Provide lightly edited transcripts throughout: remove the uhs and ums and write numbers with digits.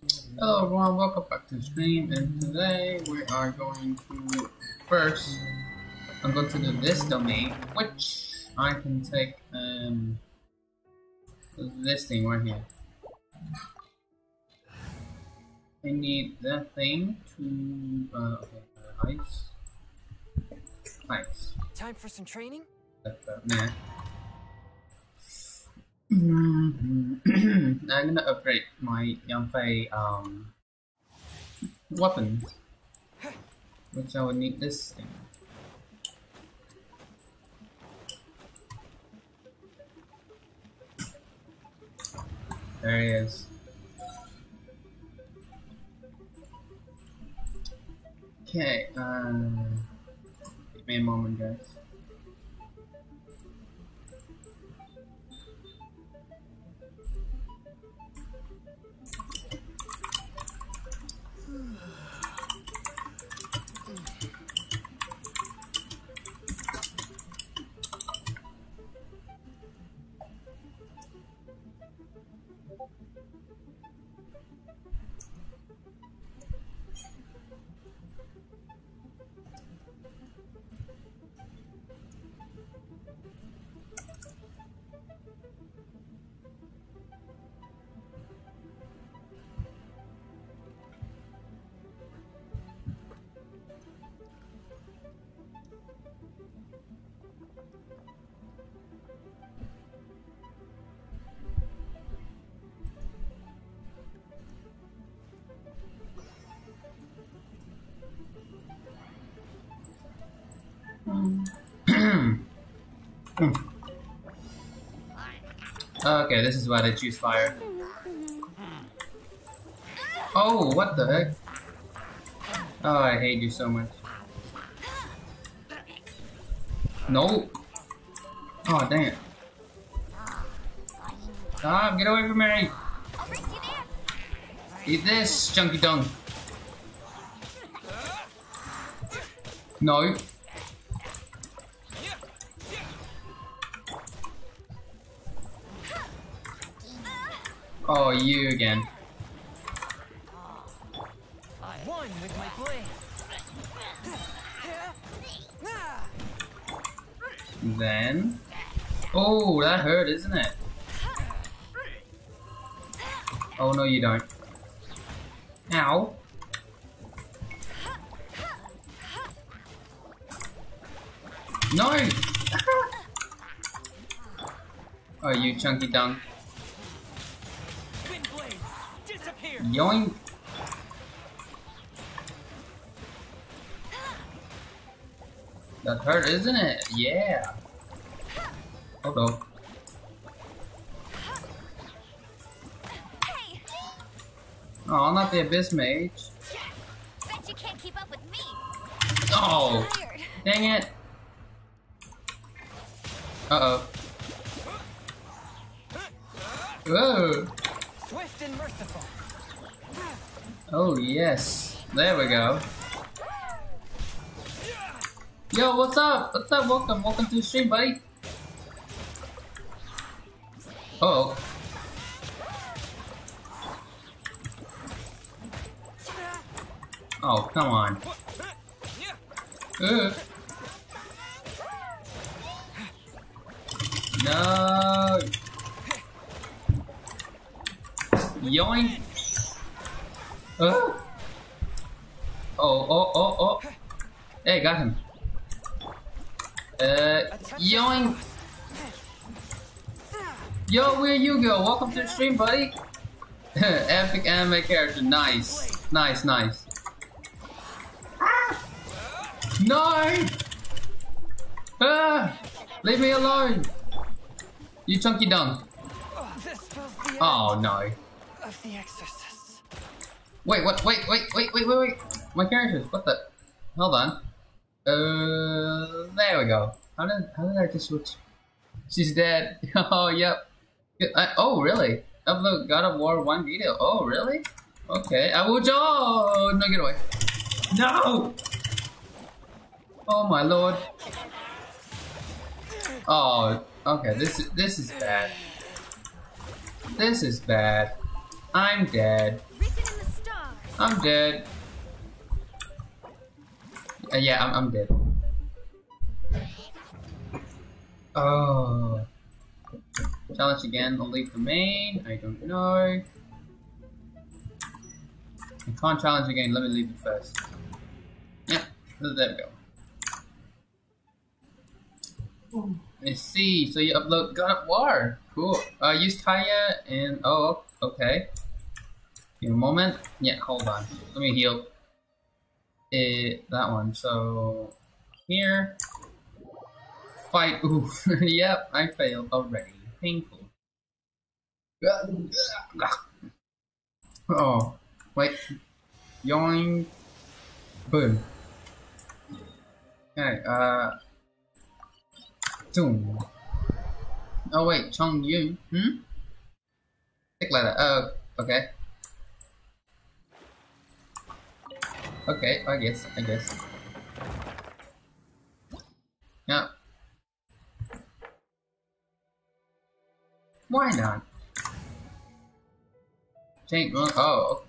Hello everyone, welcome back to the stream, and today we are going to first I'm going to do this domain, which I can take this thing right here. I need that thing to ice. Time for some training? Nah. I'm gonna upgrade my Yanfei weapons, which I would need this thing. There he is. Okay, give me a moment, guys. Okay, this is why they choose fire. Oh, what the heck? Oh, I hate you so much. No! Oh, dang it. Stop, get away from me! Eat this, chunky dung. No. Oh, you again. One with my blade. Then... Oh, that hurt, isn't it? Oh, no you don't. Ow. No! Oh, you chunky dung. Yoink! That hurt, isn't it? Yeah! Hold on. Oh, not the Abyss Mage. Bet you can't keep up with me. Oh! Dang it! Uh-oh. Whoa! Swift and merciful. Oh yes, there we go. Yo, what's up? What's up? Welcome to the stream, buddy. Uh oh. Oh, come on. No. Yoink. Oh. Hey, got him. Yoink. Yo, where you go? Welcome to the stream, buddy. Epic anime character. Nice. No! Leave me alone. You chunky dung. Oh, no. Of the exorcists. Wait, what? Wait. My characters, what the? Hold on. There we go. How did I just switch? She's dead. Oh, yep. Oh, really? Upload God of War 1 video. Oh, really? Okay. I will. Oh, no, get away. No! Oh, my lord. Oh, okay. This is bad. This is bad. I'm dead. Written in the I'm dead. Yeah, I'm dead. Oh. Challenge again, I'll leave the main. I don't know. I can't challenge again, let me leave it first. Yep, there we go. Let's see, so you upload God of War. Cool. Use Taya and oh, okay. Give me a moment. Yeah, hold on. Let me heal. That one. So here. Fight. Ooh. Yep, I failed already. Painful. Oh, wait. Yoink. Boom. Okay, Zoom. Oh wait, Chong Yun. Stick like that. Oh, okay. Okay, I guess. Yeah. Why not? Change. Oh.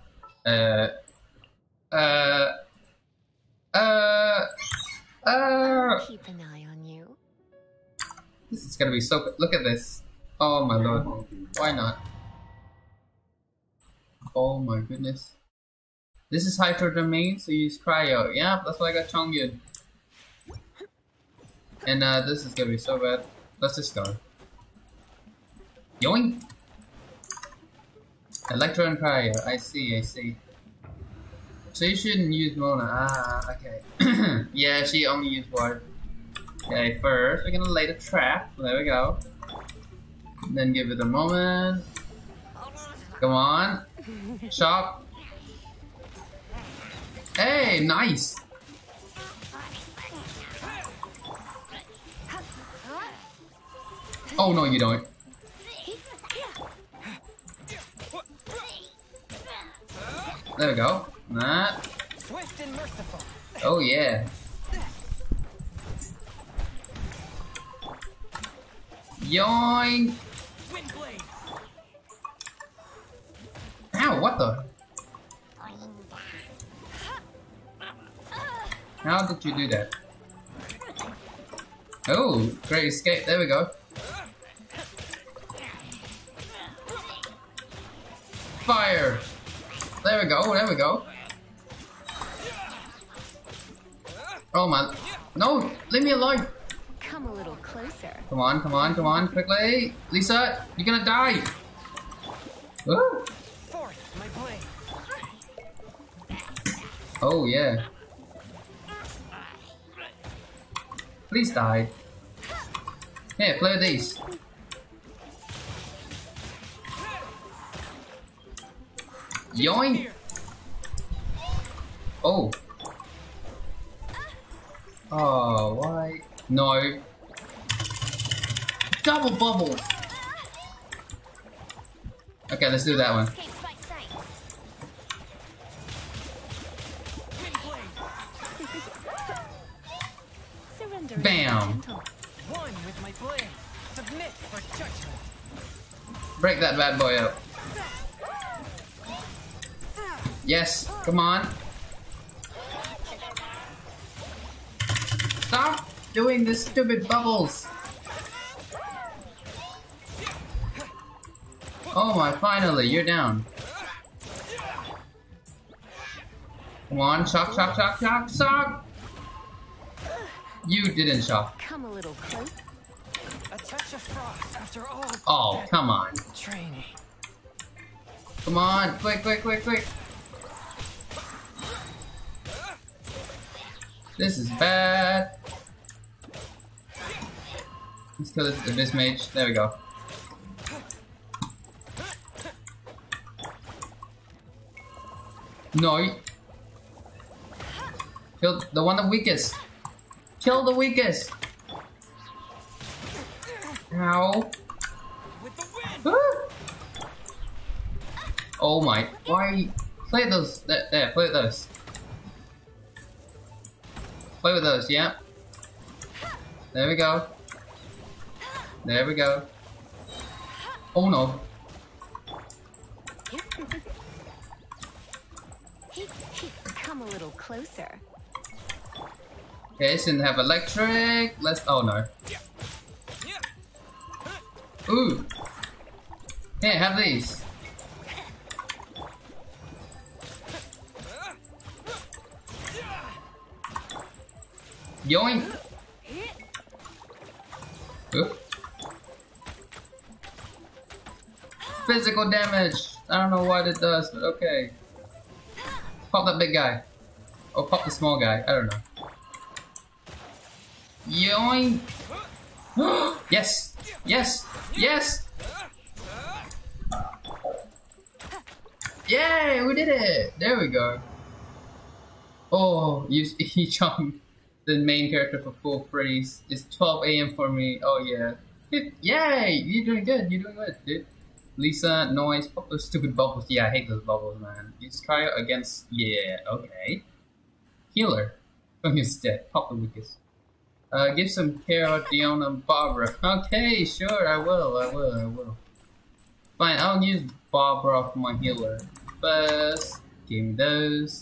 Keep an eye on you. This is gonna be so good. Look at this. Oh my lord. Why not? Oh my goodness. This is hyper domain, so you use cryo. Yeah, that's why I got Chongyun. And this is gonna be so bad. Let's just go. Yoink! Electro and cryo. I see. So you shouldn't use Mona. Ah, okay. Yeah, she only used water. Okay, first we're gonna lay the trap. There we go. Then give it a moment. Come on. Chop. Hey, nice. Oh no, you don't. There we go. That. Swift and merciful. Oh yeah. Yoink! Windblade. Ow, what the? How did you do that? Oh, great escape. There we go. Fire! There we go. Oh man. No! Leave me alone! Come a little closer. Come on, quickly! Lisa, you're gonna die! Woo! Forth my blade. Oh yeah. Please die. Here, play with these. Yoink! Oh. Oh, why? No. Double bubble! Okay, let's do that one. Escapes by sight. Surrender. Bam! One with my blade. Submit for judgment. Break that bad boy up. Yes, come on. Stop doing this stupid bubbles. Oh my, finally, you're down. Come on, shock. You didn't shock. Come a little closer. A touch of frost after all. Oh, that come on. training. Come on, quick. This is bad. Let's kill this Abyss Mage. There we go. No. Kill the one the weakest. Kill the weakest. Ow. With the wind. Ah. Oh my. Why? Play those. There, play those. Play with those, yeah. There we go. Oh no. come a little closer. Okay, shouldn't have electric. Let's. Oh no. Ooh. Hey, have these. Yoink. Ooh. Physical damage. I don't know what it does, but okay. Pop that big guy. Or pop the small guy. I don't know. Yoink! Yes! Yes! Yes! Yay! We did it! There we go. Oh, you jumped the main character for full freeze. It's 12 AM for me. Oh yeah. Yay! You're doing good. You're doing good, dude. Lisa, noise, pop those stupid bubbles. Yeah, I hate those bubbles, man. Use cryo against. Yeah, okay. Healer. Oh, he's dead. Pop the weakest. Give some care of Dion and Barbara. Okay, sure, I will. Fine, I'll use Barbara for my healer. First, give me those.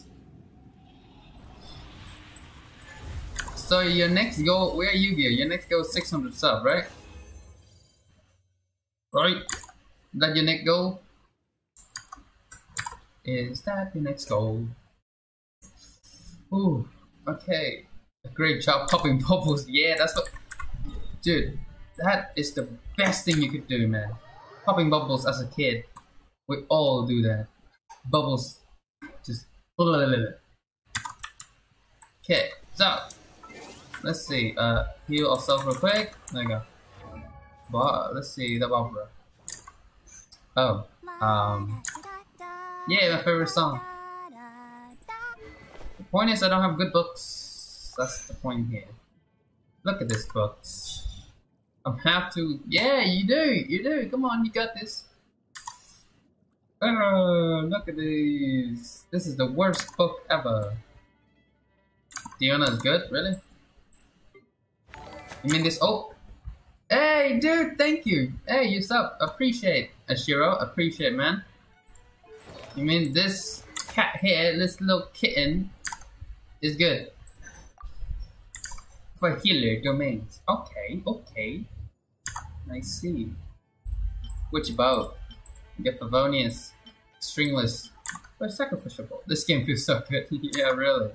So your next goal, where are you here? Your next goal is 600 sub, right? Right? Is that your next goal? Is that your next goal? Ooh, okay. Great job popping bubbles. Yeah, that's what. Dude, that is the best thing you could do, man. Popping bubbles as a kid. We all do that. Bubbles. Just. Okay, so. Let's see. Heal ourselves real quick. There you go. Let's see the Barbara. Oh. Yeah, my favorite song. The point is, I don't have good books. That's the point here. Look at this books. I have to. Yeah, you do. Come on, you got this. Oh, look at these. This is the worst book ever. Diona is good, really? You mean this? Oh, hey, dude, thank you. Hey, you sub. Appreciate, Ashiro. Appreciate, man. You mean this cat here, this little kitten, is good for healer domains. Okay, okay. I see. Which bow? The Favonius, stringless, or sacrificial bow. This game feels so good. Yeah, really.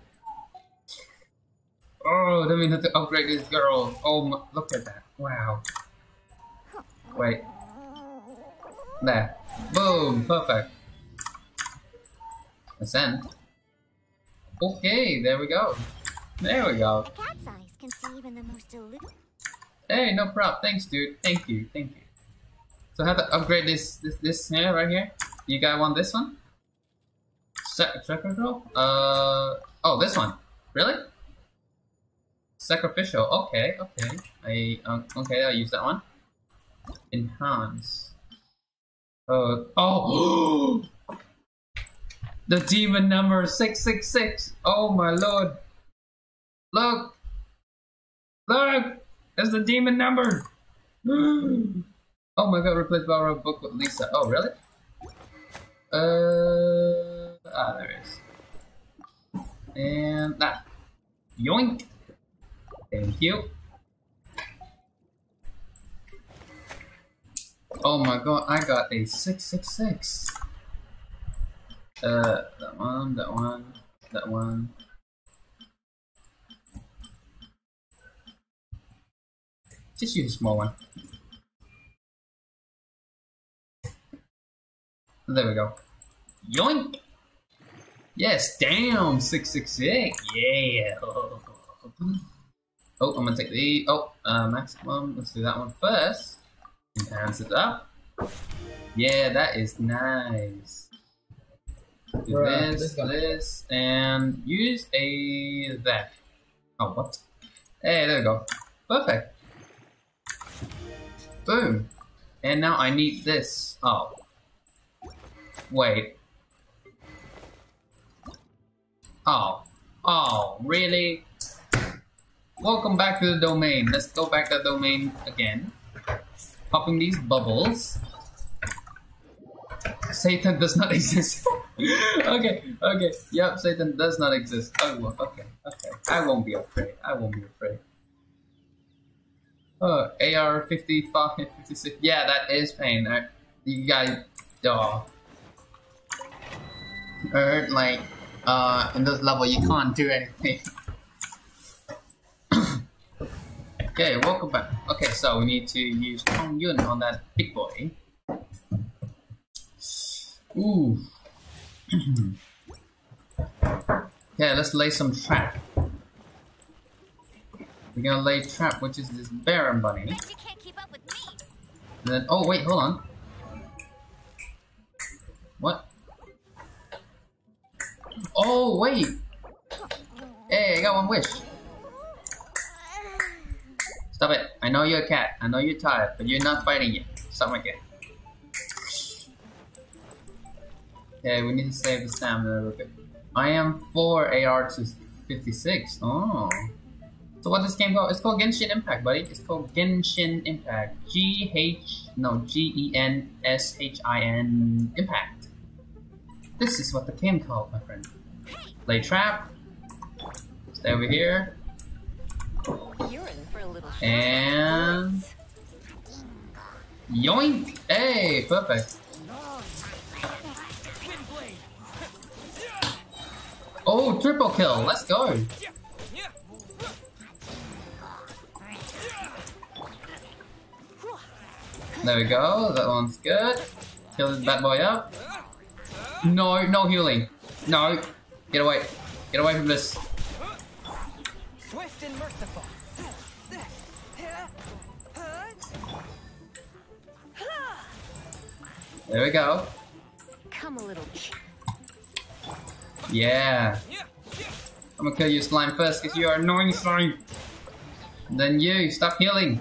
Oh, don't mean have to upgrade this girl. Oh, look at that. Wow. Wait. There. Boom. Perfect. Ascend. Okay, there we go. There we go. Cat's eyes can see even the most elusive. Hey, no problem. Thanks, dude. Thank you. So I have to upgrade this here, right here. You guys want this one? Sacrificial? Oh, this one. Really? Sacrificial. Okay. Okay, I'll use that one. Enhance. Oh! The demon number 666. Oh my lord! Look! That's the demon number. Oh my god! Replace Barbara book with Lisa. Oh really? There it is. And that. Yoink! Thank you. Oh my god, I got a 666. That one. Just use a small one. There we go. Yoink! Yes, damn, 666. Yeah. Oh, I'm gonna take the maximum. Let's do that one first. Enhance it up. Yeah, that is nice. Do this, and use that. Oh, what? Hey, there we go. Perfect. Boom. And now I need this. Oh. Wait. Oh, really? Welcome back to the domain. Let's go back to the domain again. Popping these bubbles. Satan does not exist. Okay, okay. Yep, Satan does not exist. Oh, well, okay, okay. I won't be afraid. I won't be afraid. Oh, AR 55, 56. Yeah, that is pain. You guys, like, in this level, you can't do anything. Okay, welcome back. Okay, so we need to use Tong Yun on that big boy. Ooh. Okay, let's lay some trap. We're gonna lay trap, which is this Baron bunny. Bet you can't keep up with me. And then, oh wait, hold on. What? Oh wait. Hey, I got one wish. Stop it. I know you're a cat. I know you're tired, but you're not fighting yet. Stop right there. Okay, we need to save the stamina real quick. I am 4 AR to 56. Oh. So what this game called? It's called Genshin Impact, buddy. It's called Genshin Impact. Genshin Impact. This is what the game called, my friend. Lay trap. Stay over here. You're in for a little shock. And yoink! Hey, perfect. Oh, triple kill. Let's go. There we go. That one's good. Kill this bad boy up. No, no healing. No. Get away. Get away from this. Swift and merciful. There we go. Come a little. Yeah. I'm gonna kill you, slime, first because you are annoying slime. And then you, stop healing.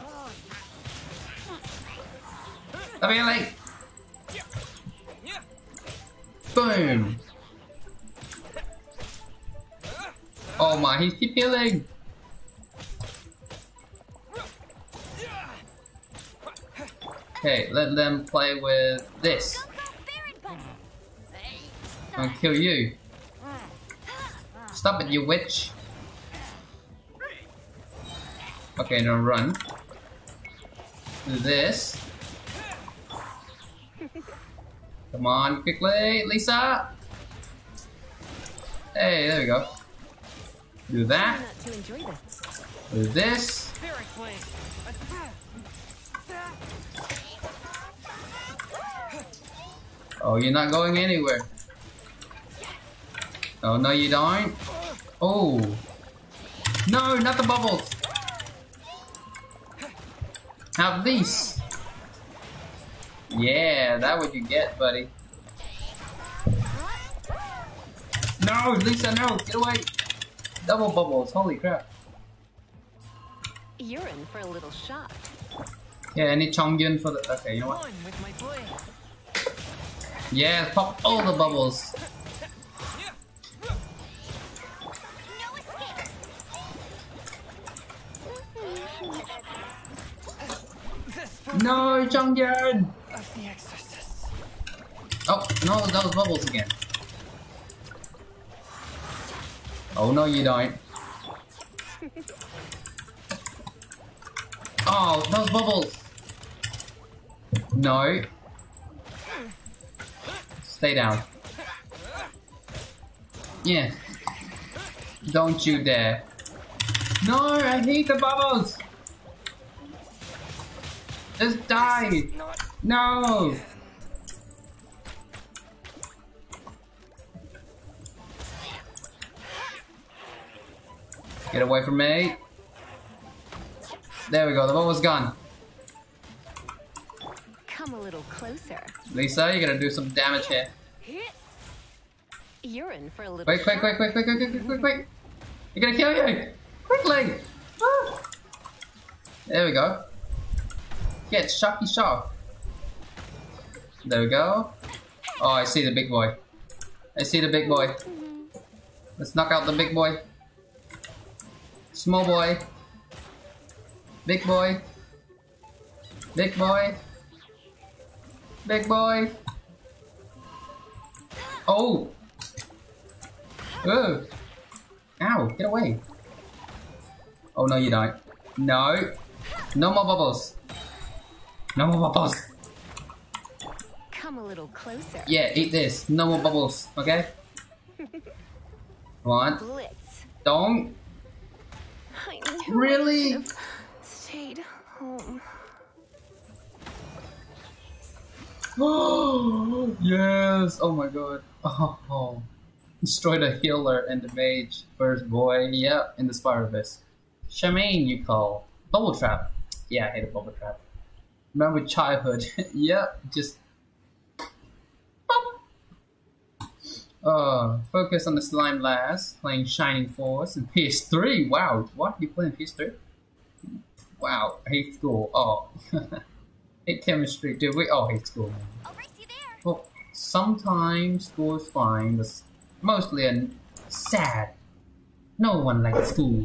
Stop healing. Boom. Oh my, he keep healing. Okay, let them play with this. I'll kill you. Stop it, you witch. Okay, now run. Do this. Come on, quickly, Lisa. Hey, there we go. Do that. Not to enjoy this. Do this. Spirit blade. Oh, you're not going anywhere. Oh, no, you don't. Oh. No, not the bubbles. Have these. Yeah, that what you get, buddy. No, Lisa, no, get away. Double bubbles, holy crap. You're in for a little shock. Yeah, I need Chongyun for the... Okay, you know what? One with my blade. Yeah, pop all the bubbles. No escape. This for No, Chongyun! of the exorcist. Oh, no, those bubbles again. Oh, no, you don't. Oh, those bubbles. No. Stay down. Yeah. Don't you dare. No, I hate the bubbles. Just die. No. Get away from me. There we go, the bubble's gone. Come a little closer. Lisa, you're gonna do some damage here. You're in for a little. Quick, quick, quick, quick, quick, quick, quick, quick, quick, quick. You're gonna kill you! Quickly! Ah. There we go. Get shocky shock. There we go. Oh, I see the big boy. I see the big boy. Let's knock out the big boy. Small boy. Big boy. Big boy. Big boy. Oh! Ugh. Ow, get away. Oh no, you don't. No. No more bubbles. No more bubbles. Come a little closer. Yeah, eat this. No more bubbles, okay? One. Blitz. Don't. I knew Really? I should have stayed home. Oh, yes. Oh my god. Oh. Destroy the healer and the mage first, boy. Yep, in the Spider-Verse. Shamaine, you call. Bubble trap. Yeah, I hate a bubble trap. Remember childhood. Yep, just. Focus on the slime last. Playing Shining Force and PS3. Wow, what? You playing PS3? Wow, hate school. Oh. Hate chemistry. Dude, we all hate school, man. I'll race you there. Well, sometimes school is fine, but mostly sad. No one likes school.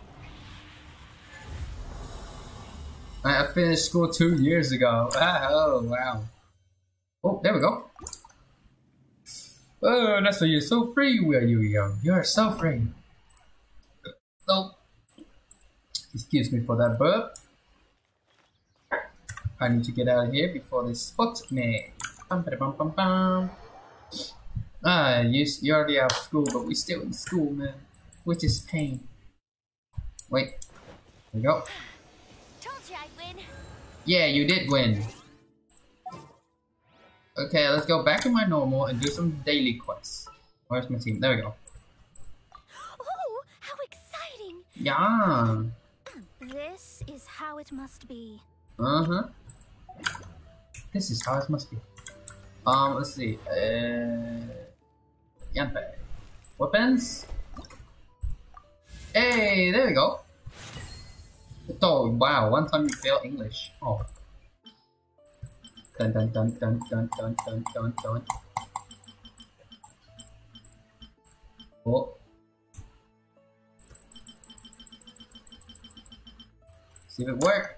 I finished school 2 years ago. Oh, wow. Oh, there we go. Oh, that's why you're so free, were you young? You're so free. Oh, excuse me for that burp. I need to get out of here before they spot me. Ah, you're already out of school, but we're still in school, man. Which is pain. Wait. There we go. Told you I'd win. Yeah, you did win. Okay, let's go back to my normal and do some daily quests. Where's my team? There we go. Oh, how exciting! Yeah. This is how it must be. Uh-huh. This is how it must be. Let's see. Yanpei. Weapons. Hey, there we go. Oh, wow. One time you fail English. Oh. Dun dun dun dun dun dun dun dun dun. Oh. See if it works.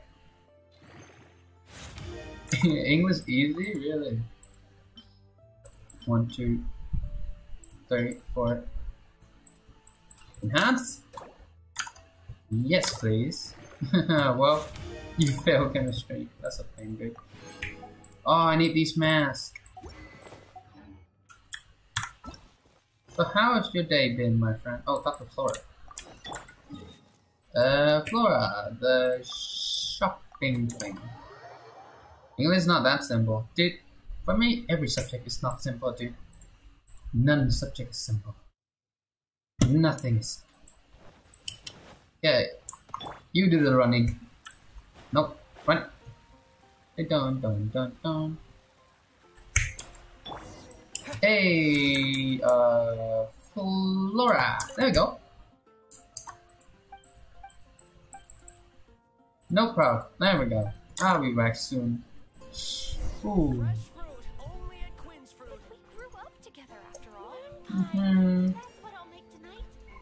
English easy? Really? 1, 2, 3, 4. Enhance? Yes, please. Well, you fail chemistry. That's a pain, dude. Oh, I need these masks. So how has your day been, my friend? Oh, talk to Flora. Flora, the shopping thing. English is not that simple. Dude, for me, every subject is not simple, dude. None subject is simple. Nothing is. Yeah, you do the running. Nope, run. Dun dun dun dun. Hey, Flora. There we go. No problem. There we go. I'll be back soon. Ooh. Fresh fruit, only at Quinn's Fruit. We grew up together after all. Mm-hmm. That's what I'll make tonight.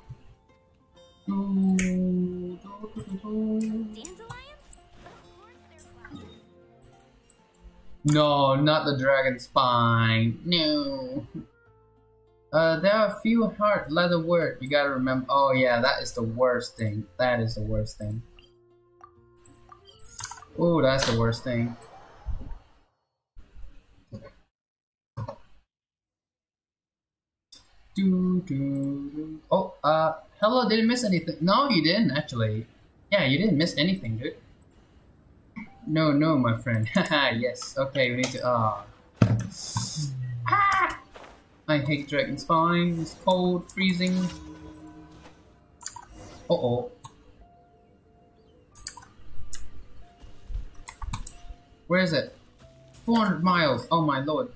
Dandelions? Of course they're flowers. No, not the dragon spine. No. There are a few hard leather words you gotta remember. Oh yeah, that is the worst thing. That is the worst thing. Oh, that's the worst thing. Oh, hello, didn't miss anything. No, you didn't actually. Yeah, you didn't miss anything, dude. No, no, my friend. Haha, yes. Okay, we need to. Ah! I hate dragon spine. It's cold, freezing. Uh-oh. Where is it? 400 miles. Oh my lord.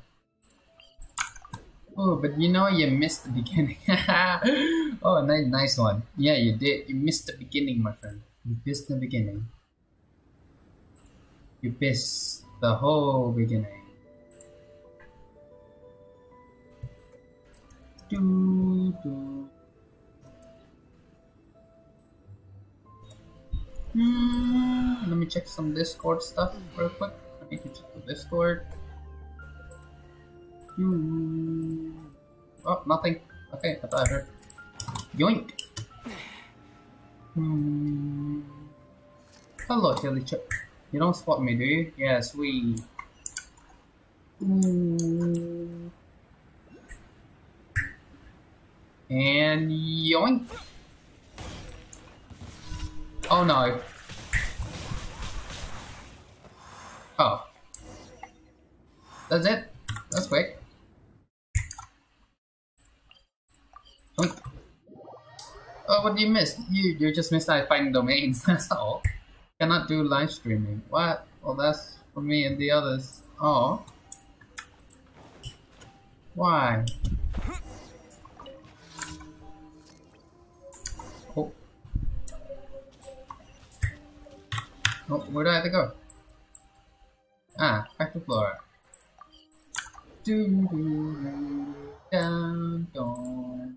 Oh, but you know you missed the beginning. Oh, nice one. Yeah, you did. You missed the beginning, my friend. You missed the beginning. You missed the whole beginning. Let me check some Discord stuff real quick. I need to check the Discord. Oh, nothing. Okay, I thought I heard. Yoink! Hello, Chili Chip. You don't spot me, do you? Yeah, sweet. Ooh. And yoink! Oh no. Oh. That's it? That's quick. Yoink. Oh, what do you miss? You just missed out finding domains, that's all. Cannot do live streaming. What? Well, that's for me and the others. Oh. Why? Oh. Oh, where do I have to go? Ah, back to Flora. Down, down.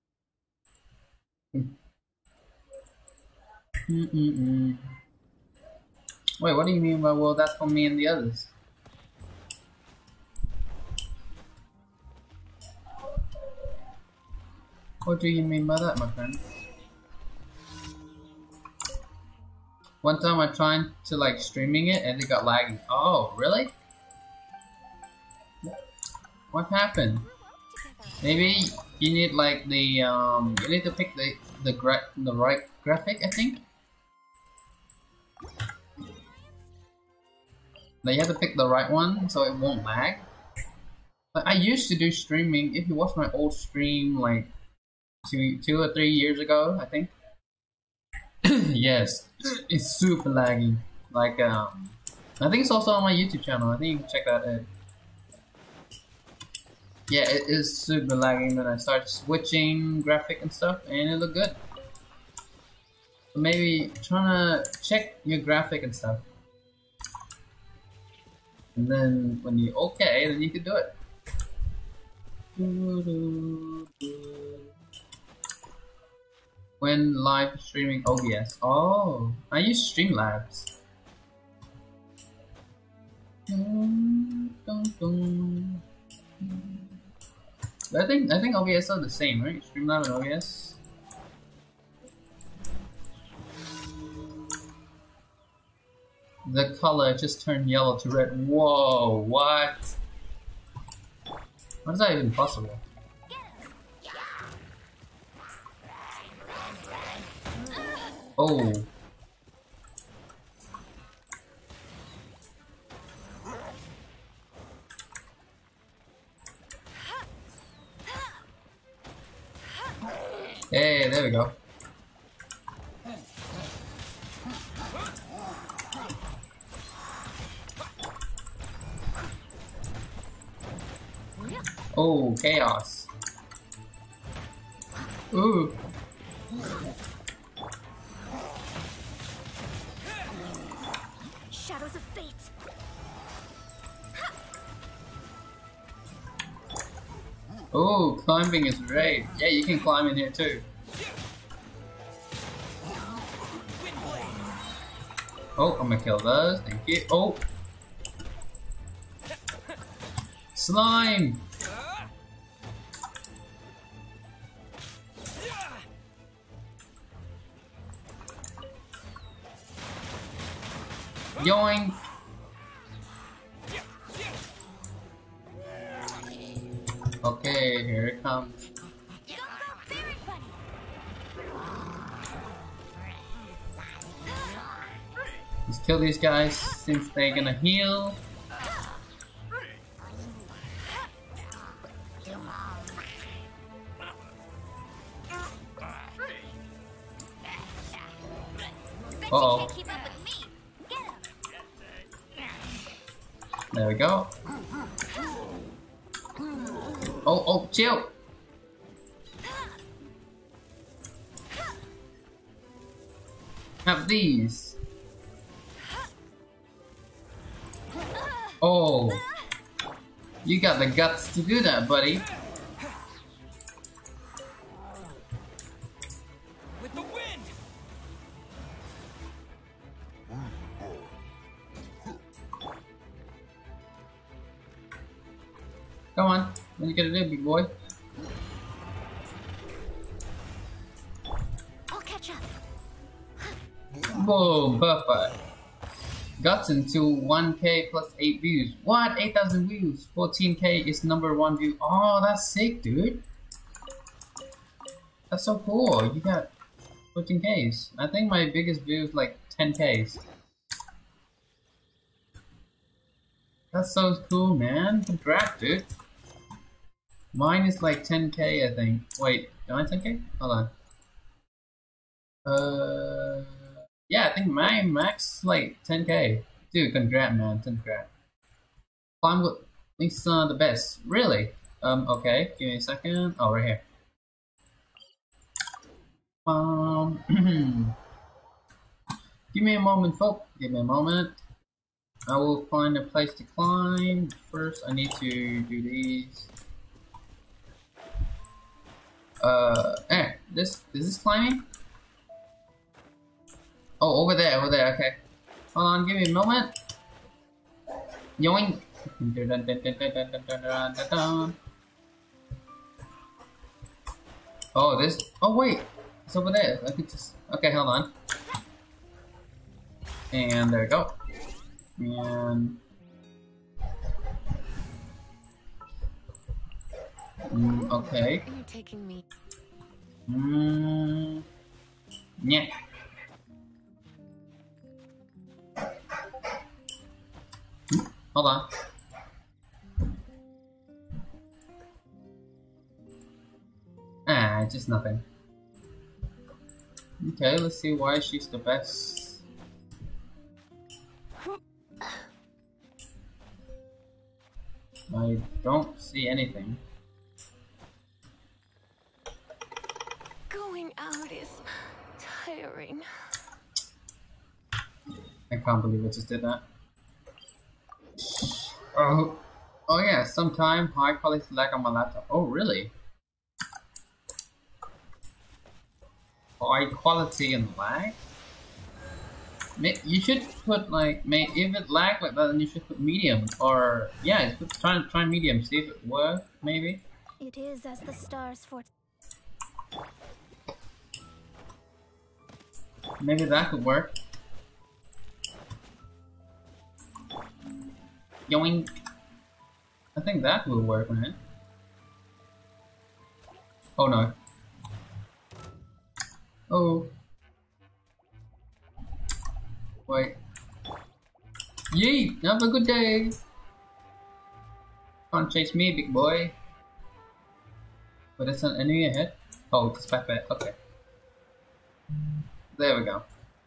Wait, what do you mean by, well, that's for me and the others? What do you mean by that, my friend? One time I tried to like streaming it and it got laggy. Oh, really? What happened? Maybe you need like the you need to pick the right graphic, I think. Like you have to pick the right one so it won't lag. Like I used to do streaming. If you watch my old stream like two or 3 years ago, I think. Yes, it's super laggy. Like I think it's also on my YouTube channel. I think you can check that out. Yeah, it is super laggy. Then I started switching graphic and stuff, and it looked good. So maybe trying to check your graphic and stuff, and then when you're okay, then you can do it. When live streaming OBS. Oh, I use Streamlabs. I think OBS are the same, right? Streamlabs and OBS. The color just turned yellow to red. Whoa, what? How is that even possible? Oh. Hey, there we go. Oh, chaos. Ooh. Shadows of fate. Oh, climbing is great. Yeah, you can climb in here too. Oh, I'm gonna kill those. Thank you. Oh, slime. Yoink. Okay, here it comes. Let's kill these guys since they're gonna heal. Uh-oh. There we go. Oh, chill. Have these. Oh, you got the guts to do that, buddy. With the wind. Come on, what are you gonna do, big boy? Boom, perfect. Gotten to 1K plus 8 views. What? 8,000 views. 14K is number 1 view. Oh, that's sick, dude. That's so cool. You got 14Ks. I think my biggest view is like 10Ks. That's so cool, man. Congrats, dude. Mine is like 10K, I think. Wait, am I 10K? Hold on. Yeah, I think my max is like 10K. Dude, congrats, man. Congrats. Climb with links the best. Really? Okay. Give me a second. Oh, right here. Give me a moment, folks. Give me a moment. I will find a place to climb. First, I need to do these. Is this climbing? Oh, over there, okay. Hold on, give me a moment. Yoink. Oh, this. Oh, wait. It's over there. I could just. Okay, hold on. And there we go. And. Okay. You're taking me. Yeah. Hold on. Just nothing. Okay, let's see why she's the best. I don't see anything. Going out is tiring. I can't believe I just did that. Oh yeah, sometime high quality lag on my laptop. Oh really? High quality and lag? You should put like, if it lag like that, then you should put medium, or yeah, try medium, see if it works maybe. It is as the stars for. Maybe that could work. Yoink. I think that will work, man. Oh no. Oh. Wait. Yeet! Have a good day! Can't chase me, big boy. But there's an enemy ahead. Oh, it's back there. Okay. There we go.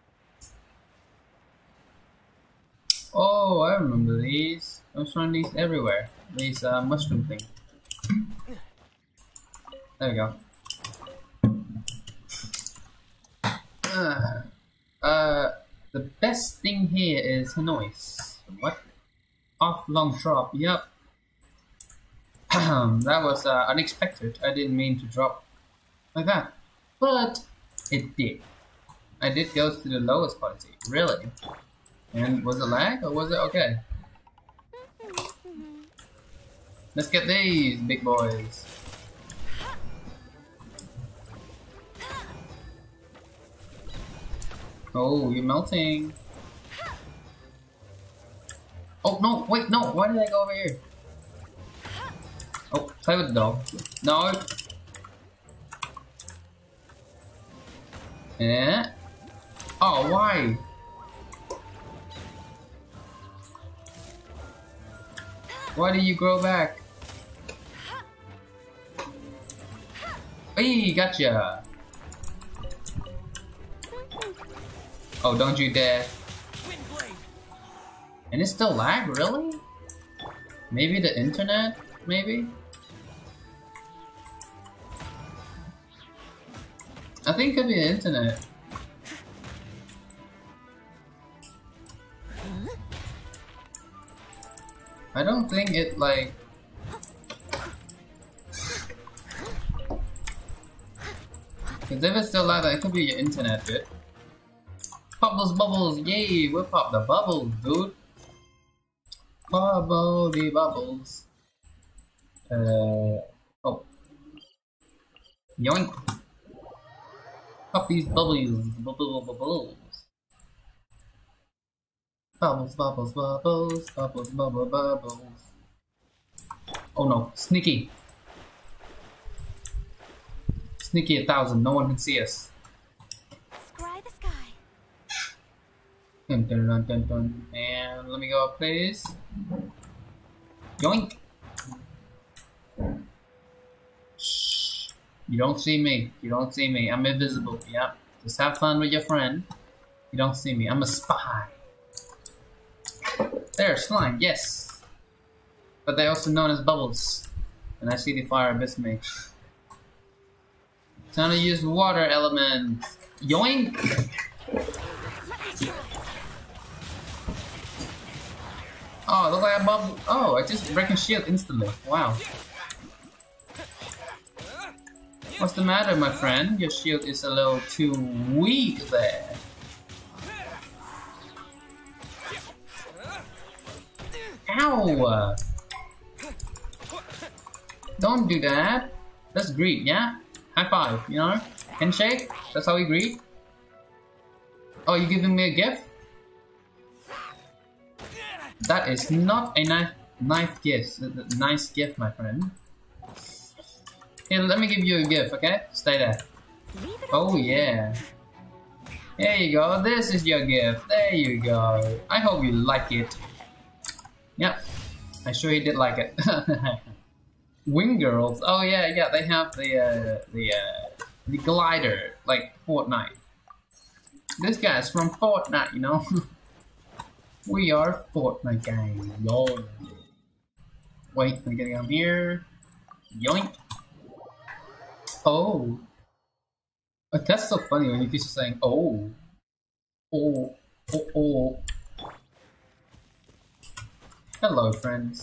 Oh, I remember these. I was trying these everywhere. These mushroom thing. There we go. The best thing here is noise. What? Off long drop. Yep. That was unexpected. I didn't mean to drop like that, but it did. I did go to the lowest quality. Really? And was it lag or was it okay? Let's get these big boys. Oh, you're melting. Oh no, wait, no, why did I go over here? Oh, play with the dog. No. Yeah. Oh, why? Why did you grow back? Hey, gotcha. Oh, don't you dare. And it's still lag, really? Maybe the internet? Maybe? I think it could be the internet. I don't think it like... Cause if it's still like that, it could be your internet bit. Pop those bubbles, yay! We'll pop the bubbles, dude. Bubble the bubbles. Oh. Yoink. Pop these bubbles, bubbles. Bubbles, bubbles, bubbles, bubbles, bubble, bubbles. Oh no, sneaky. Sneaky 1,000, no one can see us. Scry the sky. Dun, dun, dun, dun, dun. And let me go up, please. Yoink! Shh. You don't see me. You don't see me. I'm invisible. Yep. Just have fun with your friend. You don't see me. I'm a spy. There, slime. Yes. But they're also known as bubbles. And I see the fire abyss mage. Time to use water element. Yoink! Oh, look like a bubble. Oh, I just breaking shield instantly. Wow. What's the matter, my friend? Your shield is a little too weak there. Ow! Don't do that. That's greed, yeah? High five, you know? Handshake? That's how we greet? Oh, you giving me a gift? That is not a nice gift. Nice gift, my friend. Here, let me give you a gift, okay? Stay there. Oh yeah. There you go. This is your gift. There you go. I hope you like it. Yep. I'm sure he did like it. Wing girls. Oh yeah. They have the glider, like Fortnite. This guy's from Fortnite, you know. We are Fortnite gang. Yo. Wait, I'm getting up here. Yoink. Oh. That's so funny when you keep saying oh. Oh. Oh. Oh. Hello, friends.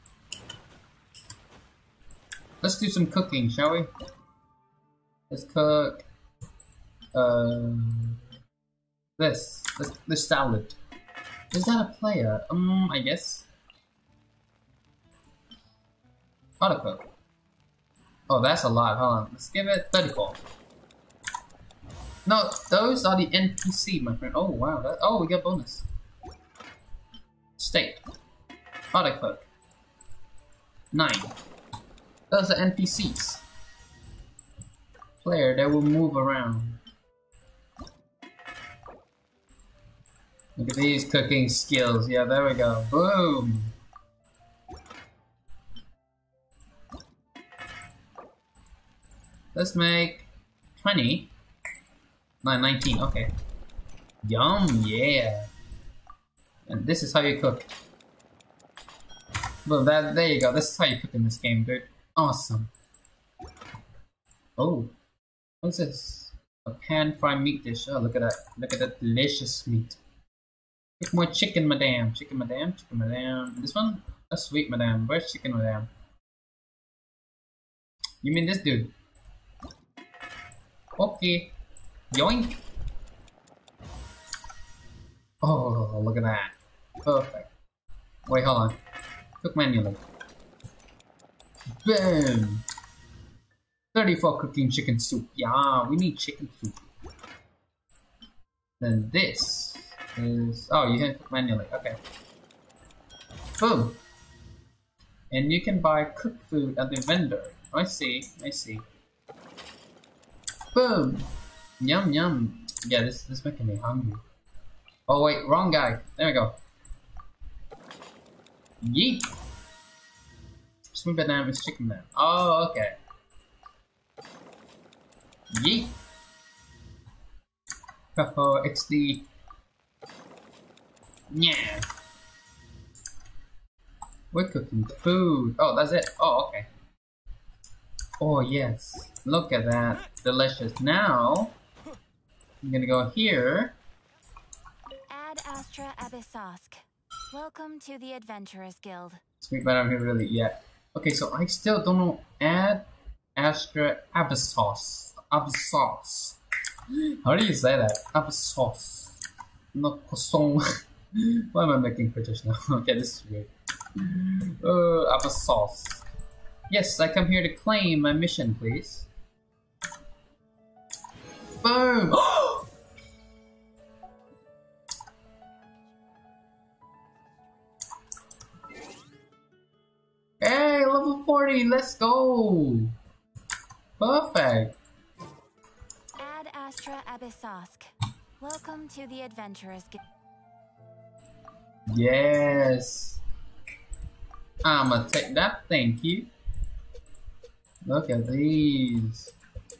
Let's do some cooking, shall we? Let's cook. This salad. Is that a player? I guess. Auto cook. Oh, that's a lot. Hold on. Let's give it 34. No, those are the NPC, my friend. Oh wow. Oh, we got bonus. Steak. Auto cook. 9. Those are NPCs. Player that will move around. Look at these cooking skills. Yeah, there we go. Boom. Let's make 20. 19. Okay. Yum. Yeah. And this is how you cook. Boom. There you go. This is how you cook in this game, dude. Awesome. Oh. What's this? A pan-fried meat dish. Oh, look at that. Look at that delicious meat. Get more chicken, madame. Chicken, madame. Chicken, madame. This one? That's sweet, madame. Where's chicken, madame? You mean this dude? Okay. Yoink. Oh, look at that. Perfect. Wait, hold on. Cook manually. Boom. 34 cooking chicken soup. Yeah, we need chicken soup. Then this is... Oh, you can cook manually. Okay. Boom. And you can buy cooked food at the vendor. I see. I see. Boom. Yum, yum. Yeah, this making me hungry. Oh, wait. Wrong guy. There we go. Yeet. Sweet banana is chicken man. Oh, okay. Yeet. Oh, it's the... Yeah. We're cooking food. Oh, that's it. Oh, okay. Oh, yes. Look at that. Delicious. Now, I'm gonna go here. Ad Astra Abyssosk. Welcome to the Adventurers Guild. Sweet banana here really yet. Okay, so I still don't know. Ad Astra Abyssos. Abyssos. How do you say that? Abyssos. No croissant. Why am I making British now? Okay, this is weird. Abyssos. Yes, I come here to claim my mission, please. Boom! 40. Let's go. Perfect. Ad Astra Abyssosque. Welcome to the Adventurers Guild. Yes. I'ma take that. Thank you. Look at these.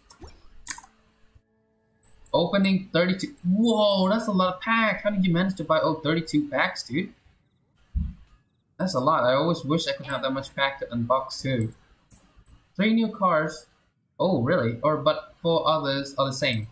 Opening 32. Whoa, that's a lot of packs. How did you manage to buy 32 packs, dude? That's a lot. I always wish I could have that much pack to unbox too. 3 new cars. Oh, really? Or but 4 others are the same.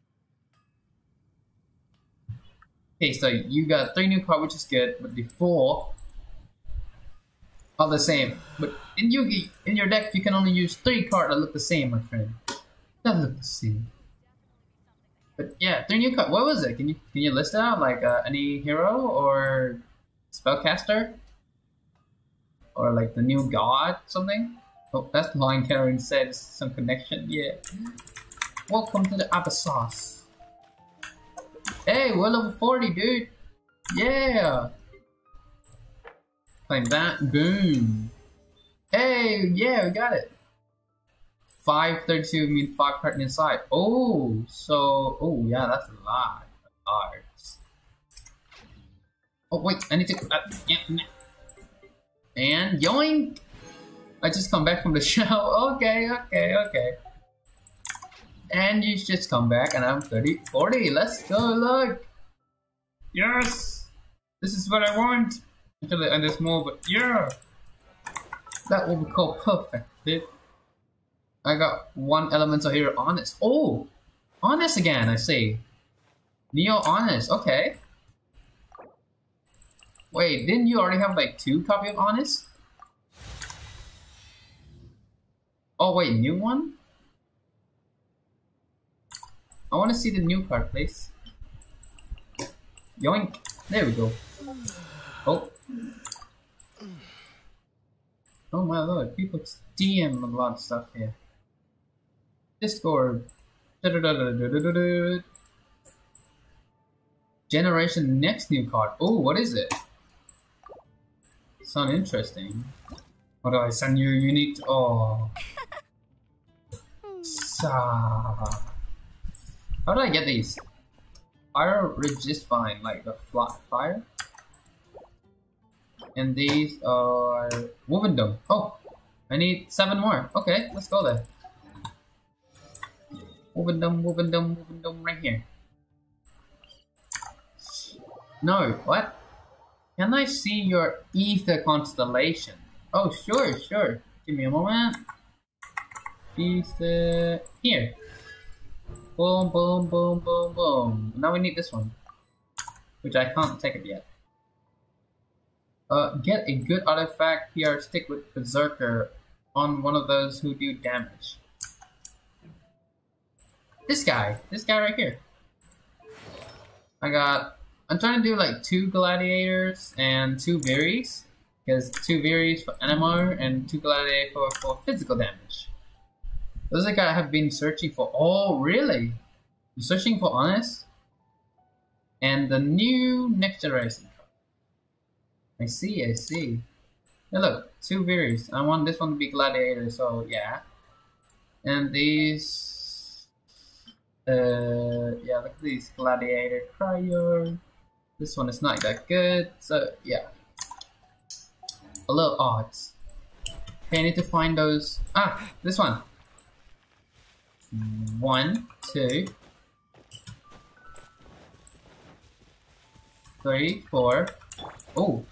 Okay, so you got 3 new cars, which is good, but the 4 are the same. But in Yugi, in your deck, you can only use 3 cards that look the same, my friend. That look the same. But yeah, 3 new cards. What was it? Can you list it out? Like any hero or spellcaster? Or like the new god, something? Oh, that's Line Karen said some connection. Yeah. Welcome to the Abyssosque. Hey, we're level 40, dude. Yeah. Claim that. Boom. Hey, yeah, we got it. 532 means 5 cards inside. Oh, so yeah, that's a lot of cards. Oh wait, I need to. And yoink! I just come back from the show. Okay. And you just come back, and I'm 40. Let's go, look! Yes! This is what I want! Actually, and there's more, but yeah! That will be called perfect, dude. I got 1 elemental hero, Honest. Oh! Honest again, I see. Neo Honest, okay. Wait, didn't you already have like 2 copies of Honest? Oh wait, new one? I want to see the new card, please. Yoink! There we go. Oh. Oh my lord, people DM a lot of stuff here. Discord. Generation next new card. Oh, what is it? Sound interesting. What do I send you? You need to. Oh. How do I get these? Fire resist fine, like the fire. And these are Wolvendom. Oh, I need 7 more. Okay, let's go there. Wolvendom right here. No, what? Can I see your ether constellation? Oh, sure. Give me a moment. Ether here. Boom. Now we need this one, which I can't take it yet. Get a good artifact PR stick with Berserker on one of those who do damage. This guy right here. I'm trying to do like 2 gladiators and 2 Viries, because 2 Viries for NMR and 2 gladiators for physical damage. Those are the guys I have been searching for. Oh, really? You're searching for Honest? And the new next generation. I see. Hey, look, 2 Viries. I want this one to be gladiator, so yeah. And these, yeah, look at these gladiator cryo. This one is not that good, so yeah. A little odds. Okay, I need to find those. Ah, this one. 1, 2, 3, 4. Oh.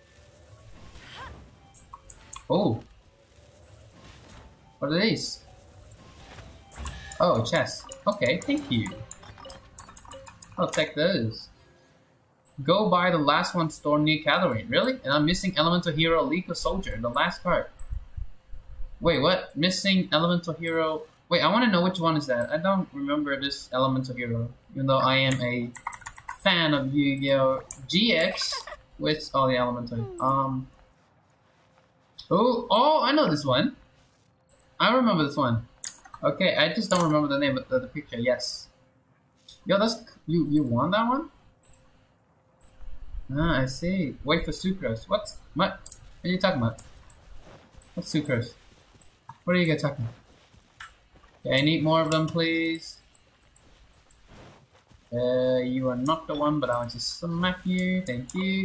What are these? Oh, chest. Okay, thank you. I'll take those. Go buy the last one store near Catherine. Really? And I'm missing Elemental Hero League Soldier, the last card. Wait, what? Missing Elemental Hero. Wait, I want to know which one is that. I don't remember this Elemental Hero, even though I am a fan of Yu-Gi-Oh! GX with all the Elemental. Oh, I know this one. I remember this one. Okay, I just don't remember the name of the picture. Yes. Yo, that's you won that one? Ah, I see. Wait for Sucrose. What are you talking about? What's Sucrose? What are you guys talking? Okay, I need more of them, please. You are not the one, but I want to smack you. Thank you.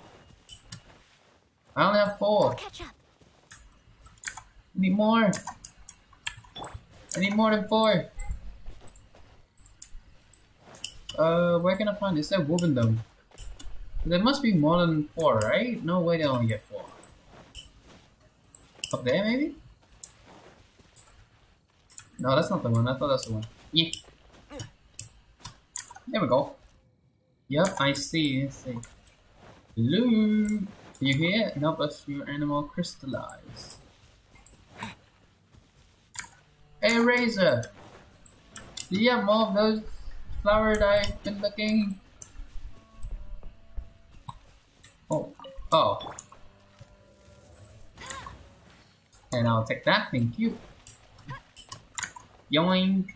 I only have 4. Catch up. I need more. I need more than 4. Where can I find this? Is that woven them? There must be more than 4, right? No way they only get 4. Up there, maybe? No, that's not the one. I thought that's the one. Yeah. There we go. Yep, I see. I see. Hello? Are you here? Help us your animal crystallize. Hey, Razor! Do you have more of those flowers I've been looking? Oh. Oh. And I'll take that, thank you. Yoink.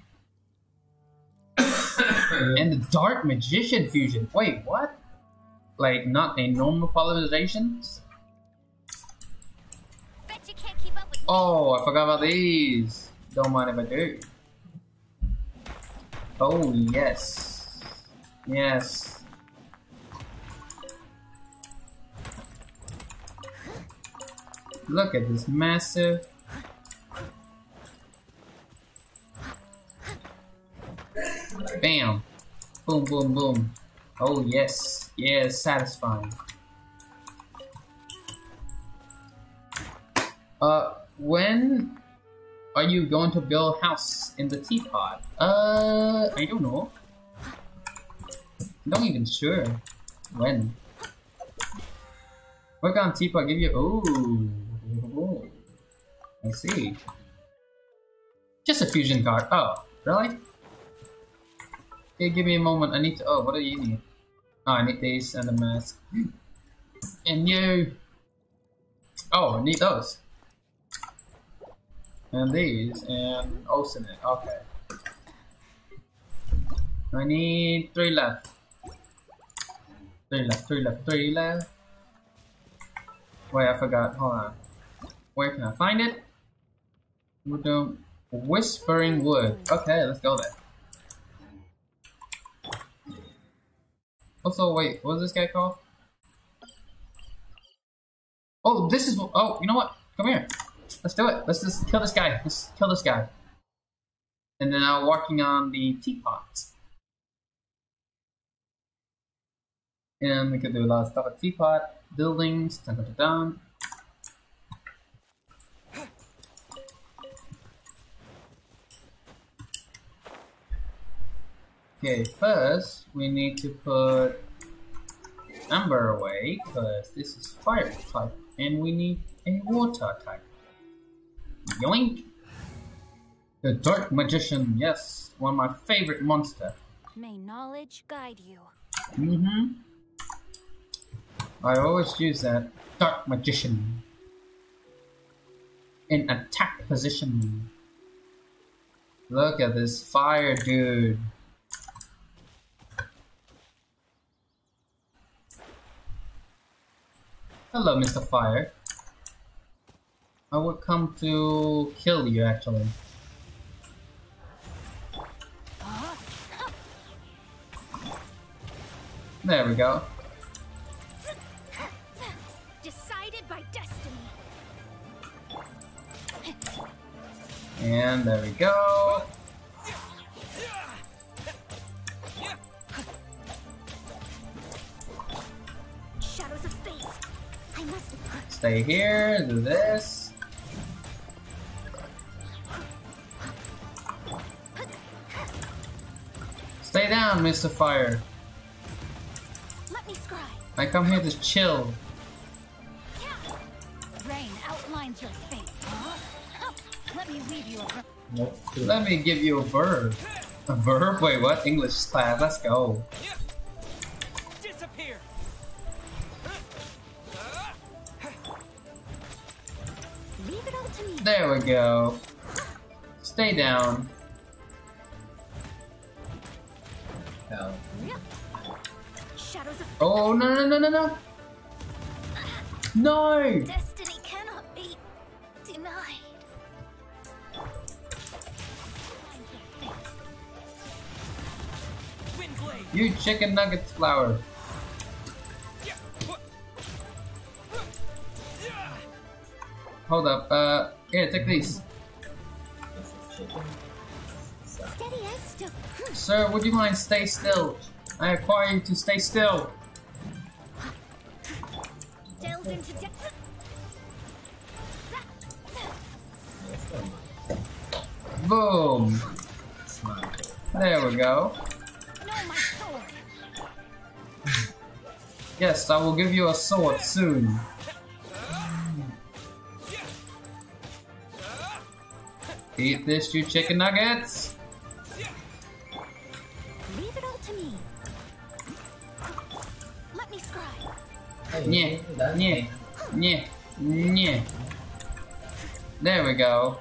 And the Dark Magician fusion. Wait, what? Like, not a normal polymerization? Bet you can't keep up with me. Oh, I forgot about these. Don't mind if I do. Oh, yes. Yes. Look at this massive. Bam. Boom, boom, boom. Oh, yes. Yes, satisfying. When are you going to build a house in the teapot? I don't know. Not even sure. When? What kind of teapot give you? Oh, I see. Just a fusion card. Oh, really? Okay, give me a moment. I need to. Oh, what do you need? Oh, I need these and the mask. And you. Oh, I need those. And these and Oceanit. Okay. I need 3 left. 3 left. 3 left. 3 left. Wait, I forgot. Hold on. Where can I find it? Whispering Wood. Okay, let's go there. Also, wait, what's this guy called? Oh, this is. Oh, you know what? Come here. Let's do it. Let's just kill this guy. Let's kill this guy. And then I'm working on the teapots. And we could do a lot of stuff with teapot, buildings, dun dun dun dun. Okay, first we need to put Amber away because this is fire type and we need a water type. Yoink! The Dark Magician, yes, one of my favorite monsters. May knowledge guide you. Mm-hmm. I always use that Dark Magician in attack position. Look at this fire, dude. Hello, Mr. Fire. I would come to kill you, actually. There we go. Decided by destiny. And there we go. Shadows of fate. I must Stay here, do this. Stay down, Mr. Fire. let me scry. I come here to chill. Rain outlines your fate. Let me leave you a Let me give you a verb. A verb? Wait, what? English class, let's go. Disappear. leave it all to me. There we go. Stay down. Shadows of Oh, no, no, no, no, no. No! destiny cannot be denied. You chicken nugget flower. Hold up, here, take these. Steady as still. Sir, would you mind stay still? I require you to stay still. Delve into depth. Boom. There we go. No, my sword. Yes, I will give you a sword soon. Eat this, you chicken nuggets. Leave it all to me. Let me scribe. Yeah, yeah, yeah, yeah. There we go.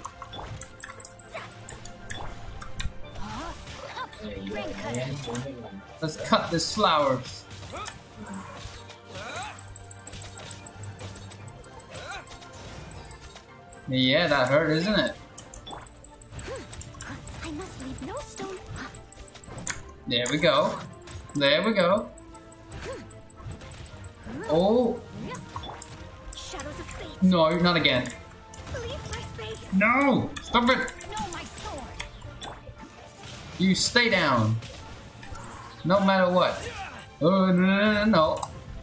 Let's cut this flowers. Yeah, that hurt, isn't it? I must leave no stone. There we go. There we go. Oh, Shadows of fate. no, not again. Leave my space. No! Stop it! No, my sword. You stay down. No matter what. Oh, no.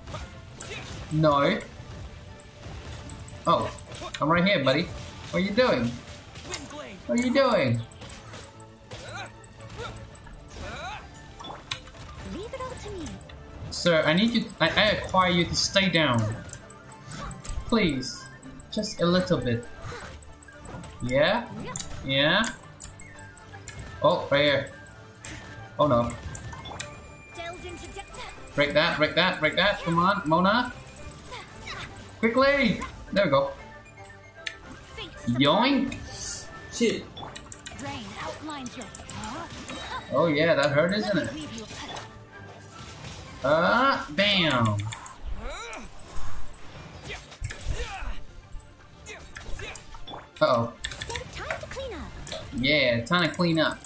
No. Oh, I'm right here, buddy. What are you doing? Windblade. What are you doing? Leave it all to me. Sir, I need you. I require you to stay down. Please. Just a little bit. Yeah? Yeah? Oh, right here. Oh no. Delve into depth. Break that, break that, break that. Come on, Mona. Quickly! There we go. Fate is Yoink! Shit. rain outlines your. Oh yeah, that hurt, isn't Let it? me leave you a petal. Bam! Uh-oh. Time to clean up. Yeah, time to clean up.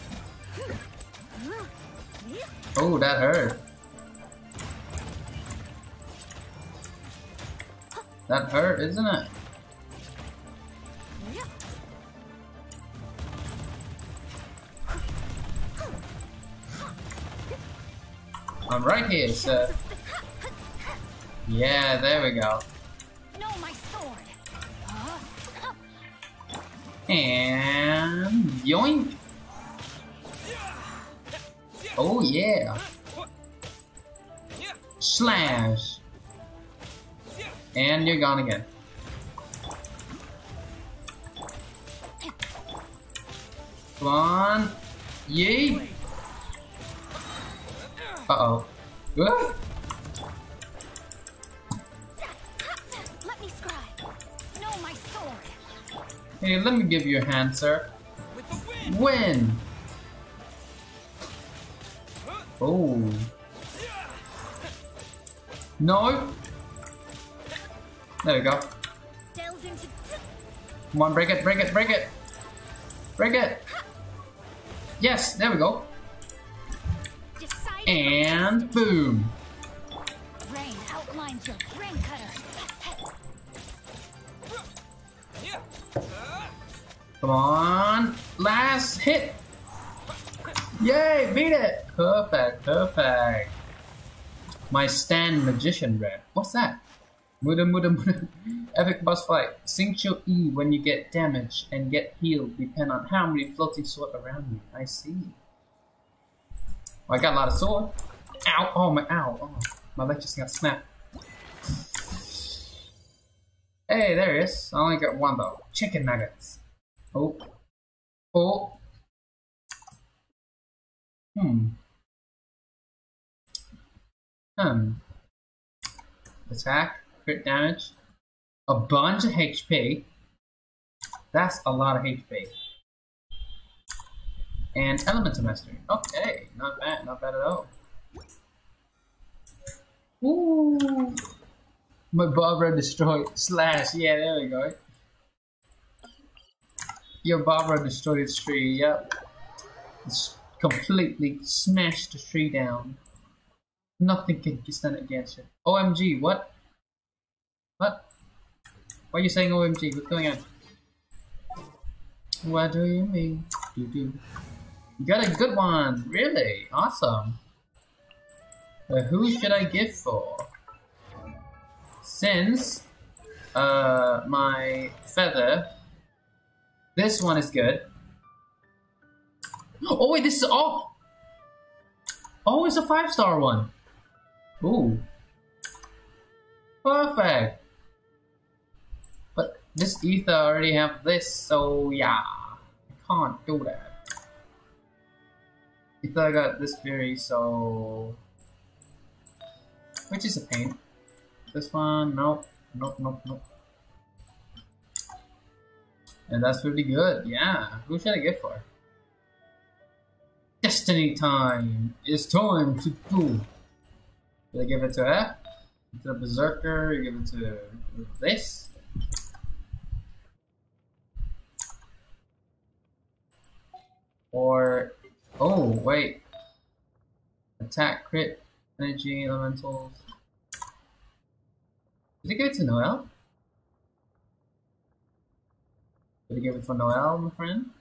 Oh, that hurt. That hurt, isn't it? I'm right here, sir. Yeah, there we go. No, my sword. And yoink! Oh yeah! Slash! And you're gone again. Come on! Yeet! Uh-oh. Ah! Let me scribe. No, my sword. Hey, let me give you a hand, sir. With the wind. Win! Oh. No! There we go. Delve into. Come on, break it, break it, break it! Break it! Yes, there we go. Decide. And boom! Rain outlines your rain cutter. Come on! Last hit! Yay! Beat it! Perfect, perfect. My stand magician red. What's that? Muda muda muda. Epic boss fight. Sync your E when you get damaged and get healed depend on how many floating sword around you. I see. Oh, I got a lot of sword. Ow! Oh my ow! Oh, my leg just got snapped. Hey, there it is. I only got one though. Chicken nuggets. Oh. Oh. Attack, crit damage, a bunch of HP. That's a lot of HP. And Elemental Mastery. Okay, not bad at all. Ooh. My Barbara destroyed. Slash, yeah, there we go. Your Barbara destroyed its tree, yep. completely smash the tree down. Nothing can stand against it. OMG, what? What? Why are you saying OMG? What's going on? What do you mean? You got a good one, really? Awesome. Who should I give for? Since my feather, this one is good. Oh wait, this is oh, it's a 5-star one. Ooh, perfect. But this ether already have this, so yeah, I can't do that. Ether got this fury, so which is a pain. This one, nope. And that's really good, yeah. Who should I give for? Destiny time! It's time to do. Should I give it to her? To the Berserker, you give it to this? Or, oh, wait. Attack, crit, energy, elementals. Did I give it to Noelle? Did I give it for Noelle, my friend?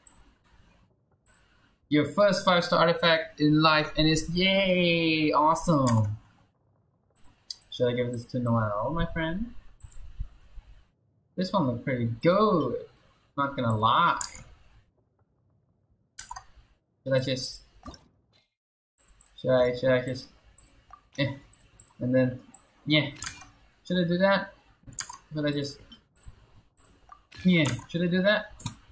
Your first 5-star artifact in life, and it's yay! Awesome! Should I give this to Noelle, my friend? This one looks pretty good. Not gonna lie. Should I just and then yeah. Should I do that? Should I just should I do that?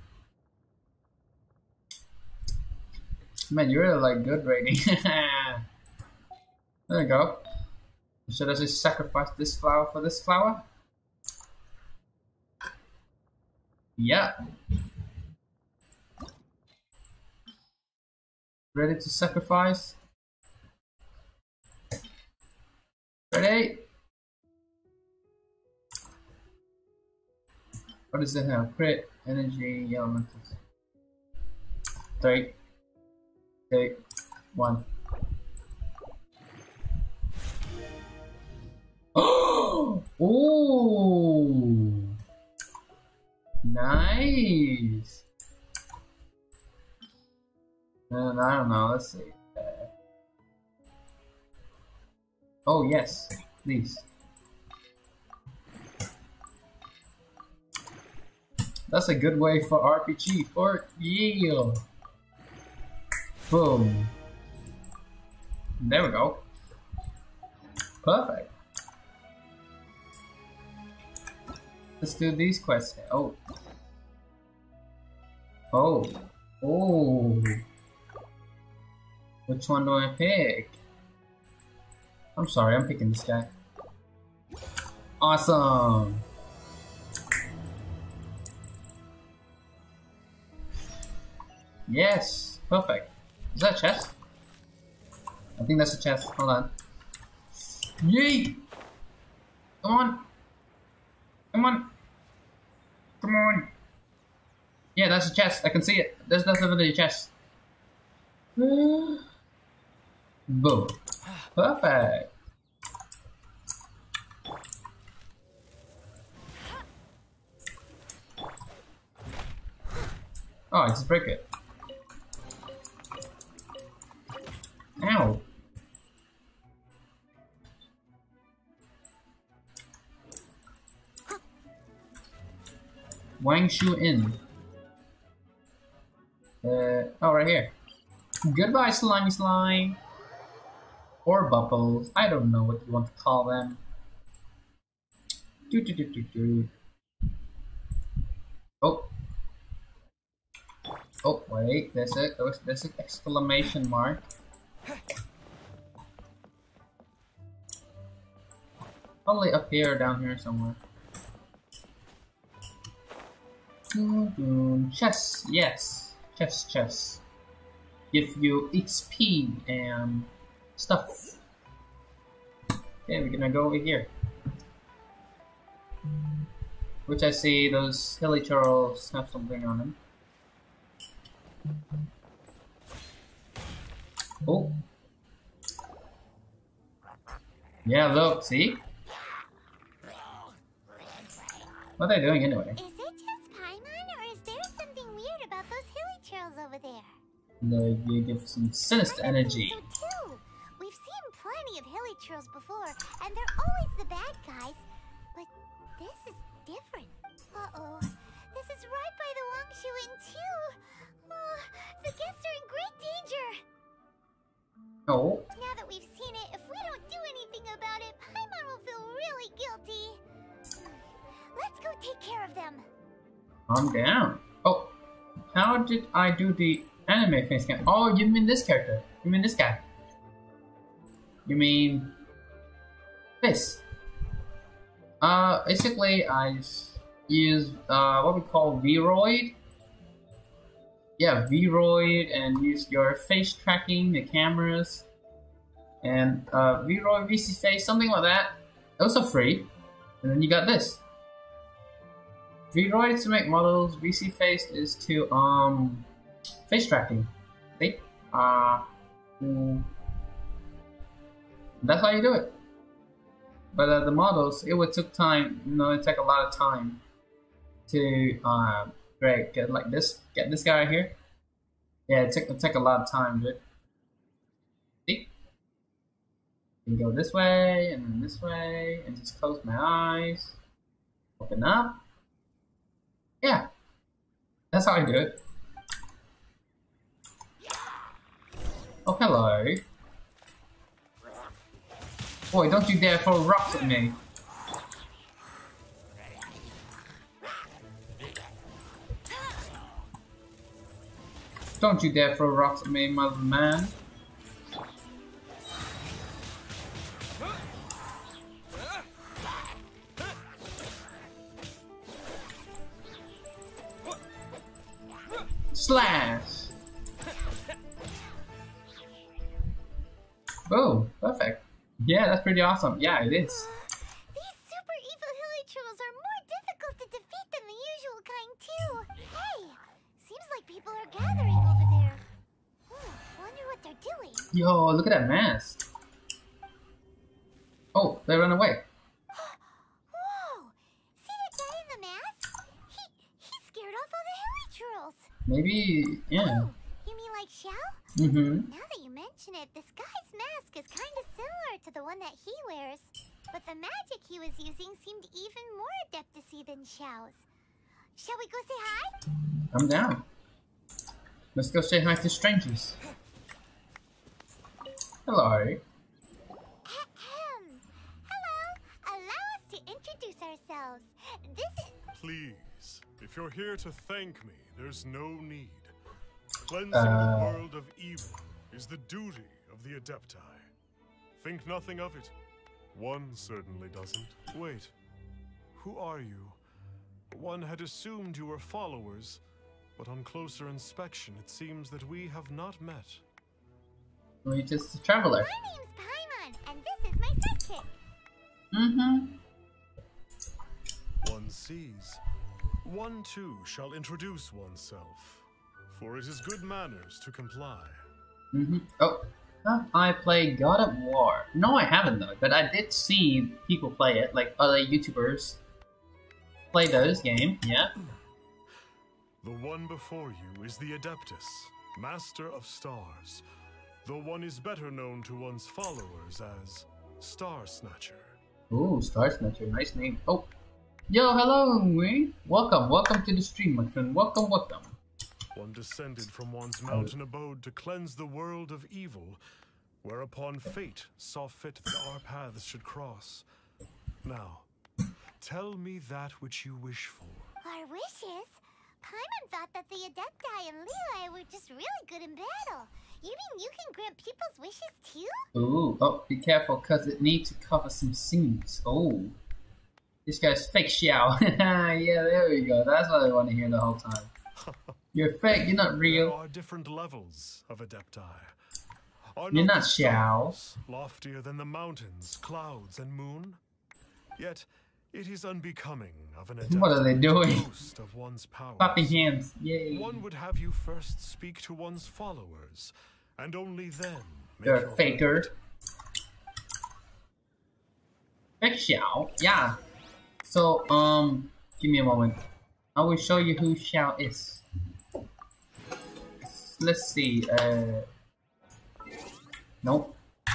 Man, you're like good rating. There you go. Should I just sacrifice this flower for this flower? Yeah. Ready to sacrifice? Ready? What does it have? Crit, energy, elementals. 3, 2, 1. Oh! Ooh! Nice! And I don't know, let's see. Oh yes, please. That's a good way for RPG, for yeah. Boom. There we go. Perfect. Let's do these quests. Oh. Oh. Oh. Which one do I pick? I'm sorry, I'm picking this guy. Awesome! Yes! Perfect. Is that a chest? I think that's a chest. Hold on. Yay! Come on! Come on! Come on! Yeah, that's a chest. I can see it. That's definitely a chest. Boom. Perfect. Oh, I just break it. Ow. Wang Shu In. Oh, right here. Goodbye, slimy slime. Or bubbles. I don't know what you want to call them. Oh. Oh, wait. There's an exclamation mark. Probably up here or down here somewhere. Chess. Yes. Chess. Give you XP and stuff. Okay, we're gonna go over here. Which I see those hilly churls have something on them. Oh. Yeah, look, see? What are they doing anyway? Is it just Paimon, or is there something weird about those hilly trails over there? They give some sinister I don't energy. think so too. We've seen plenty of hilly trails before, and they're always the bad guys. But this is different. Uh-oh. This is right by the Wangshu Inn too. The guests are in great danger. Oh, Now that we've seen it, if we don't do anything about it, Paimon will feel really guilty. Let's go take care of them. calm down. Oh, how did I do the anime face cam? Oh, you mean this character? You mean this guy? You mean this? Basically, I use what we call Vroid. Yeah, Vroid, and use your face tracking, the cameras, and Vroid, VC Face, something like that. Those are free. And then you got this. Vroid is to make models. VC Face is to face tracking. See? That's how you do it. But the models, it would took time. You know, it took a lot of time to get like this. Get this guy here. Yeah, it took a lot of time, dude. See? You can go this way and then this way, and just close my eyes. Open up. Yeah, that's how I do it. Oh, hello. Boy, don't you dare throw rocks at me. Don't you dare throw rocks at me, mother man. Slash! Boom, perfect. Yeah, that's pretty awesome. Yeah, it is. These super evil hilly trolls are more difficult to defeat than the usual kind too. Hey, seems like people are gathering over there. Wonder what they're doing. Yo, look at that mask. Oh, they ran away. Whoa! See that guy in the mask? He scared off all the hilly trolls. Maybe, yeah. Oh, you mean like Xiao? Mm-hmm. Now that you mention it, this guy's mask is kind of similar to the one that he wears. But the magic he was using seemed even more adeptacy than Xiao's. Shall we go say hi? I'm down. Let's go say hi to strangers. Hello. Ahem. Hello. Allow us to introduce ourselves. This is... Please, if you're here to thank me, there's no need. Cleansing the world of evil is the duty of the Adepti. Think nothing of it. One certainly doesn't. Wait, who are you? One had assumed you were followers, but on closer inspection it seems that we have not met. We're just a traveler. My name's Paimon, and this is my sidekick. Mm-hmm. One sees. One too shall introduce oneself, for it is good manners to comply. Mm-hmm. Oh, have I played God of War? No, I haven't though, but I did see people play it, like other YouTubers play those games, yeah. The one before you is the Adeptus, Master of Stars. The one is better known to one's followers as Star Snatcher. Ooh, Star Snatcher, nice name. Oh, yo, hello, Wei. Welcome to the stream, my friend. Welcome. One descended from one's mountain abode to cleanse the world of evil, whereupon fate saw fit that our paths should cross. Now, tell me that which you wish for. Our wishes? Paimon thought that the Adepti and Levi were just really good in battle. You mean you can grant people's wishes too? Ooh, oh, be careful, cause it needs to cover some scenes. Oh, this guy's fake Xiao. Yeah, there we go. That's what I want to hear the whole time. You're fake. You're not There real. are different levels of Adepti. Are You're not the Xiao. stars loftier than the mountains, clouds, and moon? Yet it is unbecoming of an Adepti What are they doing? to boast of one's powers. Clapping hands. Yay. One would have you first speak to one's followers, and only then make You're your a faker. verdict. Fake Xiao, yeah. So, give me a moment. I will show you who Xiao is. Let's see, nope.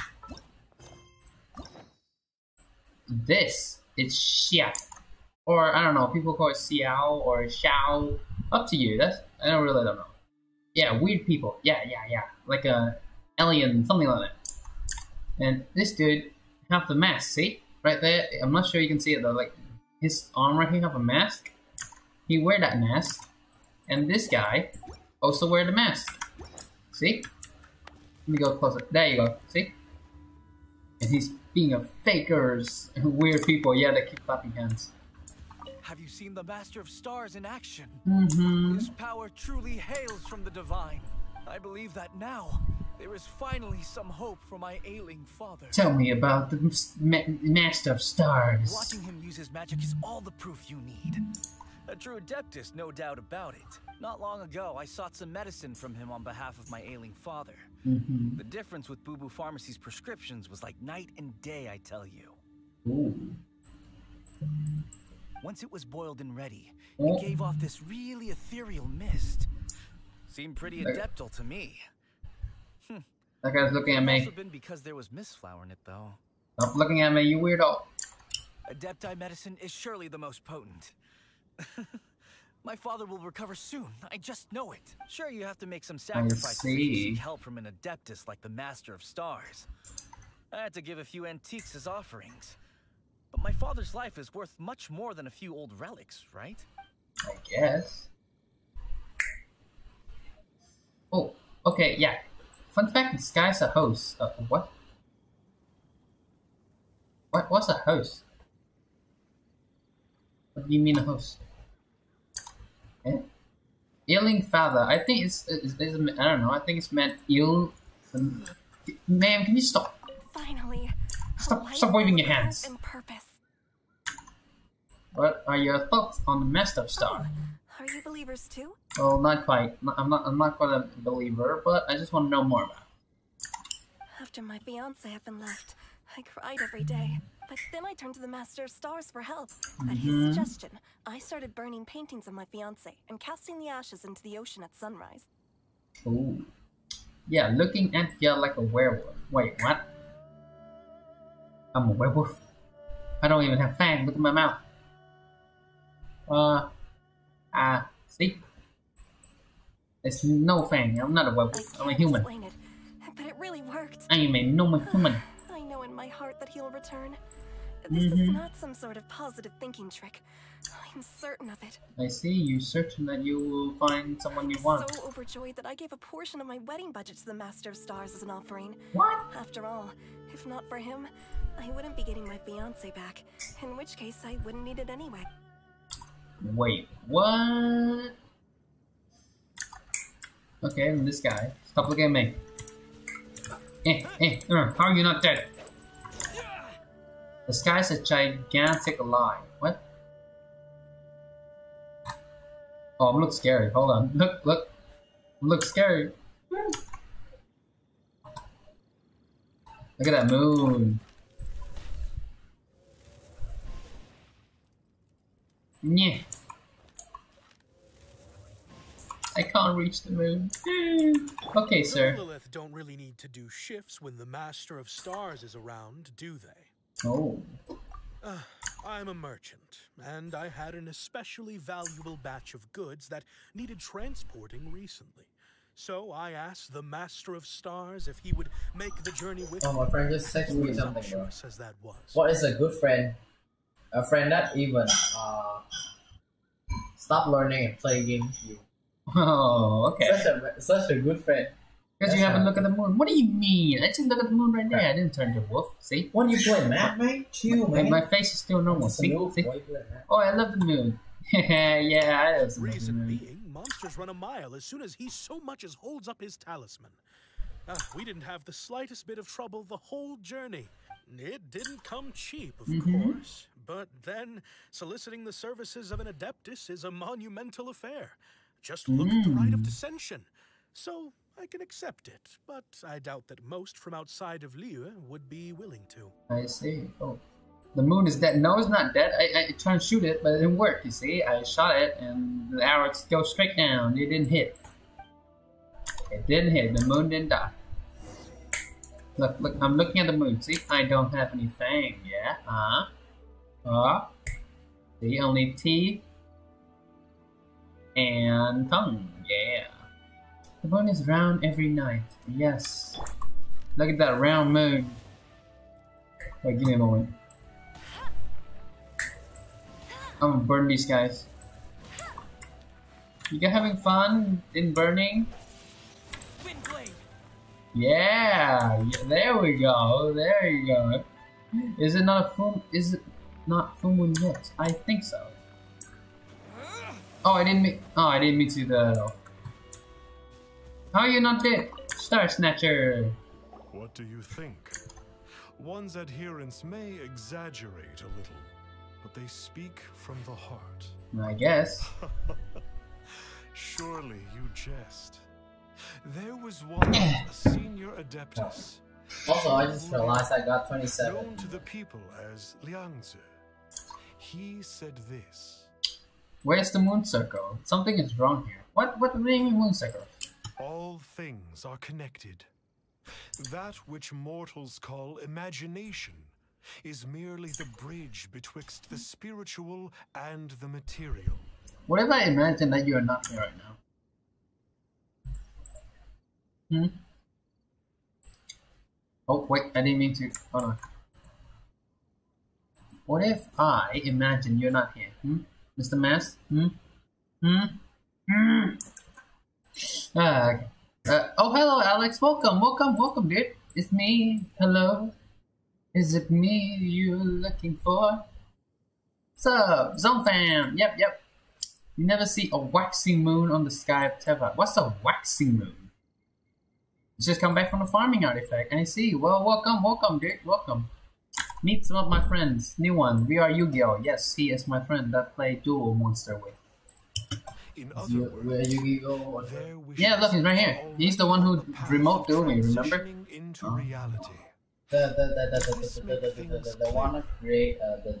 This is Xia. Or, I don't know, people call it Xiao or Xiao. Up to you, I don't know. Yeah, weird people, yeah. Like a alien, something like that. And this dude have the mask, see? Right there, I'm not sure you can see it though, like, his arm right here have a mask. He wear that mask. And this guy also wear the mask. See? Let me go closer. There you go, see? And he's being a fakers. Weird people, yeah, they keep clapping hands. Have you seen the Master of Stars in action? Mm-hmm. His power truly hails from the divine. I believe that now there is finally some hope for my ailing father. Tell me about the Master of Stars. Watching him use his magic is all the proof you need. A true adeptus, no doubt about it. Not long ago, I sought some medicine from him on behalf of my ailing father. Mm-hmm. The difference with Boo Boo Pharmacy's prescriptions was like night and day, I tell you. Ooh. Once it was boiled and ready, Oh. it gave off this really ethereal mist. Seemed pretty adeptal to me. That guy's looking at It me. also been because there was mistflower in it, though. Stop looking at me, you weirdo. Adepti medicine is surely the most potent. My father will recover soon. I just know it. Sure, you have to make some sacrifices if you see. seek help from an adeptus like the Master of Stars. I had to give a few antiques as offerings. But my father's life is worth much more than a few old relics, right? I guess. Oh, okay, yeah. Fun fact, this guy's a host. What? What's a host? What do you mean a host? Eh? Ailing father. I think it's I don't know. I think it's meant ill. Ma'am, can you stop? Finally. Stop waving your hands. And purpose. What are your thoughts on the Master of Stars? Are you believers too? Well, not quite. I'm not quite a believer, but I just want to know more about it. After my fiance had been left, I cried every day. But then I turned to the Master of Stars for help. At his suggestion, I started burning paintings of my fiance and casting the ashes into the ocean at sunrise. Ooh. Yeah, looking at you like a werewolf. Wait, what? I'm a werewolf? I don't even have fangs. Look at my mouth. See? There's no fang. I'm not a werewolf. I'm a can't human. explain it, but it really worked. I am a normal human. I know in my heart that he'll return. This is not some sort of positive thinking trick. I'm certain of it. I see. You certain that you will find someone you want. So overjoyed that I gave a portion of my wedding budget to the Master of Stars as an offering. What? After all, if not for him, I wouldn't be getting my fiance back. In which case, I wouldn't need it anyway. Wait, what? Okay, and this guy. Stop looking at me. How are you not dead? The sky's a gigantic lie. What? Oh, I'm looking scary. Hold on. Look. Look scary. Look at that moon. Yeah. I can't reach the moon. Okay, sir. The Lilith don't really need to do shifts when the Master of Stars is around, do they? Oh. I'm a merchant, and I had an especially valuable batch of goods that needed transporting recently. So I asked the Master of Stars if he would make the journey with Oh, my friend just texted me me. something, bro. Sumptuous as that was. What is a good friend? A friend that even stop learning and play games with you. Oh, okay. Such a good friend. Because you haven't looked at the moon. What do you mean? I just look at the moon right there. I didn't turn to a wolf. See? When you play map, man, chill, man. My face is still normal. It's a See? noob, See? boy, play map. Oh, I love the moon. Yeah, I love the Reason moon. being, monsters run a mile as soon as he so much as holds up his talisman. We didn't have the slightest bit of trouble the whole journey. It didn't come cheap, of course, but then soliciting the services of an adeptus is a monumental affair. Just look at the rite of descension. So I can accept it, but I doubt that most from outside of Liyue would be willing to. I see. Oh. The moon is dead. No, it's not dead. I tried to shoot it, but it didn't work, you see. I shot it, and the arrow goes straight down. It didn't hit. It didn't hit. The moon didn't die. Look, look, I'm looking at the moon. See, I don't have anything. Yeah, see, only teeth and tongue. Yeah. The moon is round every night. Yes. Look at that round moon. Wait, give me a moment. I'm gonna burn these guys. You guys having fun in burning? Yeah, there we go. There you go. Is it not a full? Is it not full moon yet? I think so. Oh, I didn't mean. Oh, I didn't mean to do that at all. How are you not dead, Star Snatcher? What do you think? One's adherents may exaggerate a little, but they speak from the heart. I guess. Surely you jest. There was once a senior adeptus. Also, I just realized I got 27. Known to the people as Liangzi. He said this. Where's the moon circle? Something is wrong here. What do you mean moon circle? All things are connected. That which mortals call imagination is merely the bridge betwixt the spiritual and the material. What if I imagine that you are not here right now? Oh, wait, I didn't mean to. Hold on. What if I imagine you're not here? Mr. Mask? Okay. Oh, hello, Alex. Welcome, dude. It's me. Hello. Is it me you're looking for? What's up, Zone Fam? Yep. You never see a waxing moon on the sky of Teva. What's a waxing moon? Just come back from the farming artifact. I see. Well, welcome, dude. Welcome. Meet some of my friends. New one. We are Yu-Gi-Oh. Yes, he is my friend that I play Duel Monster with. In other words, Yu-Gi-Oh. Yeah, look, he's right here. He's the one who remote dueled me, remember? Into reality. The one to create the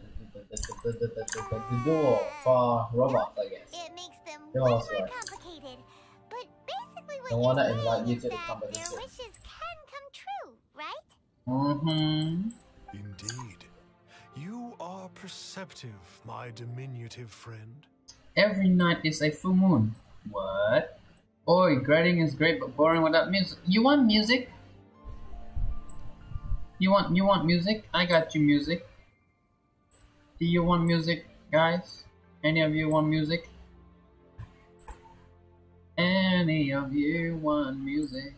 duel for robots, I guess. It makes them You're way more also right. complicated. But basically what The you one that say invite you is to the that competition. their wishes can come true, right? Indeed. You are perceptive, my diminutive friend. Every night is a full moon. What? Oi, grading is great but boring without music. You want music? You want music? I got you music. Do you want music, guys? Any of you want music? Any of you want music?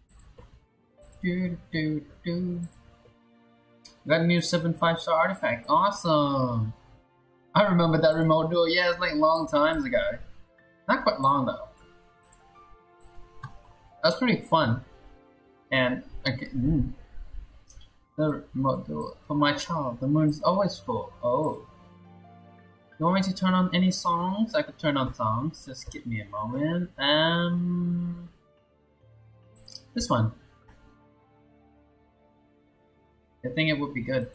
Got a new 7 5-star artifact. Awesome. I remember that remote duel. Yeah, it's like long times ago. Not quite long though. That was pretty fun. And the remote duel for my child. The moon's always full. Oh. You want me to turn on any songs? I could turn on songs. Just give me a moment. This one. I think it would be good.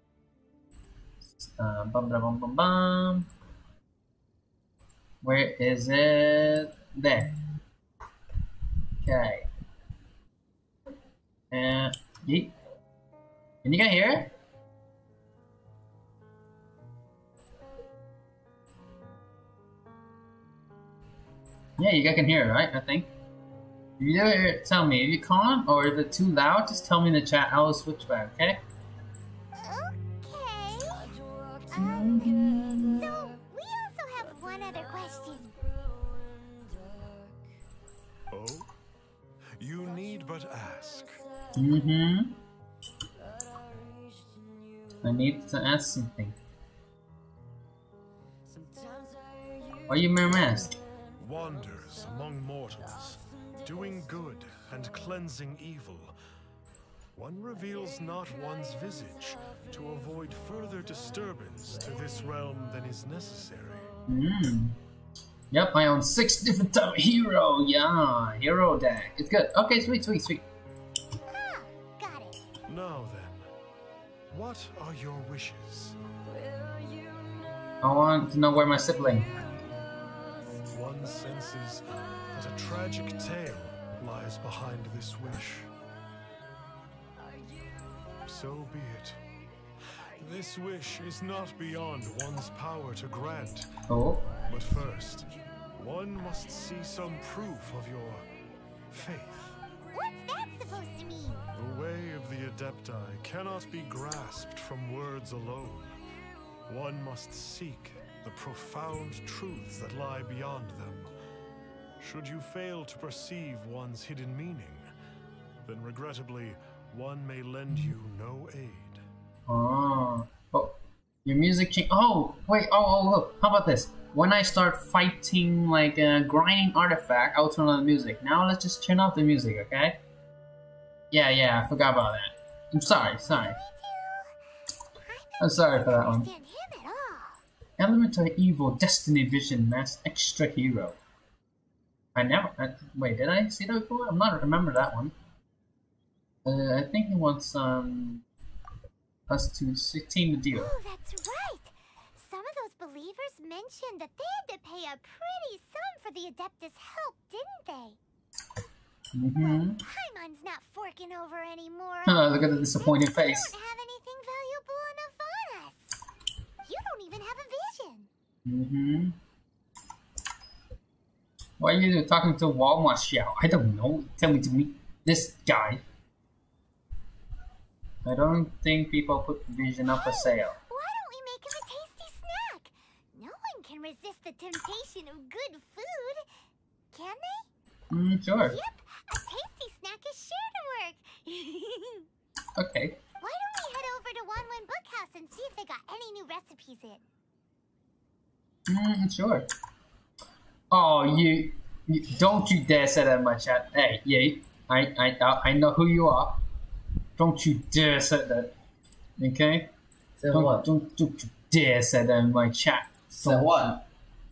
Where is it? There. Okay. And yeet. Can you guys hear it? Yeah, you guys can hear it, right? I think. If you do hear it, tell me. If you can't, or if it's too loud, just tell me in the chat. I will switch back, okay? Okay. So, we also have one other question. Oh? You need but ask. I need to ask something. Why you wear a mask? Wanders among mortals, doing good and cleansing evil. One reveals not one's visage to avoid further disturbance to this realm than is necessary. Yep, I own 6 different type of hero. Yeah, hero deck. It's good. Okay, sweet, sweet, sweet. Ah, got it. Now then, what are your wishes? I want to know where my sibling. One senses that a tragic tale lies behind this wish. So be it. This wish is not beyond one's power to grant. Oh. But first, one must see some proof of your faith. What's that supposed to mean? The way of the Adepti cannot be grasped from words alone. One must seek the profound truths that lie beyond them. Should you fail to perceive one's hidden meaning, then regrettably, one may lend you no aid. Oh. Oh. Your music change. Oh, wait. Oh, look. How about this? When I start fighting like a grinding artifact, I'll turn on the music. Now let's just turn off the music, okay? Yeah, I forgot about that. I'm sorry. I'm sorry for that one. Understand him at all. Elemental Evil Destiny Vision Mass Extra Hero. Wait, did I see that before? I'm not remember that one. I think he wants us to team the deal. Oh, that's right. Some of those believers mentioned that they had to pay a pretty sum for the Adeptus' help, didn't they? Mm-hmm. Paimon's not forking over anymore. Look at the disappointed You face. don't have anything valuable enough on us. You don't even have a vision. Mm-hmm. Why are you talking to Walmart Xiao? I don't know. Tell me to meet this guy. I don't think people put vision up for sale. Why don't we make him a tasty snack? No one can resist the temptation of good food. Can they? Sure. Yep, a tasty snack is sure to work. Okay. Why don't we head over to Wanwen Bookhouse and see if they got any new recipes in? Sure. Oh, you don't you dare say that in my chat. Hey, yeah, I know who you are. Don't you dare say that. Okay? Say what? Don't you dare say that in my chat. Say what?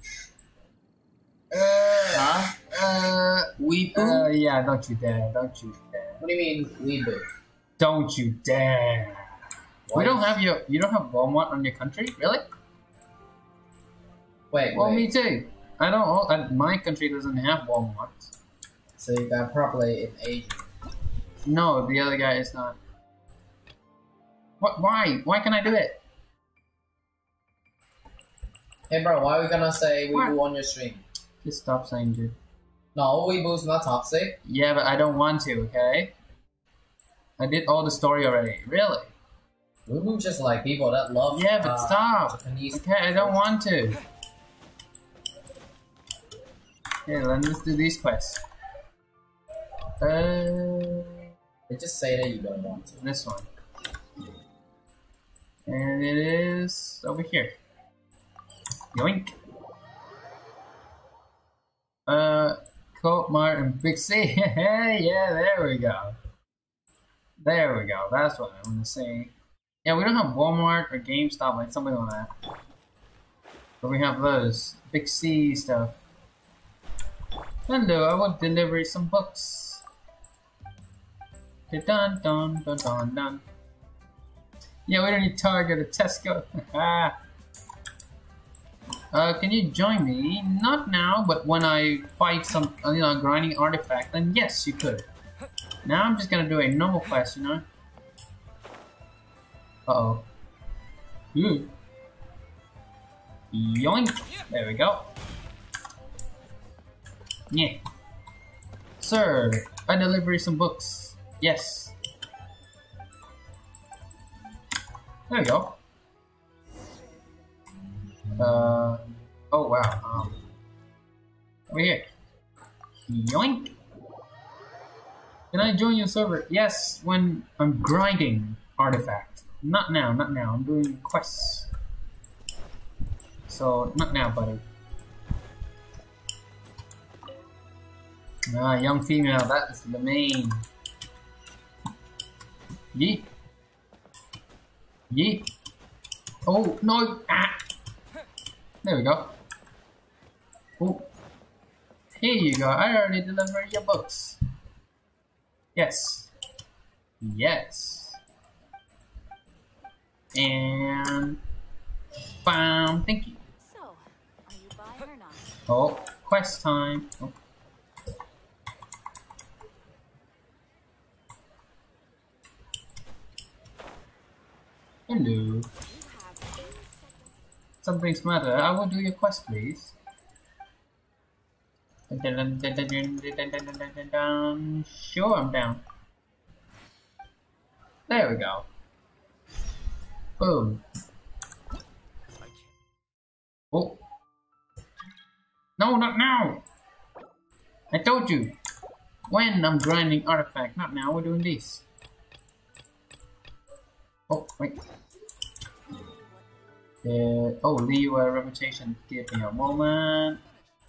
Weeboo? Yeah, don't you dare. Don't you dare. What do you mean, weeboo? Don't you dare. What? You don't have Walmart on your country? Really? Wait, Well, wait. me too. I don't. My country doesn't have Walmart. So you got probably in Asia. No, the other guy is not. What? Why? Why can I do it? Hey bro, why are we gonna say What? weeboo on your stream? Just stop saying dude. No, weeboo's not toxic. Yeah, but I don't want to. Okay. I did all the story already. Really? Weeboo just like people that love. Yeah, but stop. Japanese Okay, I don't want to. Okay, let's do these quests. They just say that you don't want to. This one. And it is over here. Yoink. Colt Mart and Big C. Hey, yeah, there we go. There we go. That's what I want to say. Yeah, we don't have Walmart or GameStop, like something like that. But we have those Big C stuff. Hello, I will deliver some books. Dun dun dun dun dun. Yeah, we don't need Target or Tesco. Can you join me? Not now, but when I fight some, grinding artifact, then yes, you could. Now I'm just gonna do a normal quest, you know? Uh-oh. Ooh. Yoink! There we go. Yeah. Sir, I deliver some books. Yes. There we go. Oh wow. Over here. Yoink! Can I join your server? Yes, when I'm grinding artifact. Not now, not now. I'm doing quests. So, not now, buddy. Ah, young female, that is the main. Yeet. Yeet. Oh, no! Ah! There we go. Oh, Here you go. I already delivered your books. Yes. Yes. And bam. Thank you. So, are you buying or not? Oh, quest time. Oh. Hello. Something's matter. I will do your quest, please. Sure, I'm down. There we go. Boom. Oh. No, not now. I told you. When I'm grinding artifact, not now. We're doing this. Oh, wait. Oh, Liu reputation. Give me a moment.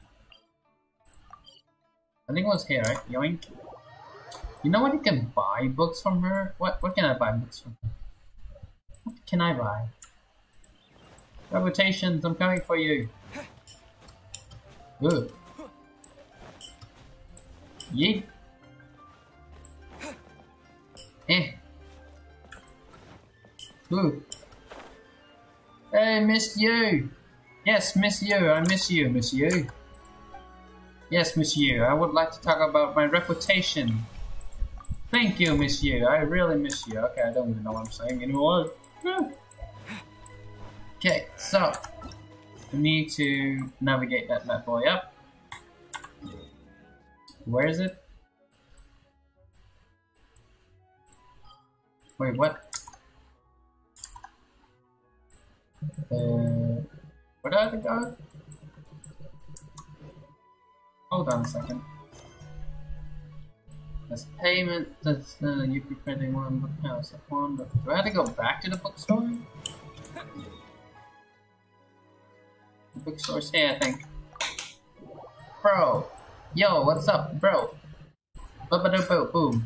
I think it was here, right? Yoink. You know what? You can buy books from her. What can I buy books from her? What can I buy? Reputations, I'm coming for you. Good. Yeet. Eh. Good. Hey, Miss Yu. Yes, Miss Yu. I miss you, Miss Yu. Yes, Miss Yu. I would like to talk about my reputation. Thank you, Miss Yu. I really miss you. Okay, I don't even know what I'm saying anymore. Okay, so I need to navigate that bad boy up. Where is it? Wait, what? Where do I have to go? Hold on a second. That's payment. That's you preparing one book house. Do I have to go back to the bookstore? The bookstore's here, I think. Bro, yo, what's up, bro? Boom.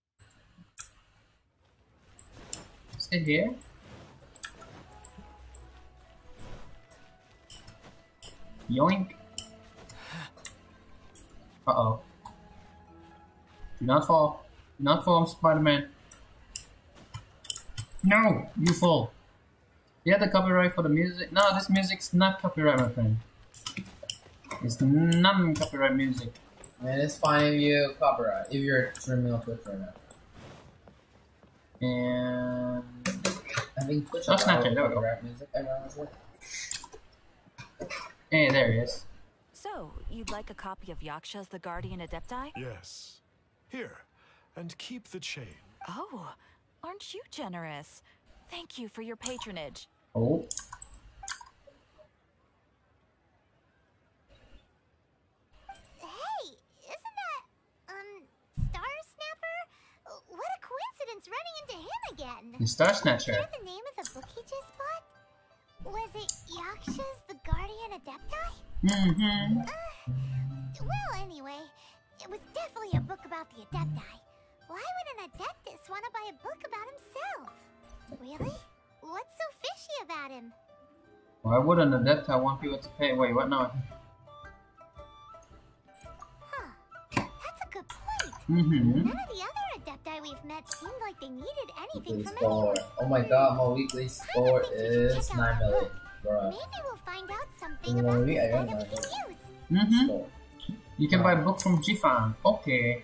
Is it here? Yoink. Uh-oh. Do not fall. Do not fall, Spider-Man. No! You fall. You have the copyright for the music? No, this music's not copyright, my friend. It's non-copyright music. Man, it's fine if you copyright, if you're streaming on Twitch right now. And... I think Twitch Oh, Snapchat, there we go. copyright music. Hey, there he is. So, you'd like a copy of Yaksha's The Guardian Adepti? Yes. Here, and keep the chain. Oh, aren't you generous? Thank you for your patronage. Oh. Hey, isn't that, Star Snapper? What a coincidence running into him again. The Star Snatcher. Hear the name of the book he just bought? Was it Yaksha's The Guardian Adepti? Mm-hmm. Well, anyway, it was definitely a book about the Adepti. Why would an Adeptus want to buy a book about himself? Really? What's so fishy about him? Why would an Adepti want people to pay? Wait, what? No. Huh. That's a good point. Mm-hmm. None of the other Adepti we've met seemed like they needed anything Weekly from score. anyone. Oh my god, my weekly score think we should is check out 9 that million. book. Bruh. Maybe we'll find out something Yeah, about we- this I guy got that we that. can use. Mm-hmm. Score. You can buy a book from Jifang. Okay.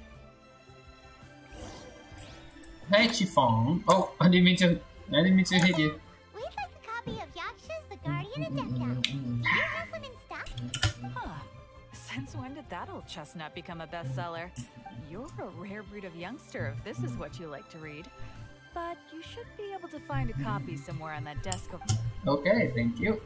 Hey, Jifang. Oh, I didn't mean to hit you. We'd like a copy of Yaksha's The Guardian Adepti. Do you have one in stock? Huh. Since when did that old chestnut become a bestseller? You're a rare breed of youngster if this is what you like to read. But you should be able to find a copy somewhere on that desk over... Okay, thank you.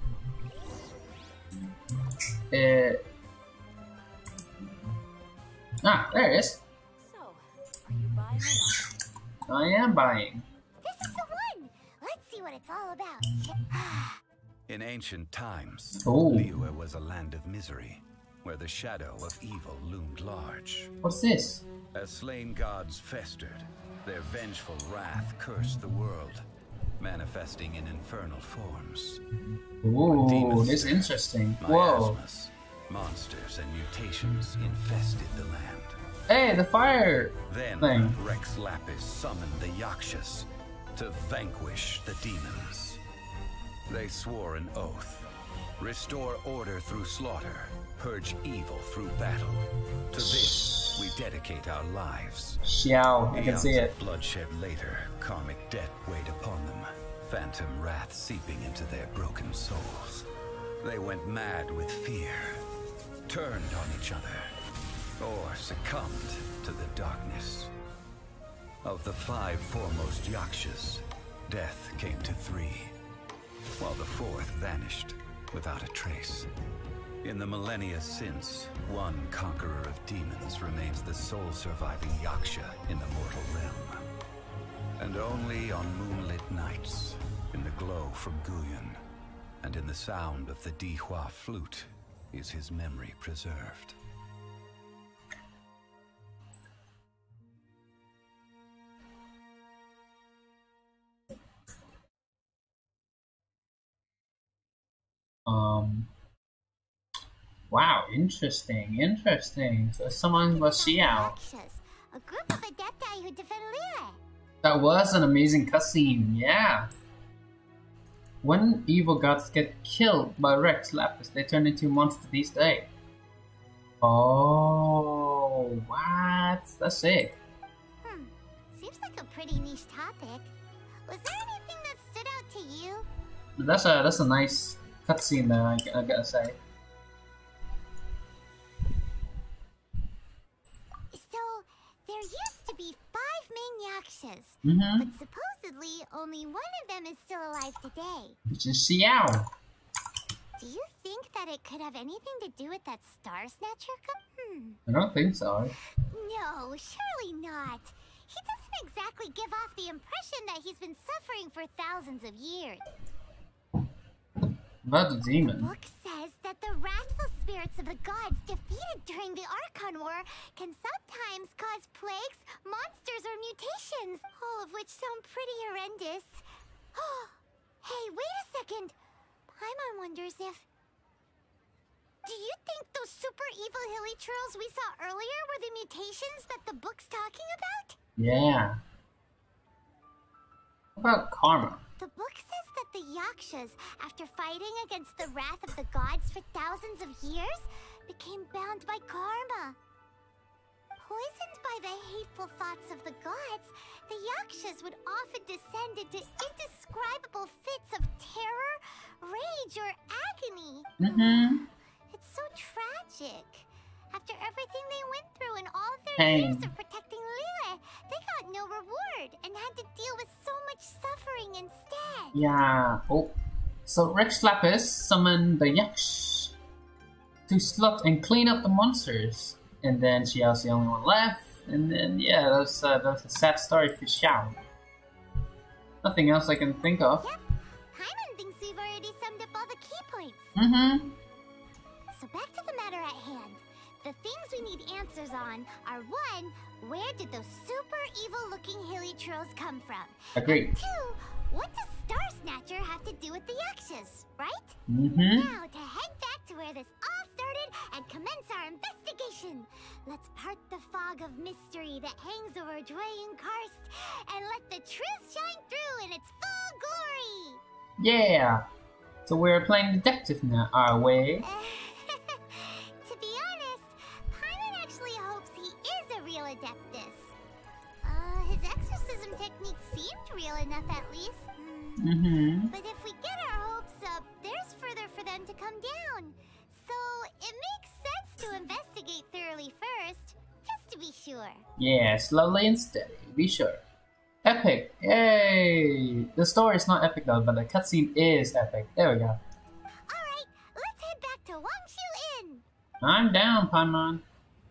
There it is. So, are you buying or not? I am buying. This is the one! Let's see what it's all about. In ancient times, Oh. Liyue was a land of misery, where the shadow of evil loomed large. What's this? As slain gods festered, their vengeful wrath cursed the world, manifesting in infernal forms. Ooh, Demons this is stirred, interesting. Whoa. miasmas, Monsters and mutations infested the land. Hey, the fire Then thing. Rex Lapis summoned the Yakshas to vanquish the demons. They swore an oath. Restore order through slaughter. Purge evil through battle. To this, we dedicate our lives. Xiao, I can Eons see of it. bloodshed later, karmic debt weighed upon them. Phantom wrath seeping into their broken souls. They went mad with fear, turned on each other, or succumbed to the darkness. Of the 5 foremost Yakshas, death came to 3, while the 4th vanished without a trace. In the millennia since, one conqueror of demons remains the sole surviving Yaksha in the mortal realm. And only on moonlit nights, in the glow from Guyon, and in the sound of the Dihua flute, is his memory preserved. Wow, interesting. So someone was Xiao. A group of Adepti who defend Liyue. That was an amazing cutscene, yeah. When evil gods get killed by Rex Lapis, they turn into monsters these days. Oh, what? That's sick. Seems like a pretty niche topic. Was there anything that stood out to you? That's a nice cutscene there, I gotta say. So, there used to be 5 main Yakshas, but supposedly only one of them is still alive today. Which is Xiao. Do you think that it could have anything to do with that Star Snatcher? I don't think so. No, surely not. He doesn't exactly give off the impression that he's been suffering for thousands of years. About the demon. The book says that the wrathful spirits of the gods defeated during the Archon War can sometimes cause plagues, monsters, or mutations, all of which sound pretty horrendous. Hey, wait a second. Paimon wonders if... Do you think those super evil hilichurls we saw earlier were the mutations that the book's talking about? Yeah. What about karma? The book says that the Yakshas, after fighting against the wrath of the gods for thousands of years, became bound by karma. Poisoned by the hateful thoughts of the gods, the Yakshas would often descend into indescribable fits of terror, rage, or agony. It's so tragic. After everything they went through and all their years of protecting Liyue, they got no reward and had to deal with so much suffering instead. Yeah. Oh. So Rex Lapis summoned the Yaksh to slot and clean up the monsters. And then Xiao's the only one left. And then, yeah, that was a sad story for Xiao. Nothing else I can think of. Yep. Paimon thinks we've already summed up all the key points. So back to the matter at hand. The things we need answers on are 1, where did those super evil-looking hilichurls come from? Agreed. And 2, what does Star Snatcher have to do with the Yakshas, right? Mm-hmm. Now to head back to where this all started and commence our investigation. Let's part the fog of mystery that hangs over Dwayne Karst and let the truth shine through in its full glory. Yeah. So we're playing detective now, are we? To be honest, Paimon actually hopes he is a real Adeptus. His exorcism techniques seemed real enough at least. But if we get our hopes up, there's further for them to come down. So it makes sense to investigate thoroughly first, just to be sure. Yeah, slowly and steady, be sure. Epic! Yay! The story is not epic though, but the cutscene is epic. There we go. Alright, let's head back to Wangshu Inn! I'm down, Paimon.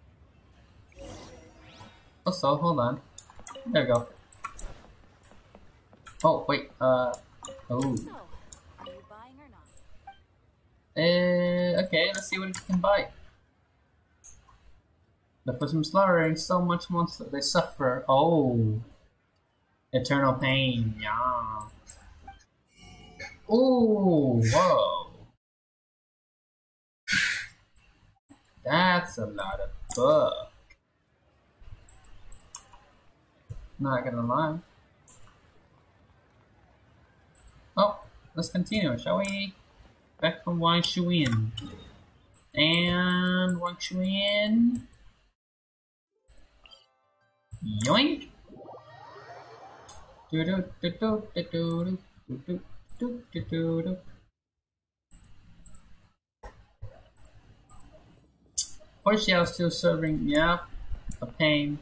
Also, hold on. There we go. Oh, wait, oh. So, are you buying or not? Okay, let's see what you can buy. But for some slaughtering, so much monster, they suffer. Oh. Eternal pain, yeah. Oh, whoa. That's a lot of book. Not gonna lie. Oh, let's continue, shall we? Back from Wang Shuyin. And Wang Shuyin. Yoink! Do do do do do do do do do do do. Horseow still serving, yep. A pain.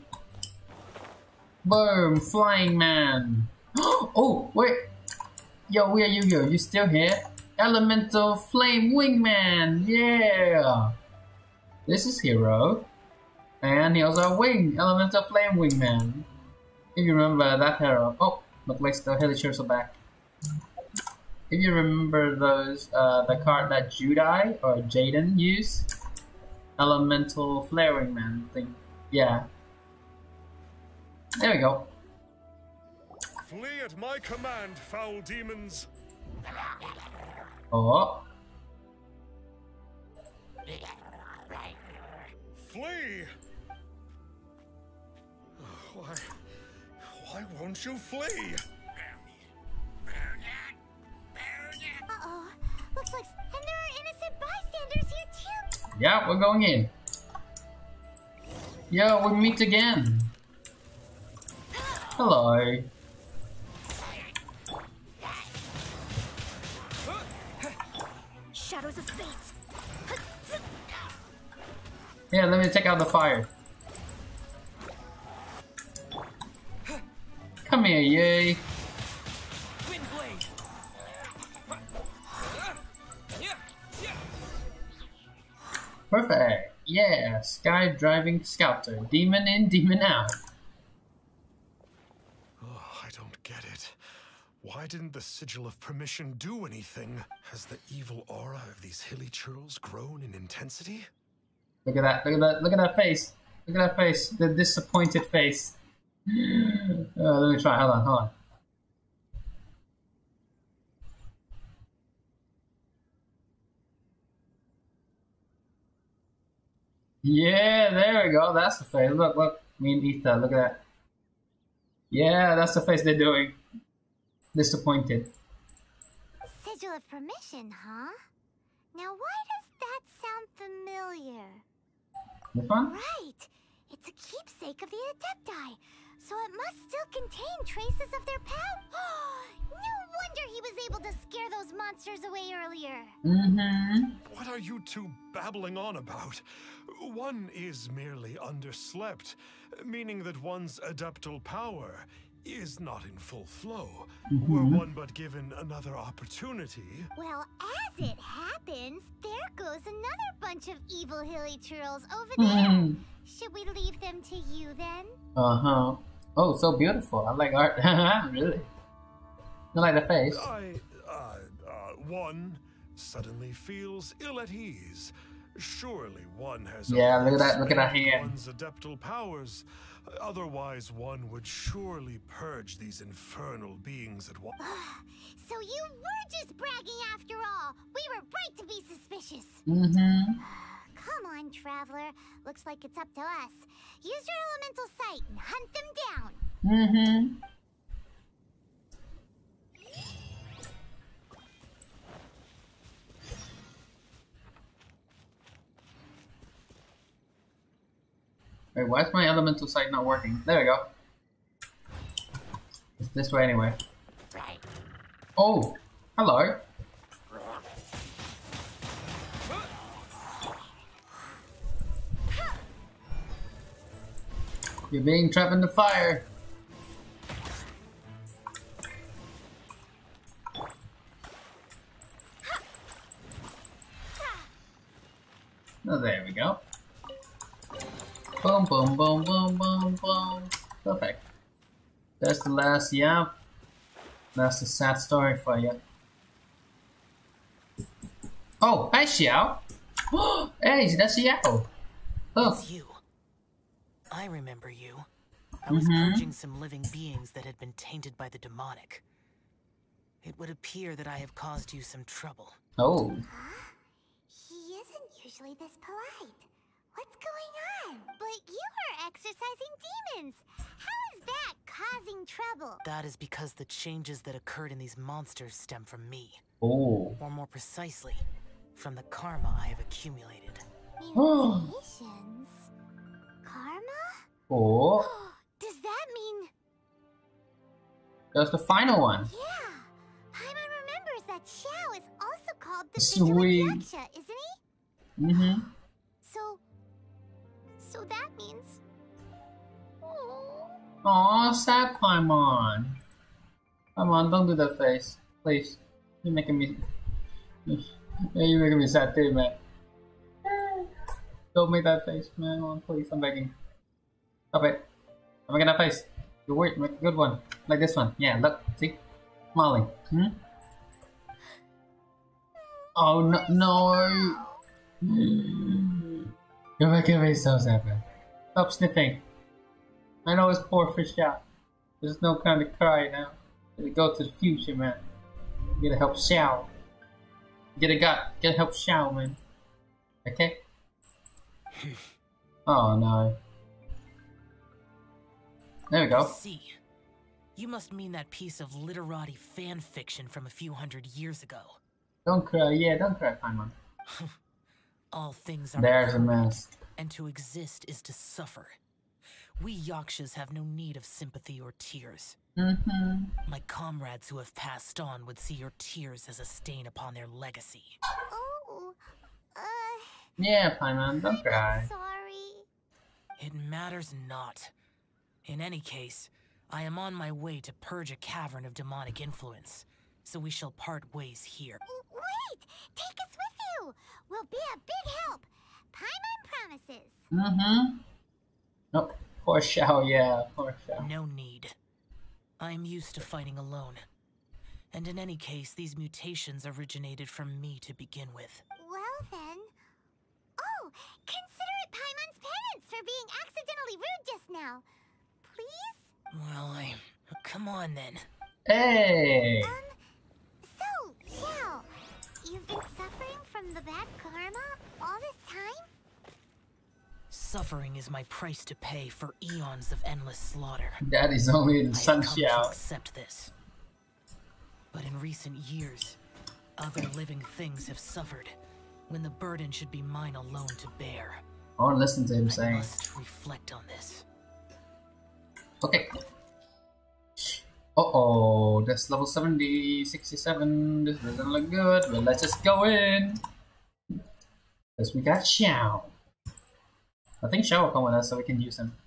Boom! Flying man! Oh, wait! Yo, where are you go? You still here? Elemental Flame Wingman! Yeah! This is Hero. And here's our wing! Elemental Flame Wingman. If you remember that hero. Oh, look like the Hilichurls are back. If you remember those, the card that Judai or Jaden used. Elemental Flaring Man thing. Yeah. There we go. Flee at my command, foul demons. Oh. Flee! Why won't you flee? Uh-oh. Looks like... And there are innocent bystanders here too! Yeah, we're going in. Yo, we meet again. Hello. Shadows of fate. Yeah, let me take out the fire. Come here, yay. Perfect. Yeah, Sky Driving Scouter. Demon in, demon out. Oh, I don't get it. Why didn't the Sigil of Permission do anything? Has the evil aura of these Hilichurls grown in intensity? Look at that, look at that, look at that face. Look at that face, the disappointed face. Let me try, hold on. Yeah, there we go, that's the face. Look, me and Ether, look at that. Yeah, that's the face they're doing. Disappointed. Sigil of Permission, huh? Now why does that sound familiar? This one? Right! It's a keepsake of the Adepti, so it must still contain traces of their power. No wonder he was able to scare those monsters away earlier. Mm-hmm. What are you two babbling on about? One is merely underslept, meaning that one's adeptal power is not in full flow. Were one but given another opportunity... Well, as it happens, there goes another bunch of evil Hilichurls over there. Should we leave them to you then? Uh-huh. Oh, so beautiful. I like art. Really? You like the face? One suddenly feels ill at ease. Surely one has... Yeah, look at that hand. One's adeptal powers. Otherwise, one would surely purge these infernal beings at once. So you were just bragging after all. We were right to be suspicious. Come on, Traveler. Looks like it's up to us. Use your elemental sight and hunt them down. Wait, why is my elemental sight not working? There we go. It's this way anyway. Oh, hello. You're being trapped in the fire. Oh, there we go. Boom, boom, boom, boom, boom, boom. Perfect. That's the last, yeah. That's the sad story for you. Oh, hi, Xiao. Hey, that's Xiao. Oh. It's you. I remember you. I was purging some living beings that had been tainted by the demonic. It would appear that I have caused you some trouble. Oh. He isn't usually this polite. trouble. That is because the changes that occurred in these monsters stem from me. Oh. Or more precisely, from the karma I have accumulated. Mutations? Karma? Oh. Does that mean... That's the final one. Yeah! Paimon remembers that Xiao is also called the Sweet. Vigilant Yaksha, isn't he? Mm-hmm. So that means... Oh. Aw, sad Paimon. Paimon, don't do that face. Please. You're making me... You're making me sad too, man. Don't make that face, man. Oh, please, I'm begging. Stop it. I'm making that face. You're weird. Make a good one. Like this one. Yeah, look. See? Smiling. Hmm? Oh, no. No. You're making me so sad, man. Stop sniffing. I know it's poor fish out. There's no kind of cry now. Gotta go to the future, man. You gotta help Xiao. Gotta help Xiao, man. Okay? Oh no. There we I go. see. You must mean that piece of literati fan fiction from a few hundred years ago. Don't cry, yeah, don't cry, Paimon. All things are There's a impermanent, mess. and to exist is to suffer. We Yakshas have no need of sympathy or tears. Mm-hmm. My comrades who have passed on would see your tears as a stain upon their legacy. Oh. Yeah, Paimon, don't cry. Sorry. It matters not. In any case, I am on my way to purge a cavern of demonic influence, so we shall part ways here. Wait! Take us with you! We'll be a big help! Paimon promises! Mm-hmm. Oh, poor Xiao, yeah, poor Xiao. No need. I am used to fighting alone. And in any case, these mutations originated from me to begin with. Well then... Oh! Consider it Paimon's penance for being accidentally rude just now! Please? Well, come on then. Hey! So, Xiao, you've been suffering from the bad karma all this time? Suffering is my price to pay for eons of endless slaughter. That is only the I Sun have come to Xiao. accept this. But in recent years, other living things have suffered, when the burden should be mine alone to bear. I want to listen to him I saying. must reflect on this. Okay. Uh-oh, that's level 70, 67. This doesn't look good, but let's just go in. Because we got Xiao. I think Xiao will come with us so we can use him.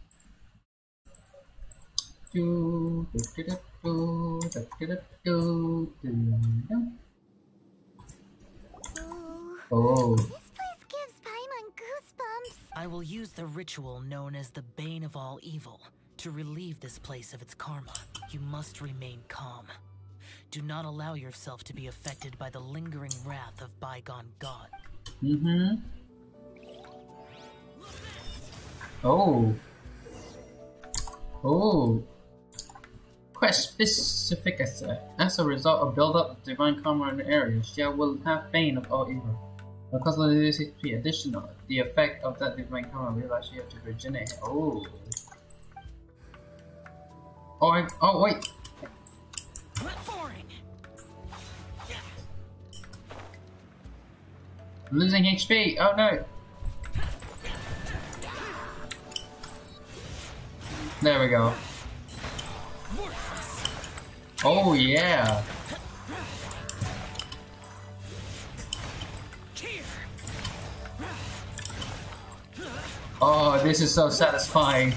Oh. This place gives Paimon goosebumps. I will use the ritual known as the Bane of All Evil to relieve this place of its karma. You must remain calm. Do not allow yourself to be affected by the lingering wrath of bygone God. Mm-hmm. Oh. Oh. Quest specific as a result of build-up of divine karma in the area, Xiao will have Bane of All Evil. Because of this HP additional, the effect of that divine karma will actually have to regenerate. Oh. Oh wait. I'm losing HP. Oh no. There we go. Oh yeah. Oh, this is so satisfying.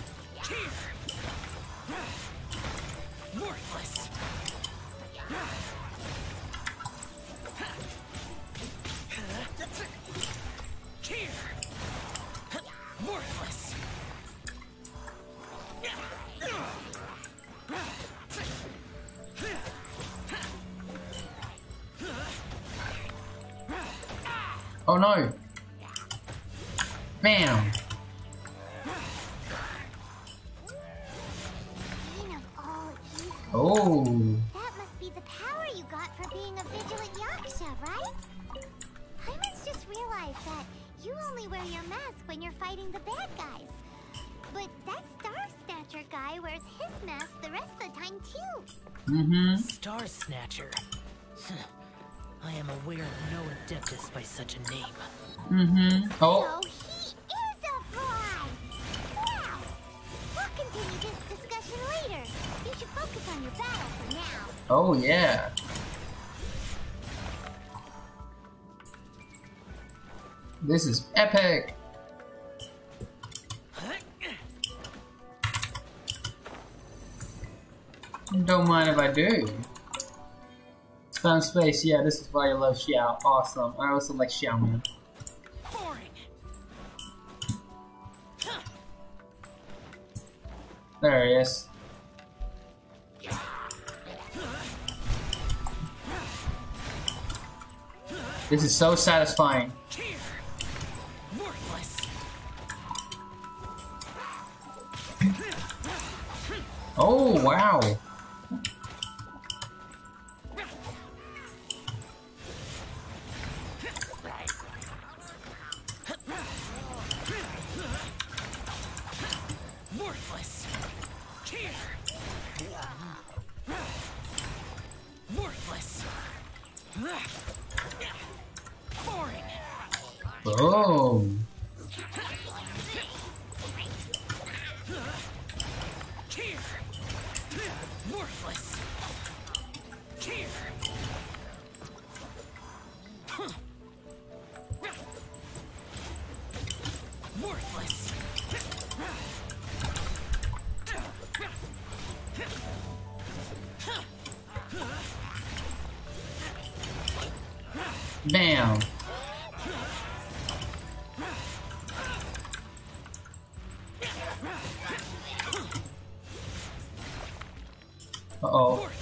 Oh no! Bam! Bane of all evil. Oh! That must be the power you got for being a vigilant Yaksha, right? Paimon's just realized that you only wear your mask when you're fighting the bad guys. But that Star Snatcher guy wears his mask the rest of the time too. Star Snatcher. I am aware of no Adeptus by such a name. So Oh. he is a fraud! Wow! We'll continue this discussion later. You should focus on your battle for now. Oh yeah. This is epic. Don't mind if I do. Found space, yeah, this is why I love Xiao. Awesome. I also like Xiao, man. There he is. This is so satisfying. Oh, wow. Worthless. Worthless. Boring. Boom. Worthless. Worthless. Bam. Uh-oh.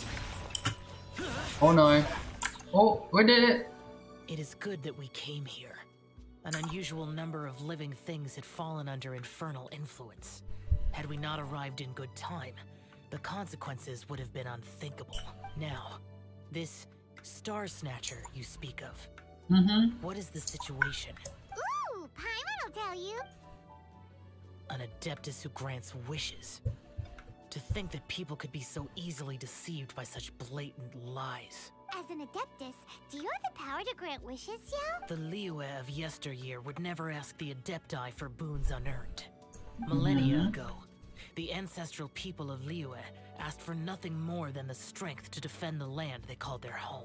Oh no. Oh, we did it. It is good that we came here. An unusual number of living things had fallen under infernal influence. Had we not arrived in good time, the consequences would have been unthinkable. Now, this Star Snatcher you speak of. What is the situation? Ooh, Paimon will tell you. An Adeptus who grants wishes. To think that people could be so easily deceived by such blatant lies. As an Adeptus, do you have the power to grant wishes, Xiao? The Liyue of yesteryear would never ask the Adepti for boons unearned. Millennia ago, the ancestral people of Liyue asked for nothing more than the strength to defend the land they called their home.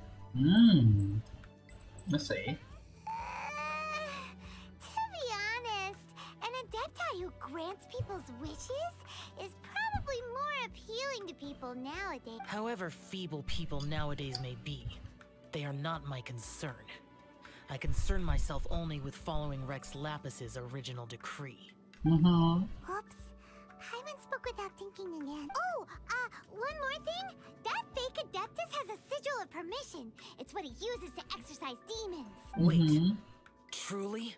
Let's see. To be honest, an Adepti who grants people's wishes is probably more appealing to people nowadays. However feeble people nowadays may be, they are not my concern. I concern myself only with following Rex Lapis's original decree. Oops. Paimon spoke without thinking again. Oh, one more thing. That fake Adeptus has a sigil of permission. It's what he uses to exorcise demons. Wait, truly?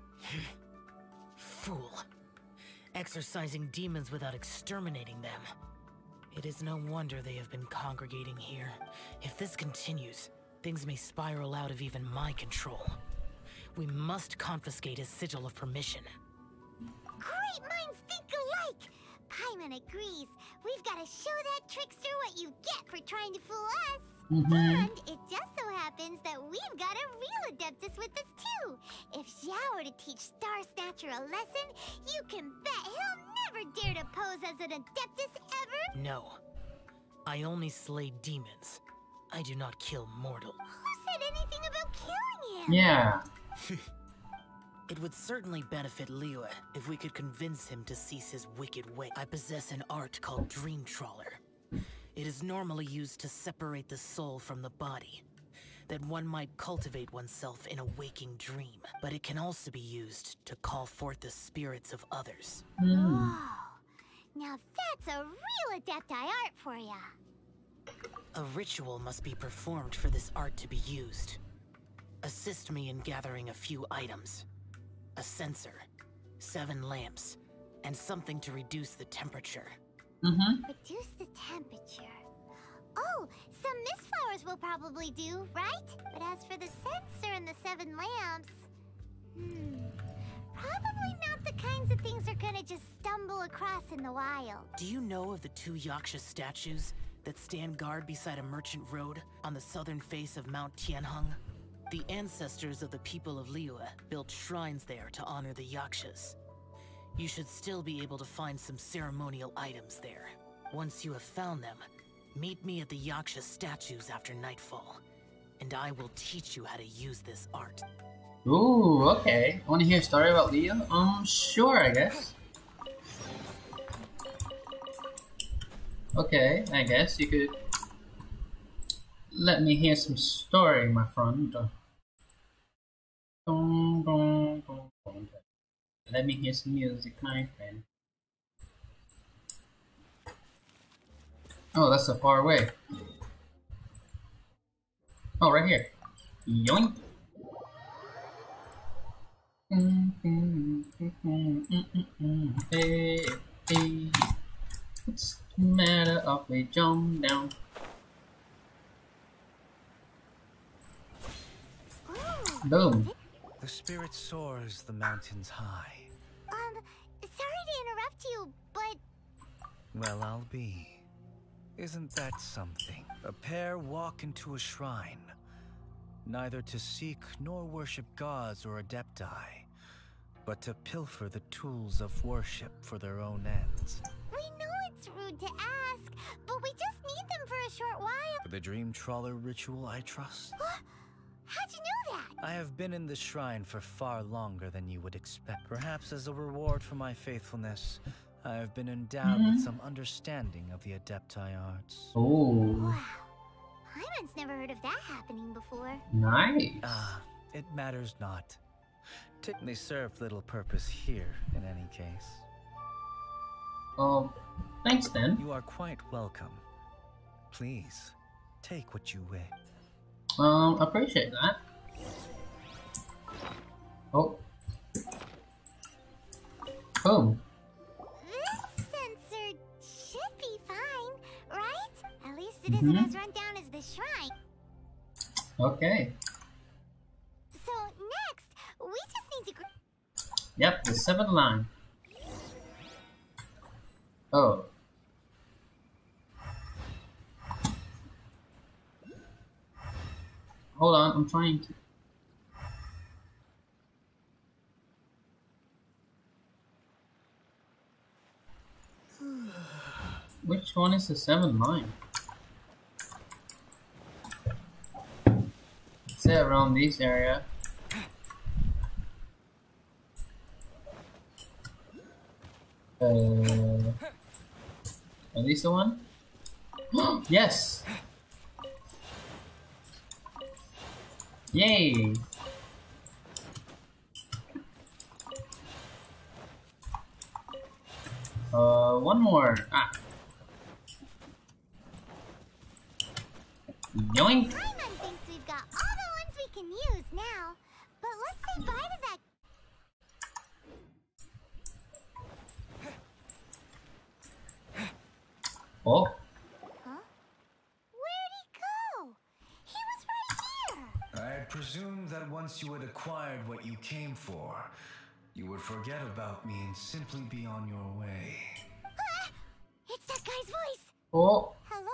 Fool. Exorcising demons without exterminating them. It is no wonder they have been congregating here. If this continues, things may spiral out of even my control. We must confiscate his sigil of permission. Great minds think alike! Paimon agrees. We've got to show that trickster what you get for trying to fool us. And it just so happens that we've got a real Adeptus with us too. If Xiao were to teach Star Snatcher a lesson, you can bet he'll never dare to pose as an Adeptus ever. No. I only slay demons. I do not kill mortal. Who said anything about killing him? Yeah. It would certainly benefit Liyue if we could convince him to cease his wicked way. I possess an art called Dream Trawler. It is normally used to separate the soul from the body, that one might cultivate oneself in a waking dream. But it can also be used to call forth the spirits of others. Whoa. Now that's a real Adepti art for ya. A ritual must be performed for this art to be used. Assist me in gathering a few items. A censer, 7 lamps, and something to reduce the temperature. Reduce the temperature. Oh, some mist flowers will probably do, right? But as for the censer and the 7 lamps... probably not the kinds of things are gonna just stumble across in the wild. Do you know of the 2 Yaksha statues that stand guard beside a merchant road on the southern face of Mount Tianheng? The ancestors of the people of Liyue built shrines there to honor the Yakshas. You should still be able to find some ceremonial items there. Once you have found them, meet me at the Yaksha statues after nightfall, and I will teach you how to use this art. Ooh, okay. Want to hear a story about Leo? Sure, I guess. Okay, I guess you could let me hear some story, my friend. Let me hear some music, my friend. Oh, that's so far away. Oh, right here. Yoink! Hey, hey. What's the matter if we jump down? Boom. The spirit soars the mountains high. Sorry to interrupt you, but... Well, I'll be. Isn't that something? A pair walk into a shrine, neither to seek nor worship gods or adepti, but to pilfer the tools of worship for their own ends. We know it's rude to ask, but we just need them for a short while. For the Dream Trawler ritual, I trust. How'd you know that? I have been in the shrine for far longer than you would expect. Perhaps as a reward for my faithfulness, I have been endowed with some understanding of the Adepti arts. Oh. Wow. Paimon's never heard of that happening before. Nice. It matters not. They serve little purpose here, in any case. Oh, thanks then. You are quite welcome. Please, take what you wish. Appreciate that. Oh. Boom. This sensor should be fine, right? At least it isn't as run down as the shrine. Okay. So next, we just need to... Yep, the 7th line. Oh. Hold on, I'm trying to... Which one is the 7th line? Say around this area. Are these the one? Yes! Yay! One more. Yoink! Paimon thinks we've got all the ones we can use now, but let's say bye to that. Oh. Huh? Where'd he go? He was right here. I had presumed that once you had acquired what you came for, you would forget about me and simply be on your way. It's that guy's voice. Oh. Hello?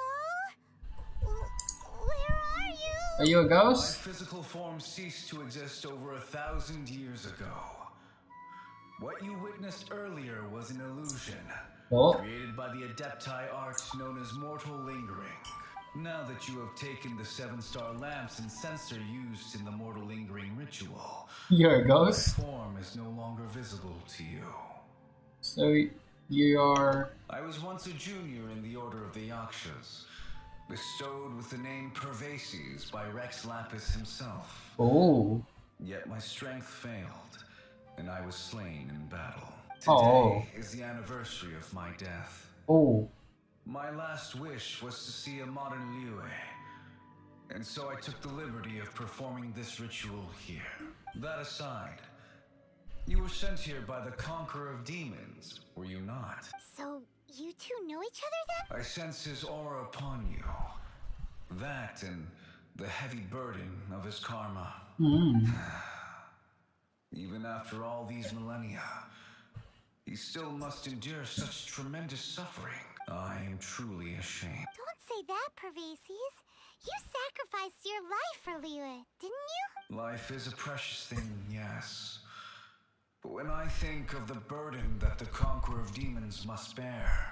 Where are you? Are you a ghost? My physical form ceased to exist over 1,000 years ago. What you witnessed earlier was an illusion, created by the Adepti art known as mortal lingering. Now that you have taken the 7-star lamps and sensor used in the mortal lingering ritual, you're a ghost? my form is no longer visible to you. So you are... I was once a junior in the Order of the Yakshas, bestowed with the name Pervases by Rex Lapis himself. Oh. Yet my strength failed, and I was slain in battle. Today is the anniversary of my death. Oh. My last wish was to see a modern Liyue, and so I took the liberty of performing this ritual here. That aside, you were sent here by the Conqueror of Demons, were you not? So, you two know each other then? I sense his aura upon you. That and the heavy burden of his karma. Even after all these millennia, he still must endure such tremendous suffering. I am truly ashamed. Don't say that, Pervases. You sacrificed your life for Liyue, didn't you? Life is a precious thing, yes. But when I think of the burden that the Conqueror of Demons must bear,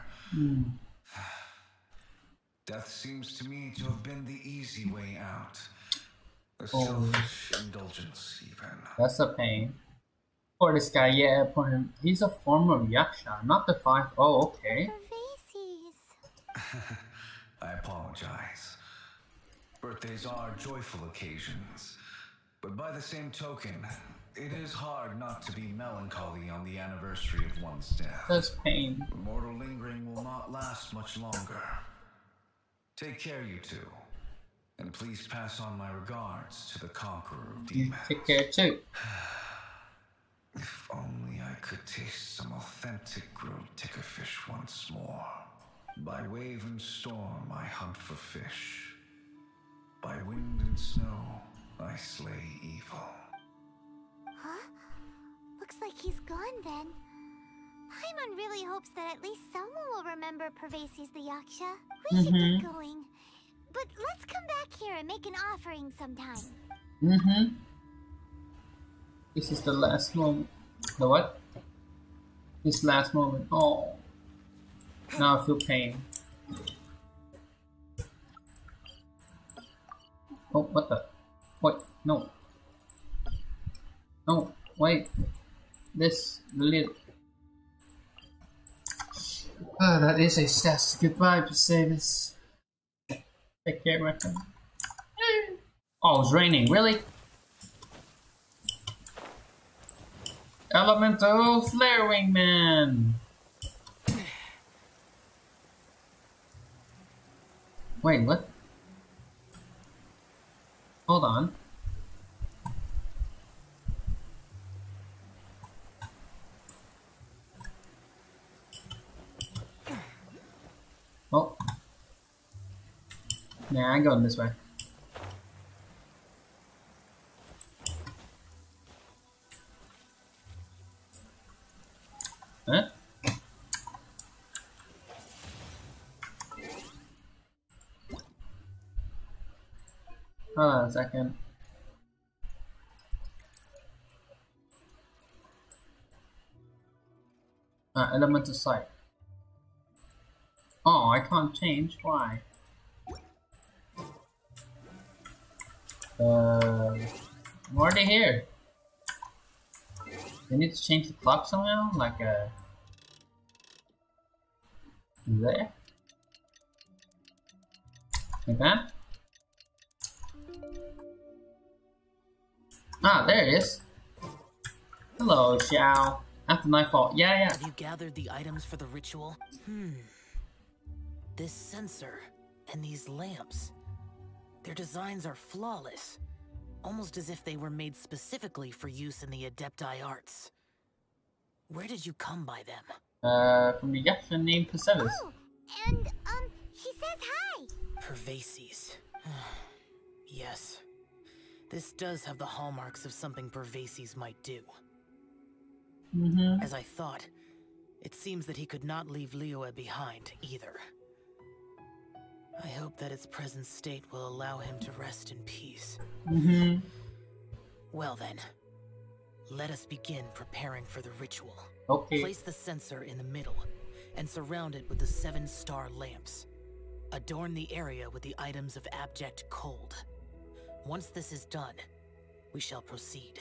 death seems to me to have been the easy way out. A selfish indulgence, even. That's a pain. Poor this guy, yeah, poor him. He's a former Yaksha, not the 5. Oh, okay. Pervases. I apologize. Birthdays are joyful occasions, but by the same token, it is hard not to be melancholy on the anniversary of one's death. That's pain. Mortal lingering will not last much longer. Take care, you two. And please pass on my regards to the Conqueror of Demons. Take care, too. If only I could taste some authentic grilled tickerfish once more. By wave and storm I hunt for fish. By wind and snow I slay evil. Huh? Looks like he's gone then. Paimon really hopes that at least someone will remember Pervases the Yaksha. We should get going. But let's come back here and make an offering sometime. This is the last moment. The what? This last moment. Oh. Now I feel pain. Oh, what the? Wait, no. No, wait. This, the lid. Ah, that is a sass. Goodbye, Perseus. Take care, my friend. Oh, it's raining. Really? Elemental Flare Wingman. Wait, what? Hold on. Oh. Nah, I'm going this way. Huh? Hold on a second. Elemental sight. Oh, I can't change. Why? I'm already here. They need to change the clock somehow, like there, like that. Ah, there it is. Hello, Xiao. After nightfall. Yeah. Have you gathered the items for the ritual? This sensor and these lamps. Their designs are flawless. Almost as if they were made specifically for use in the Adepti arts. Where did you come by them? From the Yaksha named Perseus. Oh, and, he says hi! Pervases. Yes. This does have the hallmarks of something Pervases might do. As I thought, it seems that he could not leave Liyue behind, either. I hope that its present state will allow him to rest in peace. Well then, let us begin preparing for the ritual. Okay. Place the sensor in the middle, and surround it with the 7-star lamps. Adorn the area with the items of abject cold. Once this is done, we shall proceed.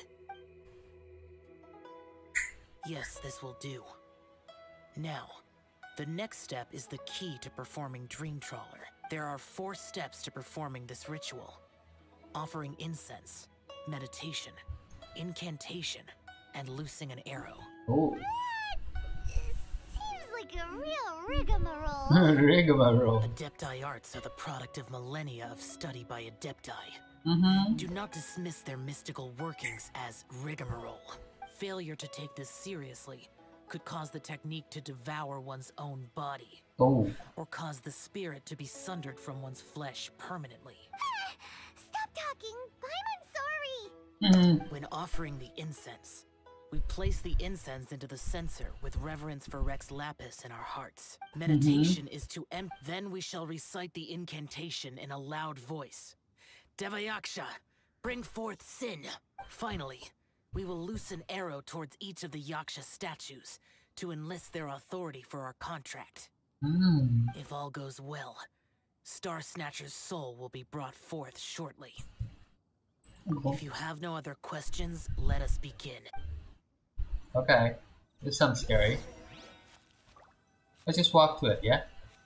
Yes, this will do. Now, the next step is the key to performing Dream Trawler. There are 4 steps to performing this ritual. Offering incense, meditation, incantation, and loosing an arrow. Oh. Seems like a real rigmarole. Rigmarole. Adepti arts are the product of millennia of study by Adepti. Do not dismiss their mystical workings as rigmarole. Failure to take this seriously could cause the technique to devour one's own body. Oh. Or cause the spirit to be sundered from one's flesh permanently. Stop talking! Paimon's sorry! When offering the incense, We place the incense into the censer with reverence for Rex Lapis in our hearts. Meditation is to then we shall recite the incantation in a loud voice. Devayaksha, bring forth sin. Finally, we will loose an arrow towards each of the Yaksha statues to enlist their authority for our contract. If all goes well, Star Snatcher's soul will be brought forth shortly. If you have no other questions, let us begin. Okay. This sounds scary. Let's just walk to it, yeah?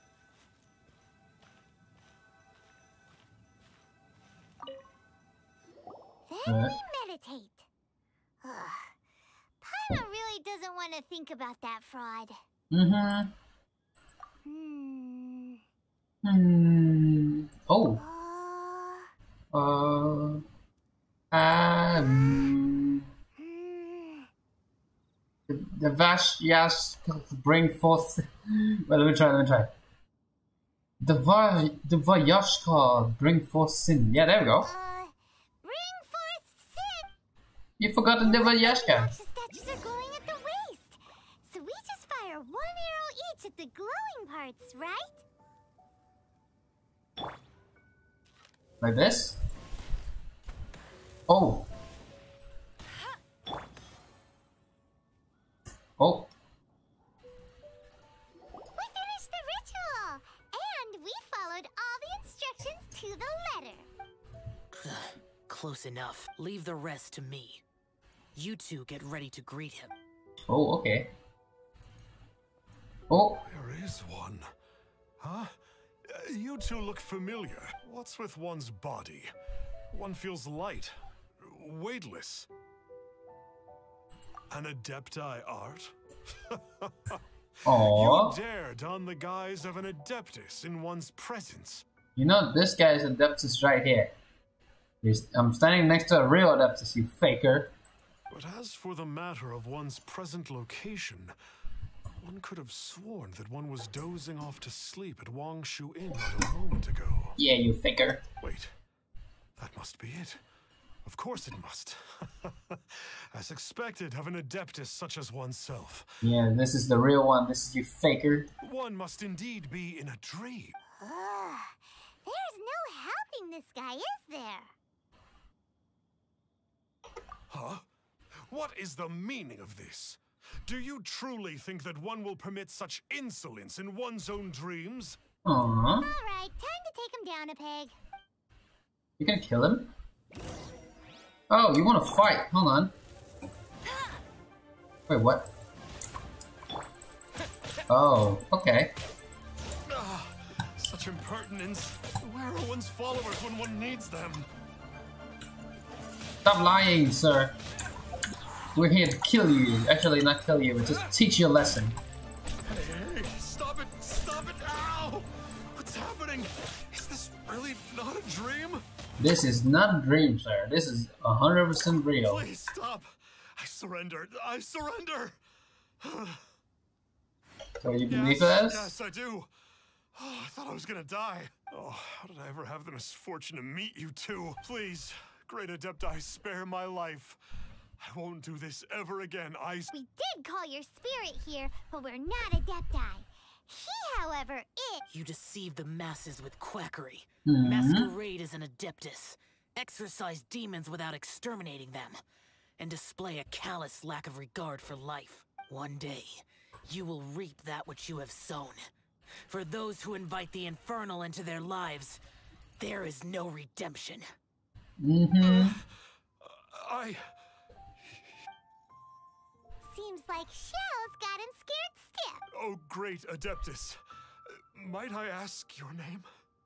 Then we meditate. Paimon really doesn't want to think about that fraud. Oh. The Vashyas bring forth. Well, let me try. The Vayashka bring forth sin. Yeah, there we go. Bring forth sin. You forgot the Vayashka. Yaksha statues are glowing at the waist, so we just fire one arrow each at the glowing parts, right? Like this? Oh. Oh. We finished the ritual, and we followed all the instructions to the letter. Close enough. Leave the rest to me. You two get ready to greet him. Oh, okay. Oh. There is one. Huh? You two look familiar. What's with one's body? One feels light, weightless. An Adepti art? Aww. You dare don the guise of an Adeptus in one's presence. You know, this guy's Adeptus right here. I'm standing next to a real Adeptus, you faker. But as for the matter of one's present location, one could have sworn that one was dozing off to sleep at Wangshu Inn a moment ago. Yeah, you faker. Wait, that must be it. Of course it must. As expected of an Adeptus such as oneself. Yeah, this is the real one. This is you faker. One must indeed be in a dream. There's no helping this guy, is there? Huh? What is the meaning of this? Do you truly think that one will permit such insolence in one's own dreams? Aww. Alright, time to take him down a peg. You gonna kill him? Oh, you wanna fight? Hold on. Wait, what? Oh, okay. Such impertinence. Where are one's followers when one needs them? Stop lying, sir. We're here to kill you. Actually, not kill you, but just teach you a lesson. Hey, stop it! Stop it! Ow! What's happening? Is this really not a dream? This is not a dream, sir. This is 100% real. Please stop! I surrender! I surrender! So you believe us? Yes, I do. Oh, I thought I was gonna die. Oh, how did I ever have the misfortune to meet you two? Please, Great Adepti, spare my life. I won't do this ever again. We did call your spirit here, but we're not Adepti. He, however, is. You deceive the masses with quackery. Masquerade as an Adeptus. Exorcise demons without exterminating them. And display a callous lack of regard for life. One day, you will reap that which you have sown. For those who invite the infernal into their lives, there is no redemption. Seems like Shell's got him scared stiff. Oh, great Adeptus. Might I ask your name?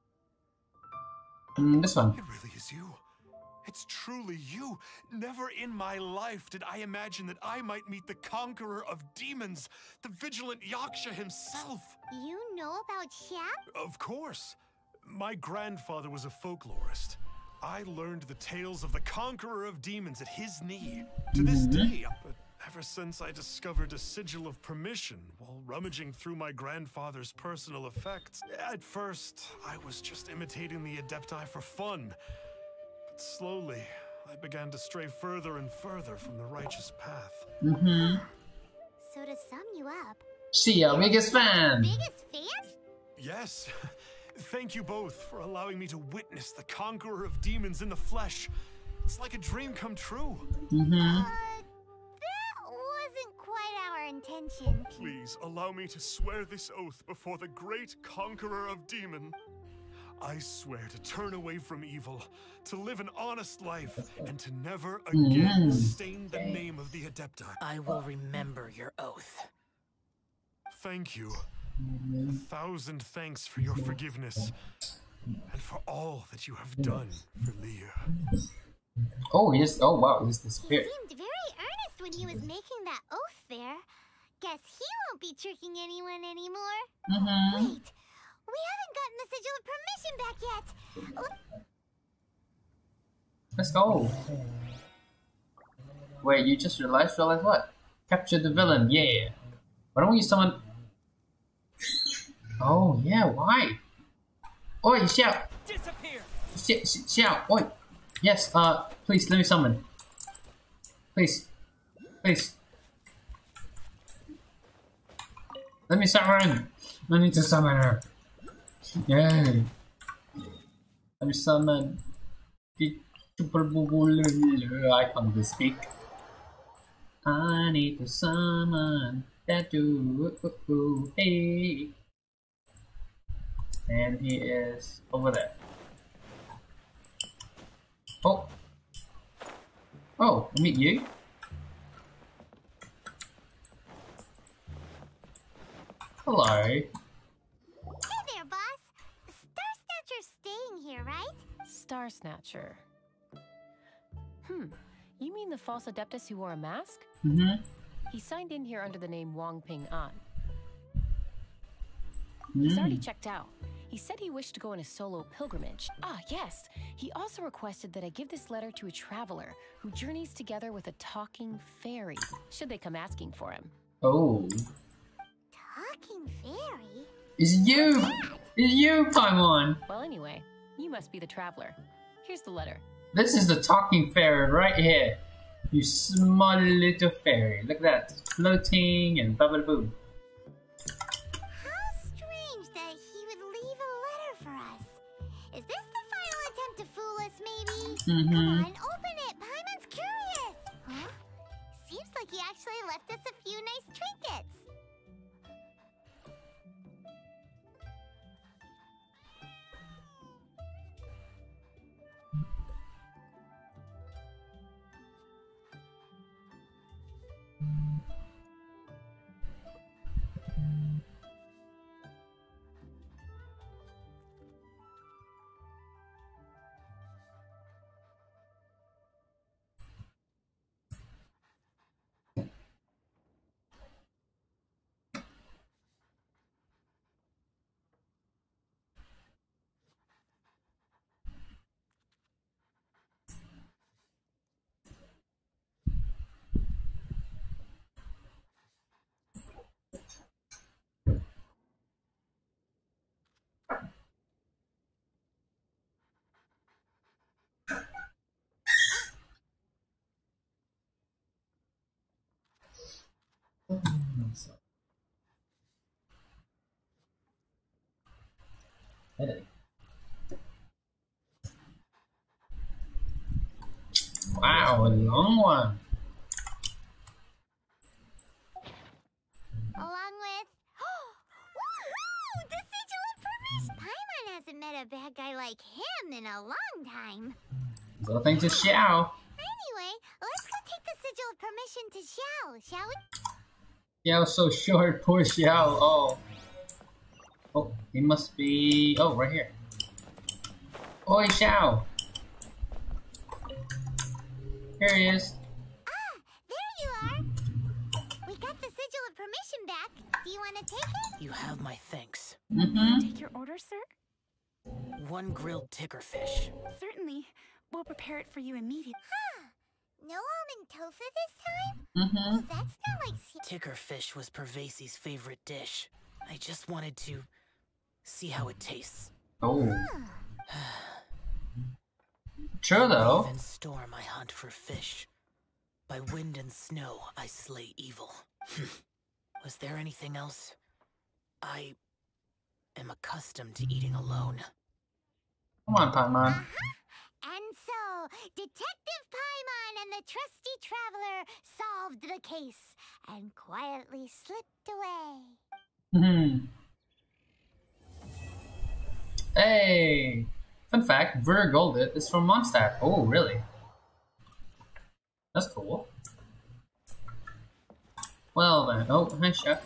This one. It really is you. It's truly you. Never in my life did I imagine that I might meet the conqueror of demons, the vigilant Yaksha himself. You know about Shell? Of course. My grandfather was a folklorist. I learned the tales of the conqueror of demons at his knee. To this day, but ever since I discovered a sigil of permission while rummaging through my grandfather's personal effects. At first, I was just imitating the Adepti for fun. But slowly, I began to stray further and further from the righteous path. So to sum you up, She your biggest fan. biggest fan? Yes. Thank you both for allowing me to witness the conqueror of demons in the flesh. It's like a dream come true. That wasn't quite our intention. Please allow me to swear this oath before the great conqueror of demon. I swear to turn away from evil, to live an honest life, and to never again stain the name of the Adepti. I will remember your oath. Thank you. 1,000 thanks for your forgiveness, and for all that you have done for Leah. Oh, yes. Oh, wow. He just He disappeared. seemed very earnest when he was making that oath there. Guess he won't be tricking anyone anymore. Wait, we haven't gotten the sigil of permission back yet. Let's go. Wait, you just realized what? Capture the villain, yeah. Why don't we summon... Oh, yeah, why? Oi, Xiao! Disappear! Xiao, oi! Yes, please, let me summon. Please. Please. Let me summon! I need to summon her. Yay! Let me summon the Super Bubble. I can't even speak. I need to summon that dude. Hey. And he is over there. Oh. Oh, I meet you. Hello. Hey there, boss. Star Snatcher's staying here, right? Star Snatcher. You mean the false Adeptus who wore a mask? He signed in here under the name Wong Ping An. He's already checked out. He said he wished to go on a solo pilgrimage. Ah, yes. He also requested that I give this letter to a traveler who journeys together with a talking fairy, should they come asking for him. Oh. Talking fairy? It's you! It's you, Paimon! Well, anyway, you must be the traveler. Here's the letter. This is the talking fairy right here. You small little fairy. Look at that. It's floating and blah blah blah. How strange that he would leave a letter for us. Is this the final attempt to fool us, maybe? Come on, open it. Paimon's curious. Huh? Seems like he actually left us a few nice trinkets. Wow, a long one. Along with... Woohoo! The sigil of permission! Paimon hasn't met a bad guy like him in a long time. So thanks to Xiao. Anyway, let's go take the sigil of permission to Xiao, shall we? Xiao's so short, poor Xiao. Oh. Oh, he must be... Oh, right here. Oi, Xiao. Here he is. Ah, there you are. We got the sigil of permission back. Do you want to take it? You have my thanks. Take your order, sir? 1 grilled tickerfish. Certainly. We'll prepare it for you immediately. Huh. No almond tofu this time? Well, that's not like... Tickerfish was Pervasi's favorite dish. I just wanted to see how it tastes. Oh. True though. In storm I hunt for fish. By wind and snow I slay evil. Was there anything else? I am accustomed to eating alone. Come on, Paimon. And so, Detective Paimon and the trusty traveler solved the case and quietly slipped away. Hey! Fun fact, Vergoldit is from Mondstadt. Oh, really? That's cool. Well then, oh, hi chef.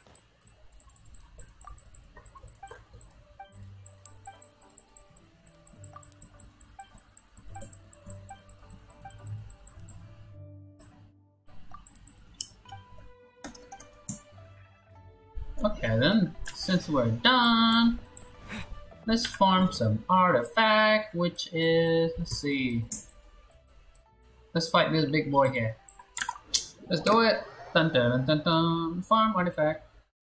Okay then, since we're done, let's farm some artifact, which is, let's see. Let's fight this big boy here. Let's do it. Dun dun dun dun. Farm artifact.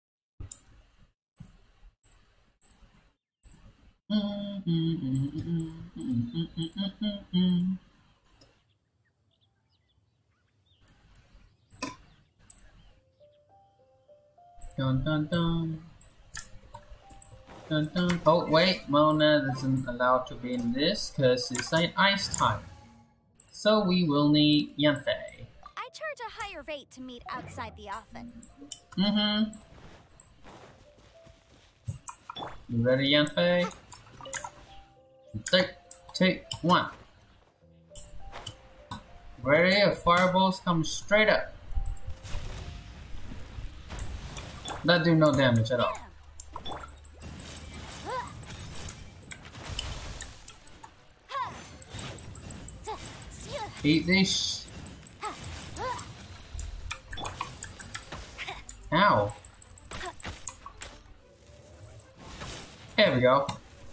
Dun dun dun. Dun dun. Oh wait, Mona isn't allowed to be in this because it's an ice type. So we will need Yanfei. I charge a higher rate to meet outside the office. You ready, Yanfei? 3, 2, 1. Ready? Fireballs come straight up. That do no damage at all. Eat this. Ow. There we go.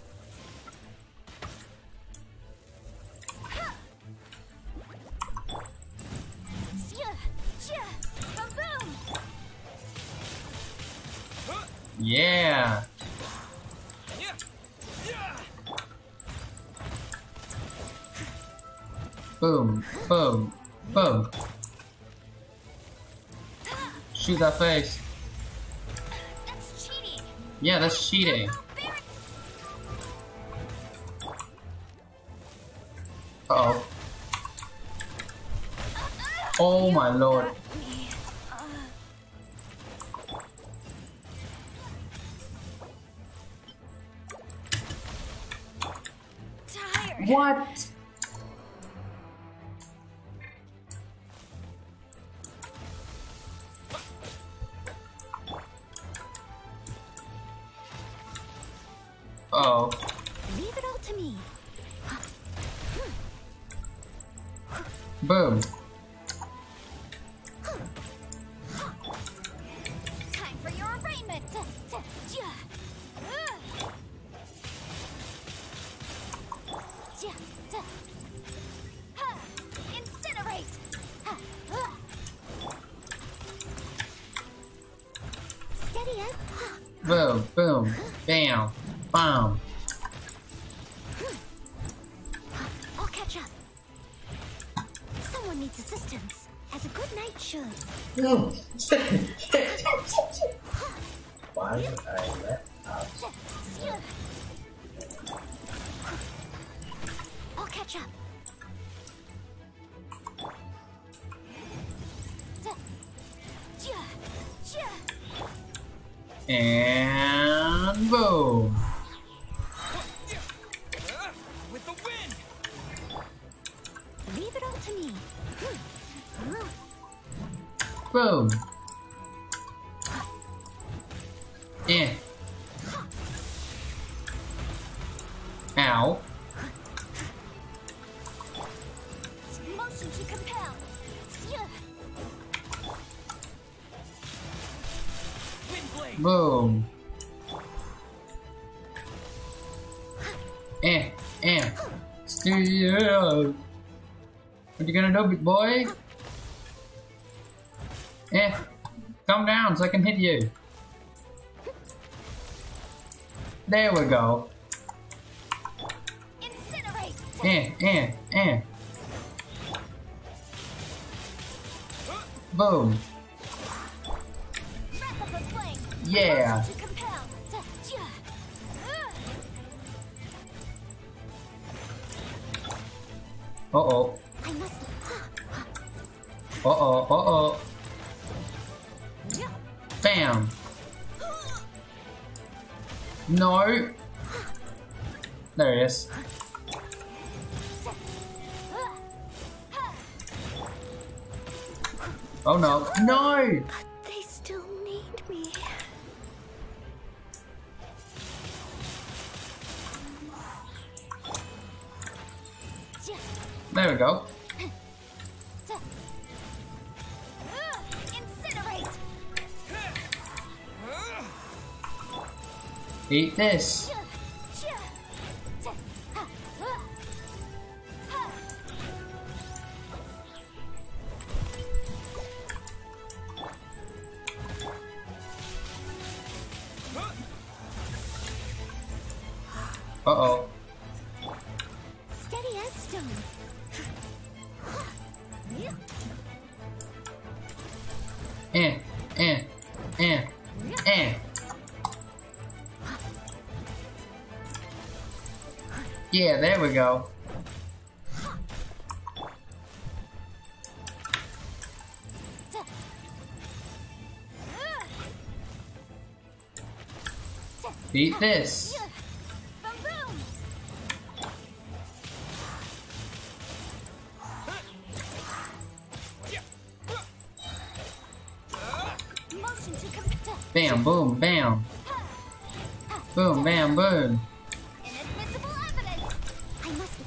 Yeah. Boom, boom, boom. Shoot that face. That's cheating. Yeah, that's cheating. Uh-oh. Oh my lord. Tired. What? Oh. Leave it all to me. Boom. Time for your arraignment. Incinerate. Steady up. Boom, boom, bam, bam. I'll catch up. Someone needs assistance, as a good knight should. No. Why would I let out? I'll catch up. And boom. With the wind. Leave it all to me. Boom. Yeah. Ow. Motion to compel. Boom. Stereo. What you gonna do, big boy? Calm down so I can hit you. There we go. Incinerate. Boom. Yeah. Uh-oh. Uh-oh. Bam. No. There he is. Oh no. No! They still need me. There we go. Incinerate. Eat this. Uh-oh. Steady as stone. Yeah, there we go. Eat this. Bam, boom, bam. Boom, bam, boom. Inadmissible evidence. I must.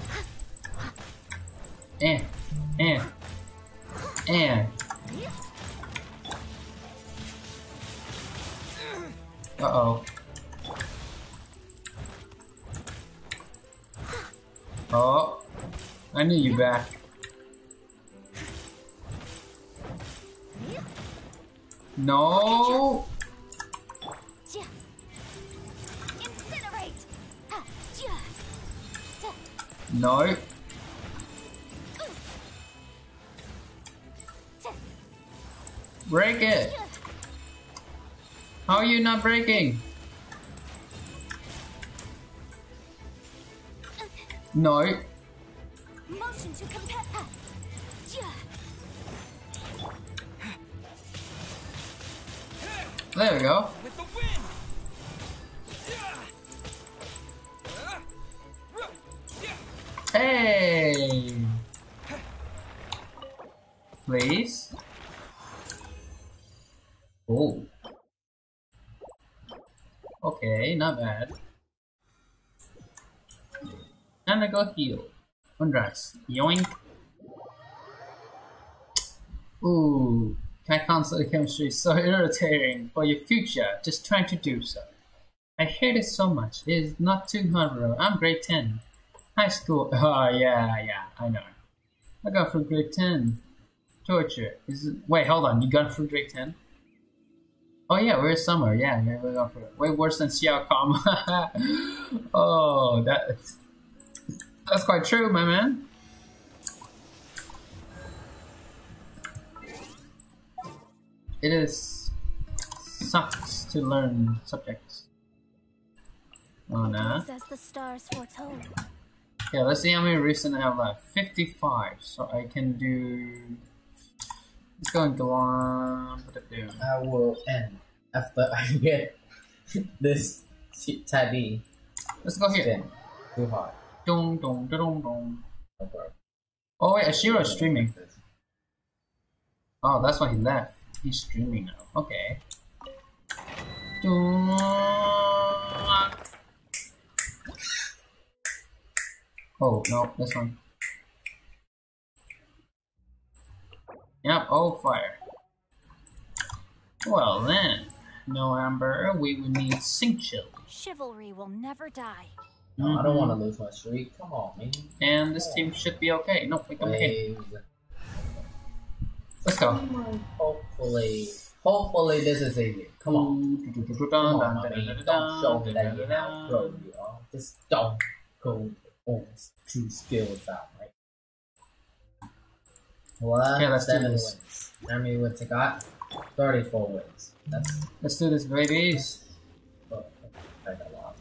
Uh-oh. Oh, I knew you back. No. Incinerate. No. Break it. How are you not breaking? No. Motion to compare. There we go. Hey. Please. Oh. Okay, not bad. Time to go heal. Undress. Yoink. Ooh. Can I cancel the chemistry? Is so irritating for your future. Just trying to do so. I hate it so much. It is not too hard, bro. I'm grade 10. High school. Oh, yeah, I know. I got through grade 10. Torture. Wait, hold on. You got through grade 10? Oh, yeah, we're summer. Yeah, we got through it. Way worse than Xiao Com. Oh, that's quite true, my man. It is sucks to learn subjects. Oh no. As the stars foretold. Yeah, let's see how many recent I have left. 55. So I can do. Let's go and glom. I will end after I get this teddy. Let's go here. Too hard. Dong dong dong dong. Oh wait, Ashiro's streaming. Oh, that's why he left. He's streaming now. Okay. Oh, no, this one. Yep, oh, fire. Well then, no amber, we will need sink chill. Chivalry will never die. No, I don't want to lose my streak. Come on, man. And this team should be okay. No, we come here. Let's go. Hopefully this is easy. Come on. Come on, I mean, don't show me that you have pro, you know. Just don't go. true skill without, right? What? Yeah, let's do 7 this. wins. How many wins I got? 34 wins. Let's do this, babies. Oh, I got a lot.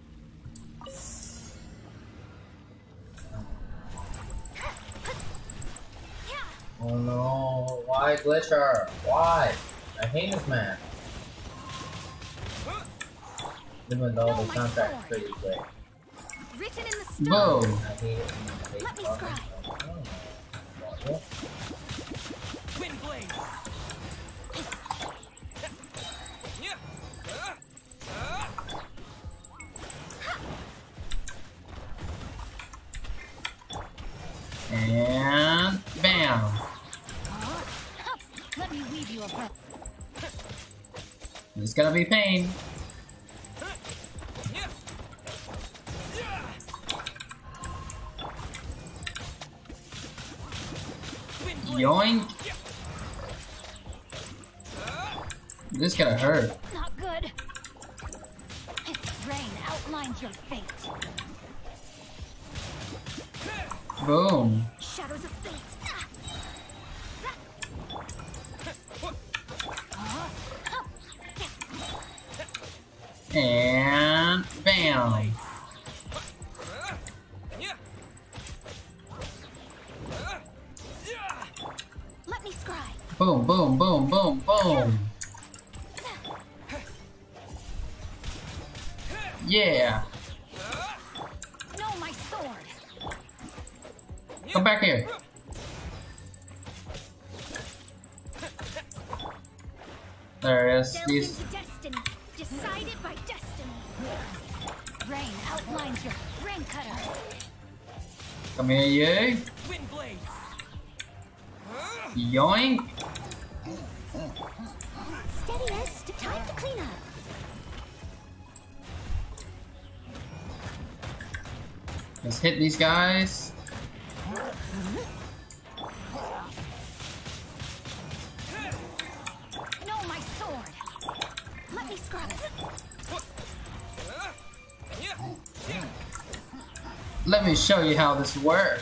Oh no, why Glitcher? Why? I hate this map. Even though the soundtrack is pretty great. Written in the stone. Boom. I hate it. Let me scribe. Wind blade. And bam. Let me weave you a breath. It's gonna be pain. Yoink. This gotta hurt. Not good. Rain outlines your fate. Boom. Shadows of fate. And bam. Let me scribe. Boom, boom, boom, boom, boom. Yeah. No, my sword. Come back here. There it is. Delved These. into destiny. Decided by destiny. Rain outlines your rain cutter. Come here, you. Wind blade. Yoink. Steady as time to clean up. Let's hit these guys. No, my sword. Let me scrub. Let me show you how this works.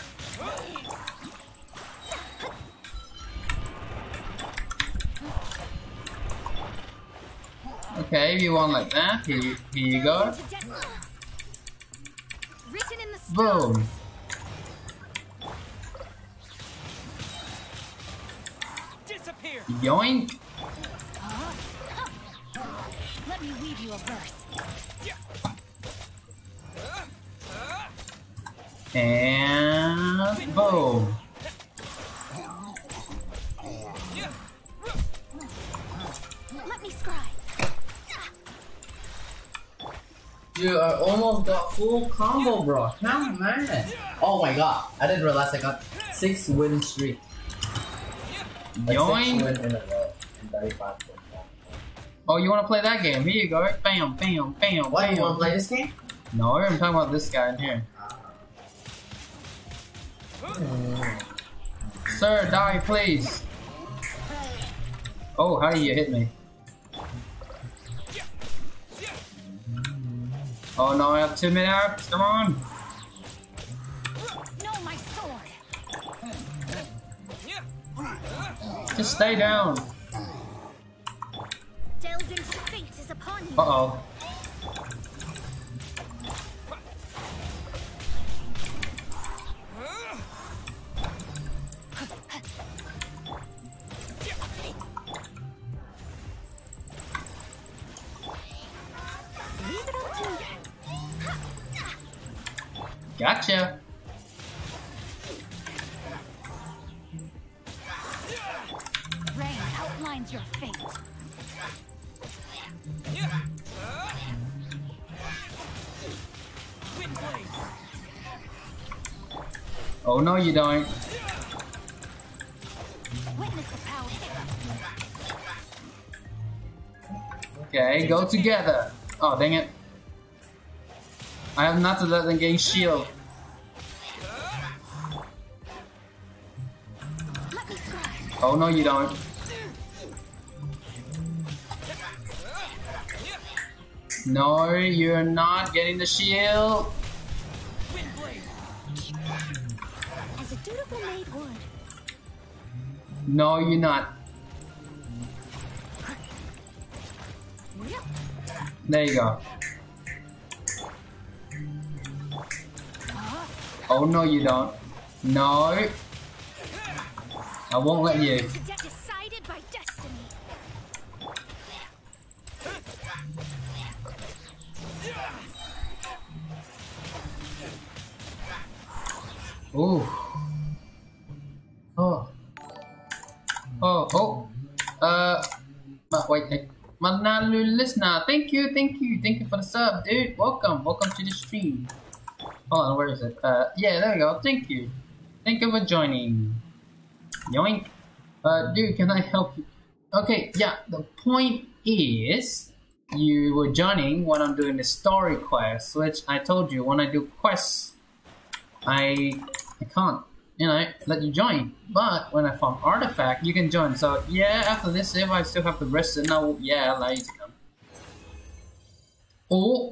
Okay, if you want like that, here you go. Written in the Boom. Disappear. Yoink. Let me weave you a verse. And boom. Let me scribe. Dude, I almost got full combo, bro. Come man. Oh my god. I didn't realize I got 6 win streak. Like Yoink. 6 win in a row. And 35 wins. Oh, you want to play that game? Here you go. Bam, bam, bam, What, bam. you wanna play this game? No, I'm talking about this guy in here. Sir, die, please. Oh, how do you hit me? Oh no, I have 2 minutes. Come on. No, my sword. Just stay down. Delved into fate is upon you. Uh-oh. Leave it up to you. Gotcha. Rain outlines your fate. Wind blade. Oh no, you don't. Witness the power. Okay, go together. Oh, dang it. I have not to let them gain shield. Let me scribe. Oh no, you don't. No, you're not getting the shield. Wind blade. No, you're not. There you go. Oh no, you don't. No. I won't let you. Decided by destiny. Ooh. Oh. Oh, oh. But wait. Manalu listener, thank you for the sub, dude. Welcome to the stream. Hold on, where is it? Yeah, there we go. Thank you for joining. Yoink. Dude, can I help you? Okay, yeah. The point is, you were joining when I'm doing the story quest, which I told you when I do quests, I can't, let you join. But when I found artifact, you can join. So yeah, after this, if I still have the rest, then I'll allow you to come. Oh,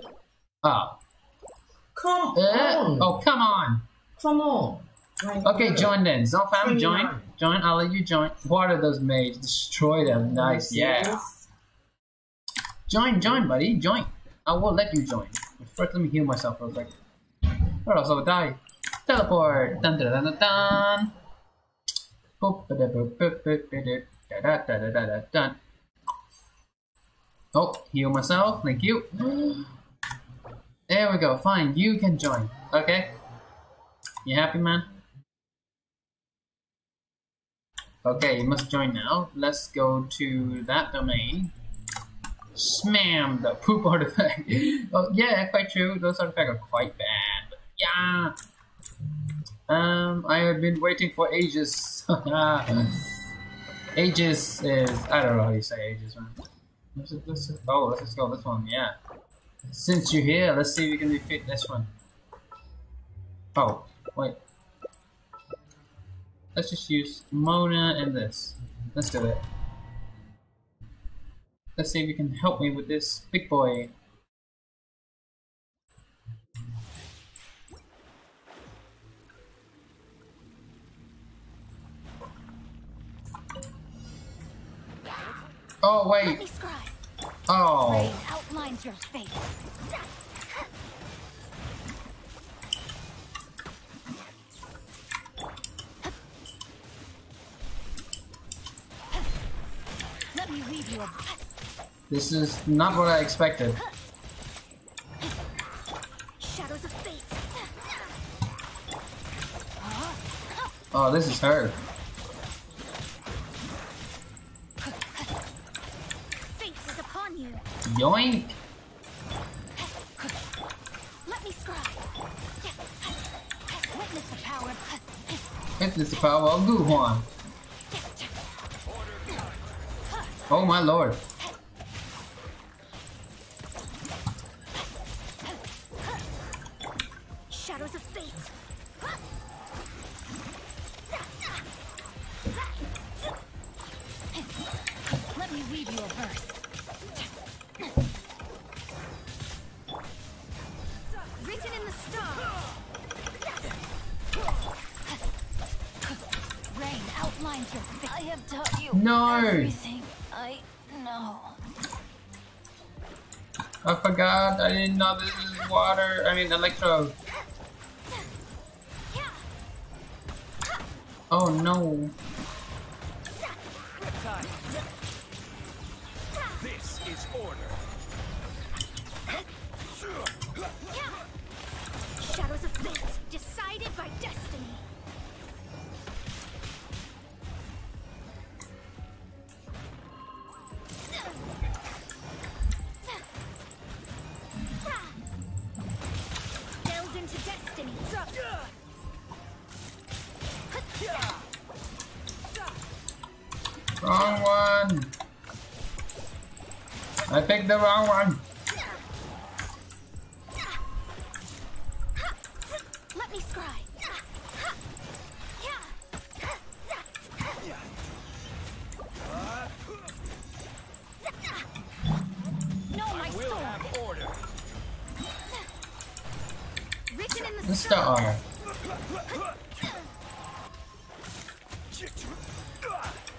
Come on. Oh, come on. Come on. Okay, join then. Zofam, join. I'll let you join. What are those mages? Destroy them. Nice, yeah. Join, buddy. Join. I will let you join. First, let me heal myself real quick. Or else I'll die. Teleport. Dun dun dun dun dun. Dun. Oh, heal myself. Thank you. There we go. Fine. You can join. Okay. You happy, man? Okay, you must join now. Let's go to that domain. Smam the poop artifact. Oh yeah, quite true. Those artifacts are quite bad. Yeah. I have been waiting for ages. Ages is, I don't know how you say ages, man. Let's just go this one. Yeah. Since you're here, let's see if we can defeat this one. Oh, wait. Let's just use Mona and this. Let's do it. Let's see if you can help me with this big boy. Oh wait. Oh. Outlines your fate. Let me weave you a... This is not what I expected. Shadows of fate. Oh, this is her. Fate is upon you. Yoink. Let me scribe. Witness the power. Witness the power of Guhuan. Oh my lord. Shadows of fate. Let me weave you a verse. Written in the stars. Rain outlines your fate. I have taught you everything I know. I forgot. I didn't know this is water. I mean, electro. Oh no. This is order. Shadows of fate, decided by destiny. Delved into destiny. Wrong one. I picked the wrong one. Let me scry. No, my We'll sword. have order. Written in the The star.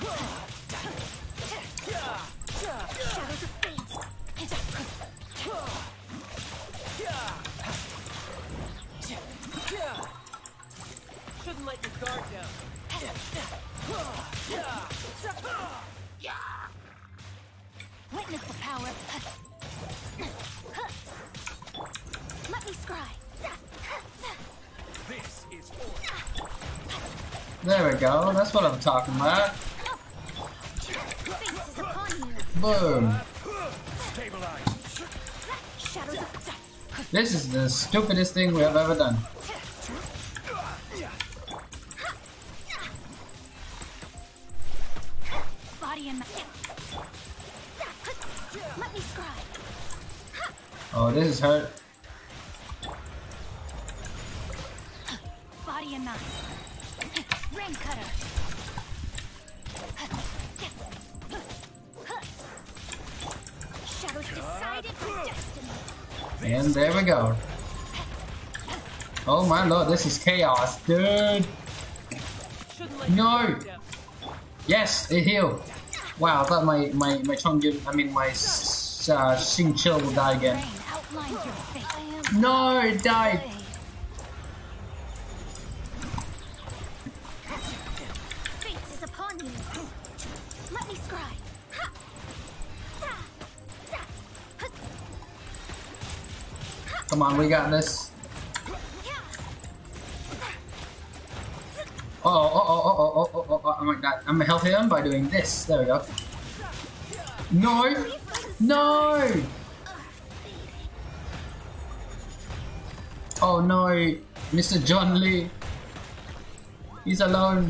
Shouldn't let your guard down. Witness the power. Let me scry. This is order. There we go. That's what I'm talking about. Fate is upon you. Boom. Stabilize. Shadows of This is the stupidest thing we have ever done. body and let me scry. Oh, this is hurt. Body and knife. Ring cutter. Shadows decided my destiny. And there we go. Oh my lord, this is chaos, dude. No. Yes, it healed. Wow, I thought my Chongyun, I mean my Xingqiu will die again. No, it died. Fate is upon you. Let me scry. Come on, we got this. Oh my god. I'm gonna help him by doing this. There we go. No! No! Oh no, Mr. John Lee. He's alone.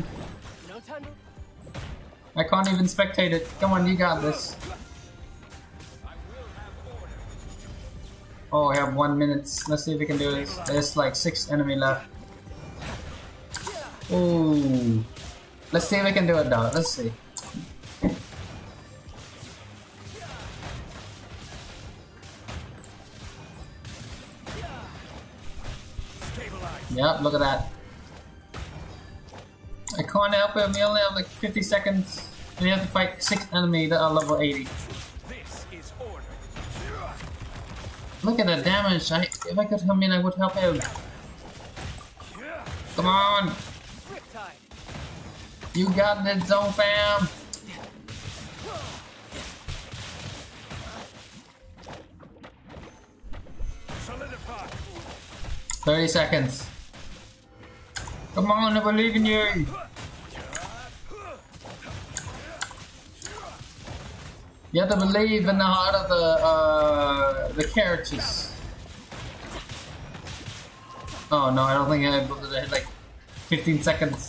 I can't even spectate it. Come on, you got this. Oh, I have 1 minute. Let's see if we can do this. There's like 6 enemy left. Ooh. Let's see if we can do it though. Let's see. Yep, look at that. I can't help him. We only have like 50 seconds. And you have to fight 6 enemies that are level 80. This is order. Look at the damage. If I could come in, I would help him. Come on. You got this, zone fam. Solidify. 30 seconds. Come on, I believe in you. You have to believe in the heart of the characters. Oh no, I don't think I able to hit like 15 seconds.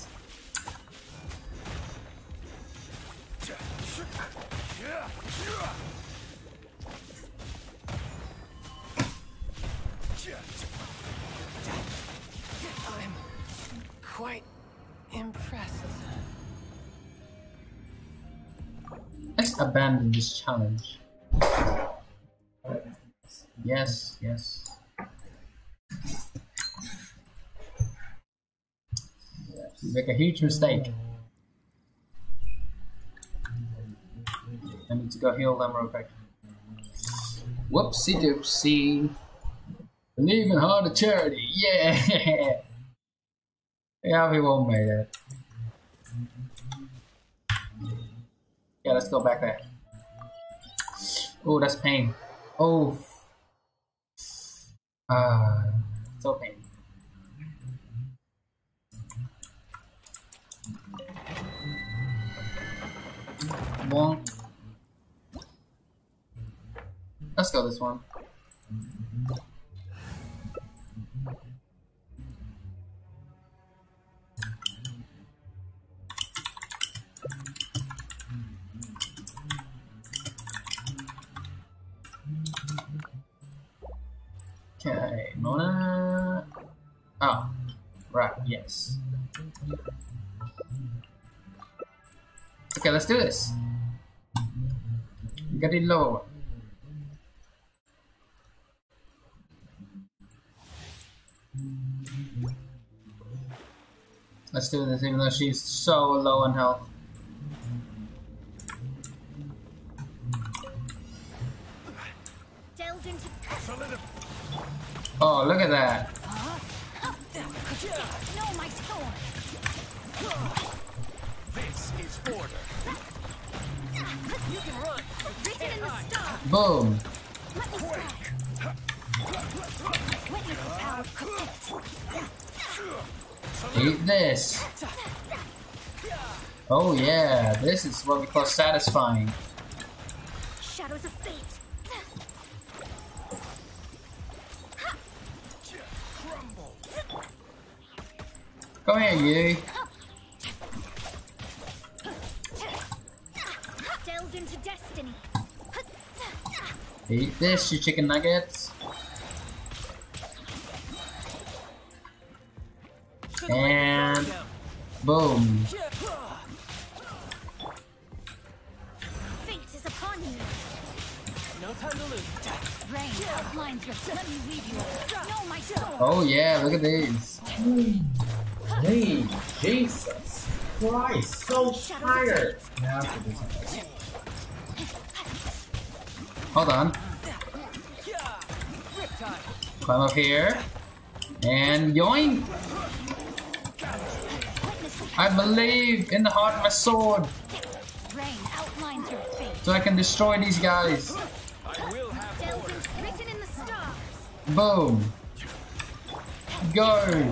I'm quite impressed. Let's abandon this challenge. Yes, yes. You make a huge mistake. I need to go heal them real quick. Whoopsie doopsie. Believe in heart of charity. Yeah. Yeah, we won't make it. Yeah, let's go back there. Oh, that's pain. Oh. So pain. Bonk. Let's go this one. Okay, Mona. Oh, right, yes. Okay, let's do this. Get it low. Let's do this even though she's so low in health. Oh, look at that. No, my sword. This is order. You can run. Written in the star. Boom. Let me strike. Witness the power of Khasit. Eat this. Oh yeah, this is what we call satisfying. Shadows of fate. Come here, you. Delve into destiny. Eat this, you chicken nuggets. And boom. Fate is upon you. No time to lose. Rain outlines your. Let me lead you. No, my sword. Oh yeah, look at these. Hey, Jesus Christ, so tired. Now I have to do something. Hold on. Climb up here. And yoink! I believe in the heart of my sword. Rain outlines your fate. So I can destroy these guys. Written in the stars. Boom. Go.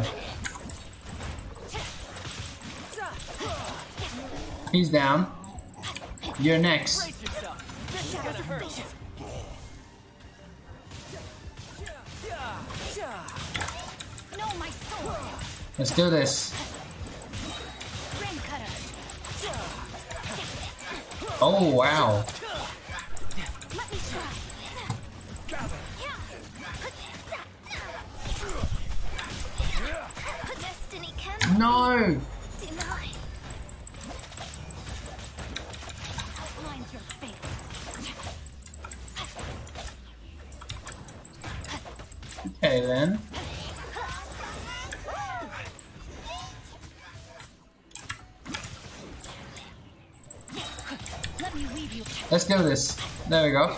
He's down. You're next. No, my sword. Let's do this. Rain cutter. Oh wow. Let me strike. Destiny cannot No. be denied. Outlines your fate. Okay then. Let me weave you. Let's do this. There we go.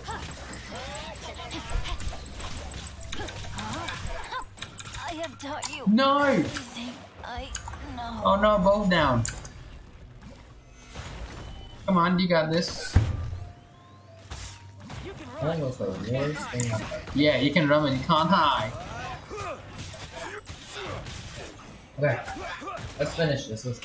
I have taught you. No. Everything I know. Oh no, both down. Come on, you got this. Almost the worst thing I've ever. Yeah, you can run and you can't hide. Okay, let's finish this. Let's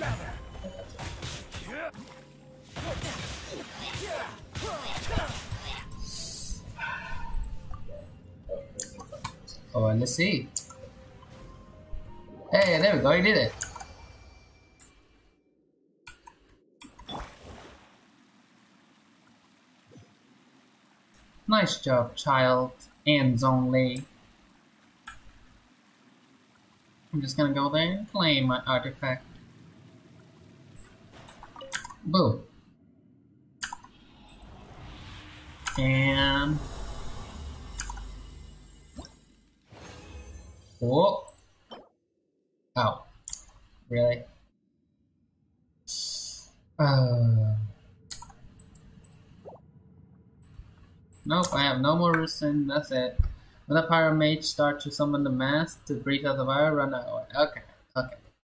Oh, and let's see. Hey, there we go, you did it. Nice job, child. Ends only. I'm just gonna go there and claim my artifact. Boom. And... Whoa. Oh. Really? Nope, I have no more resistance, that's it. When the Pyro Mage starts to summon the mask to breathe out the fire, run away. Okay, okay.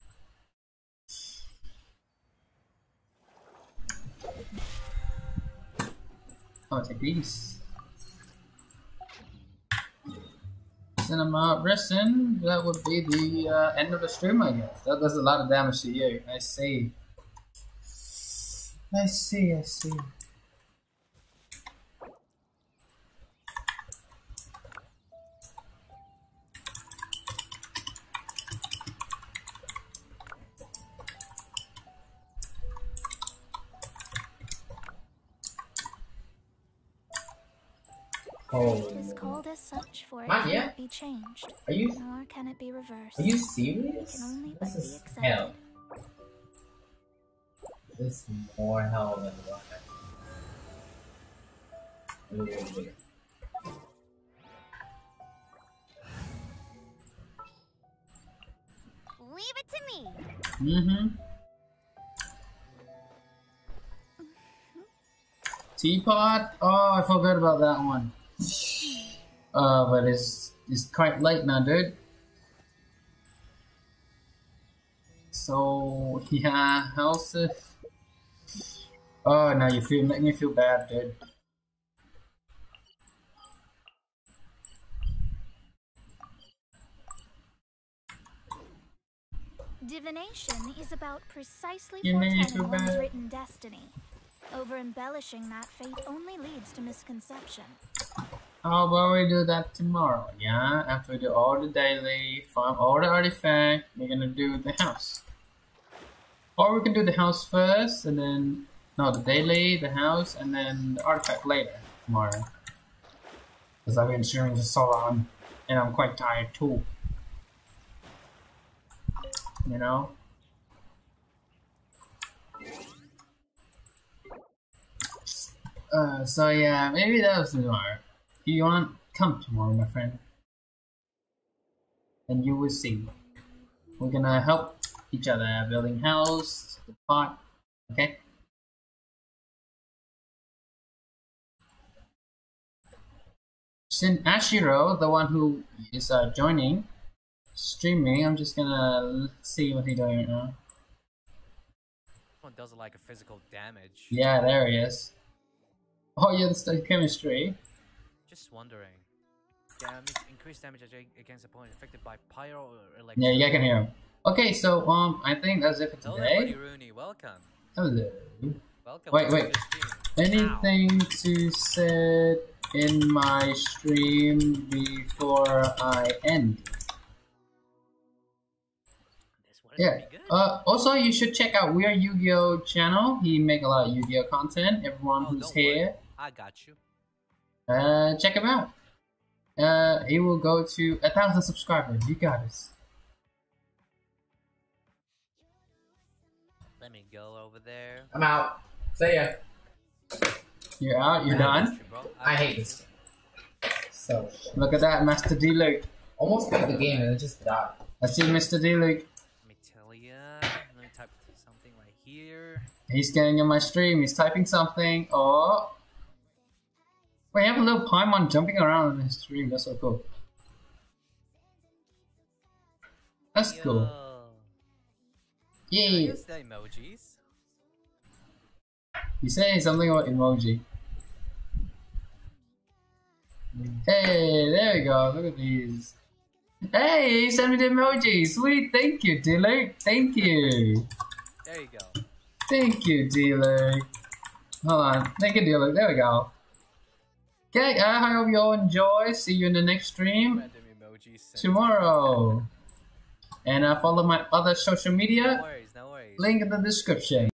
I'll take these. Cinema Risen, that would be the end of the stream, I guess. That does a lot of damage to you. I see. I see, I see. Oh. It is called as such, for it Not cannot yet. be changed. Are you- Nor can it be reversed. Are you It serious? can only This but be is accepted. hell. This is more hell than what I... Leave it to me. Mm-hmm. Teapot? Oh, I forgot about that one. But it's quite late now, dude. So yeah, how's it? Oh, now you make me feel bad, dude. Divination is about precisely You made me foretelling feel one's bad. written destiny. Over-embellishing that fate only leads to misconception. How about we do that tomorrow, yeah? After we do all the daily, farm all the artifact, we're gonna do the house. Or we can do the house first, and then... No, the daily, the house, and then the artifact later, tomorrow. Because I've been streaming for so long, and I'm quite tired too. You know? So yeah, maybe that was tomorrow. If you want, come tomorrow, my friend. And you will see. We're gonna help each other building house, the pot, okay? Since Ashiro, the one who is joining, streaming, I'm just gonna see what he's doing right now. One does like a physical damage. Yeah, there he is. Oh, yeah, that's the chemistry. Just wondering. Damage, increased damage against opponent affected by pyro or electric. Yeah, I can hear him. Okay, so I think that's it for Hello, today. buddy Rooney, welcome. Hello. Welcome. Wait. Anything to say in my stream before I end? Yeah. Also, you should check out Weird Yu-Gi-Oh channel. He make a lot of Yu-Gi-Oh content. Everyone who's here, I got you. check him out. He will go to 1,000 subscribers. You got this. Let me go over there. I'm out. See ya. You're out. You're done. I hate this. So look at that, Master D-Luke. Almost beat the game and it just died. Let's see, Mr. D-Luke. Let me type something right here. He's getting in my stream. He's typing something. Oh. Wait, you have a little Paimon jumping around in his stream. That's so cool. That's cool. Yeah. Use the emojis. He's saying something about emoji. Hey, there we go. Look at these. Hey, he sent me the emoji. Sweet. Thank you, D-Luke. Thank you. There you go. Thank you, D-Luke. Hold on. Thank you, D-Luke. There we go. Okay, I hope you all enjoy. See you in the next stream tomorrow. And follow my other social media. No worries. Link in the description.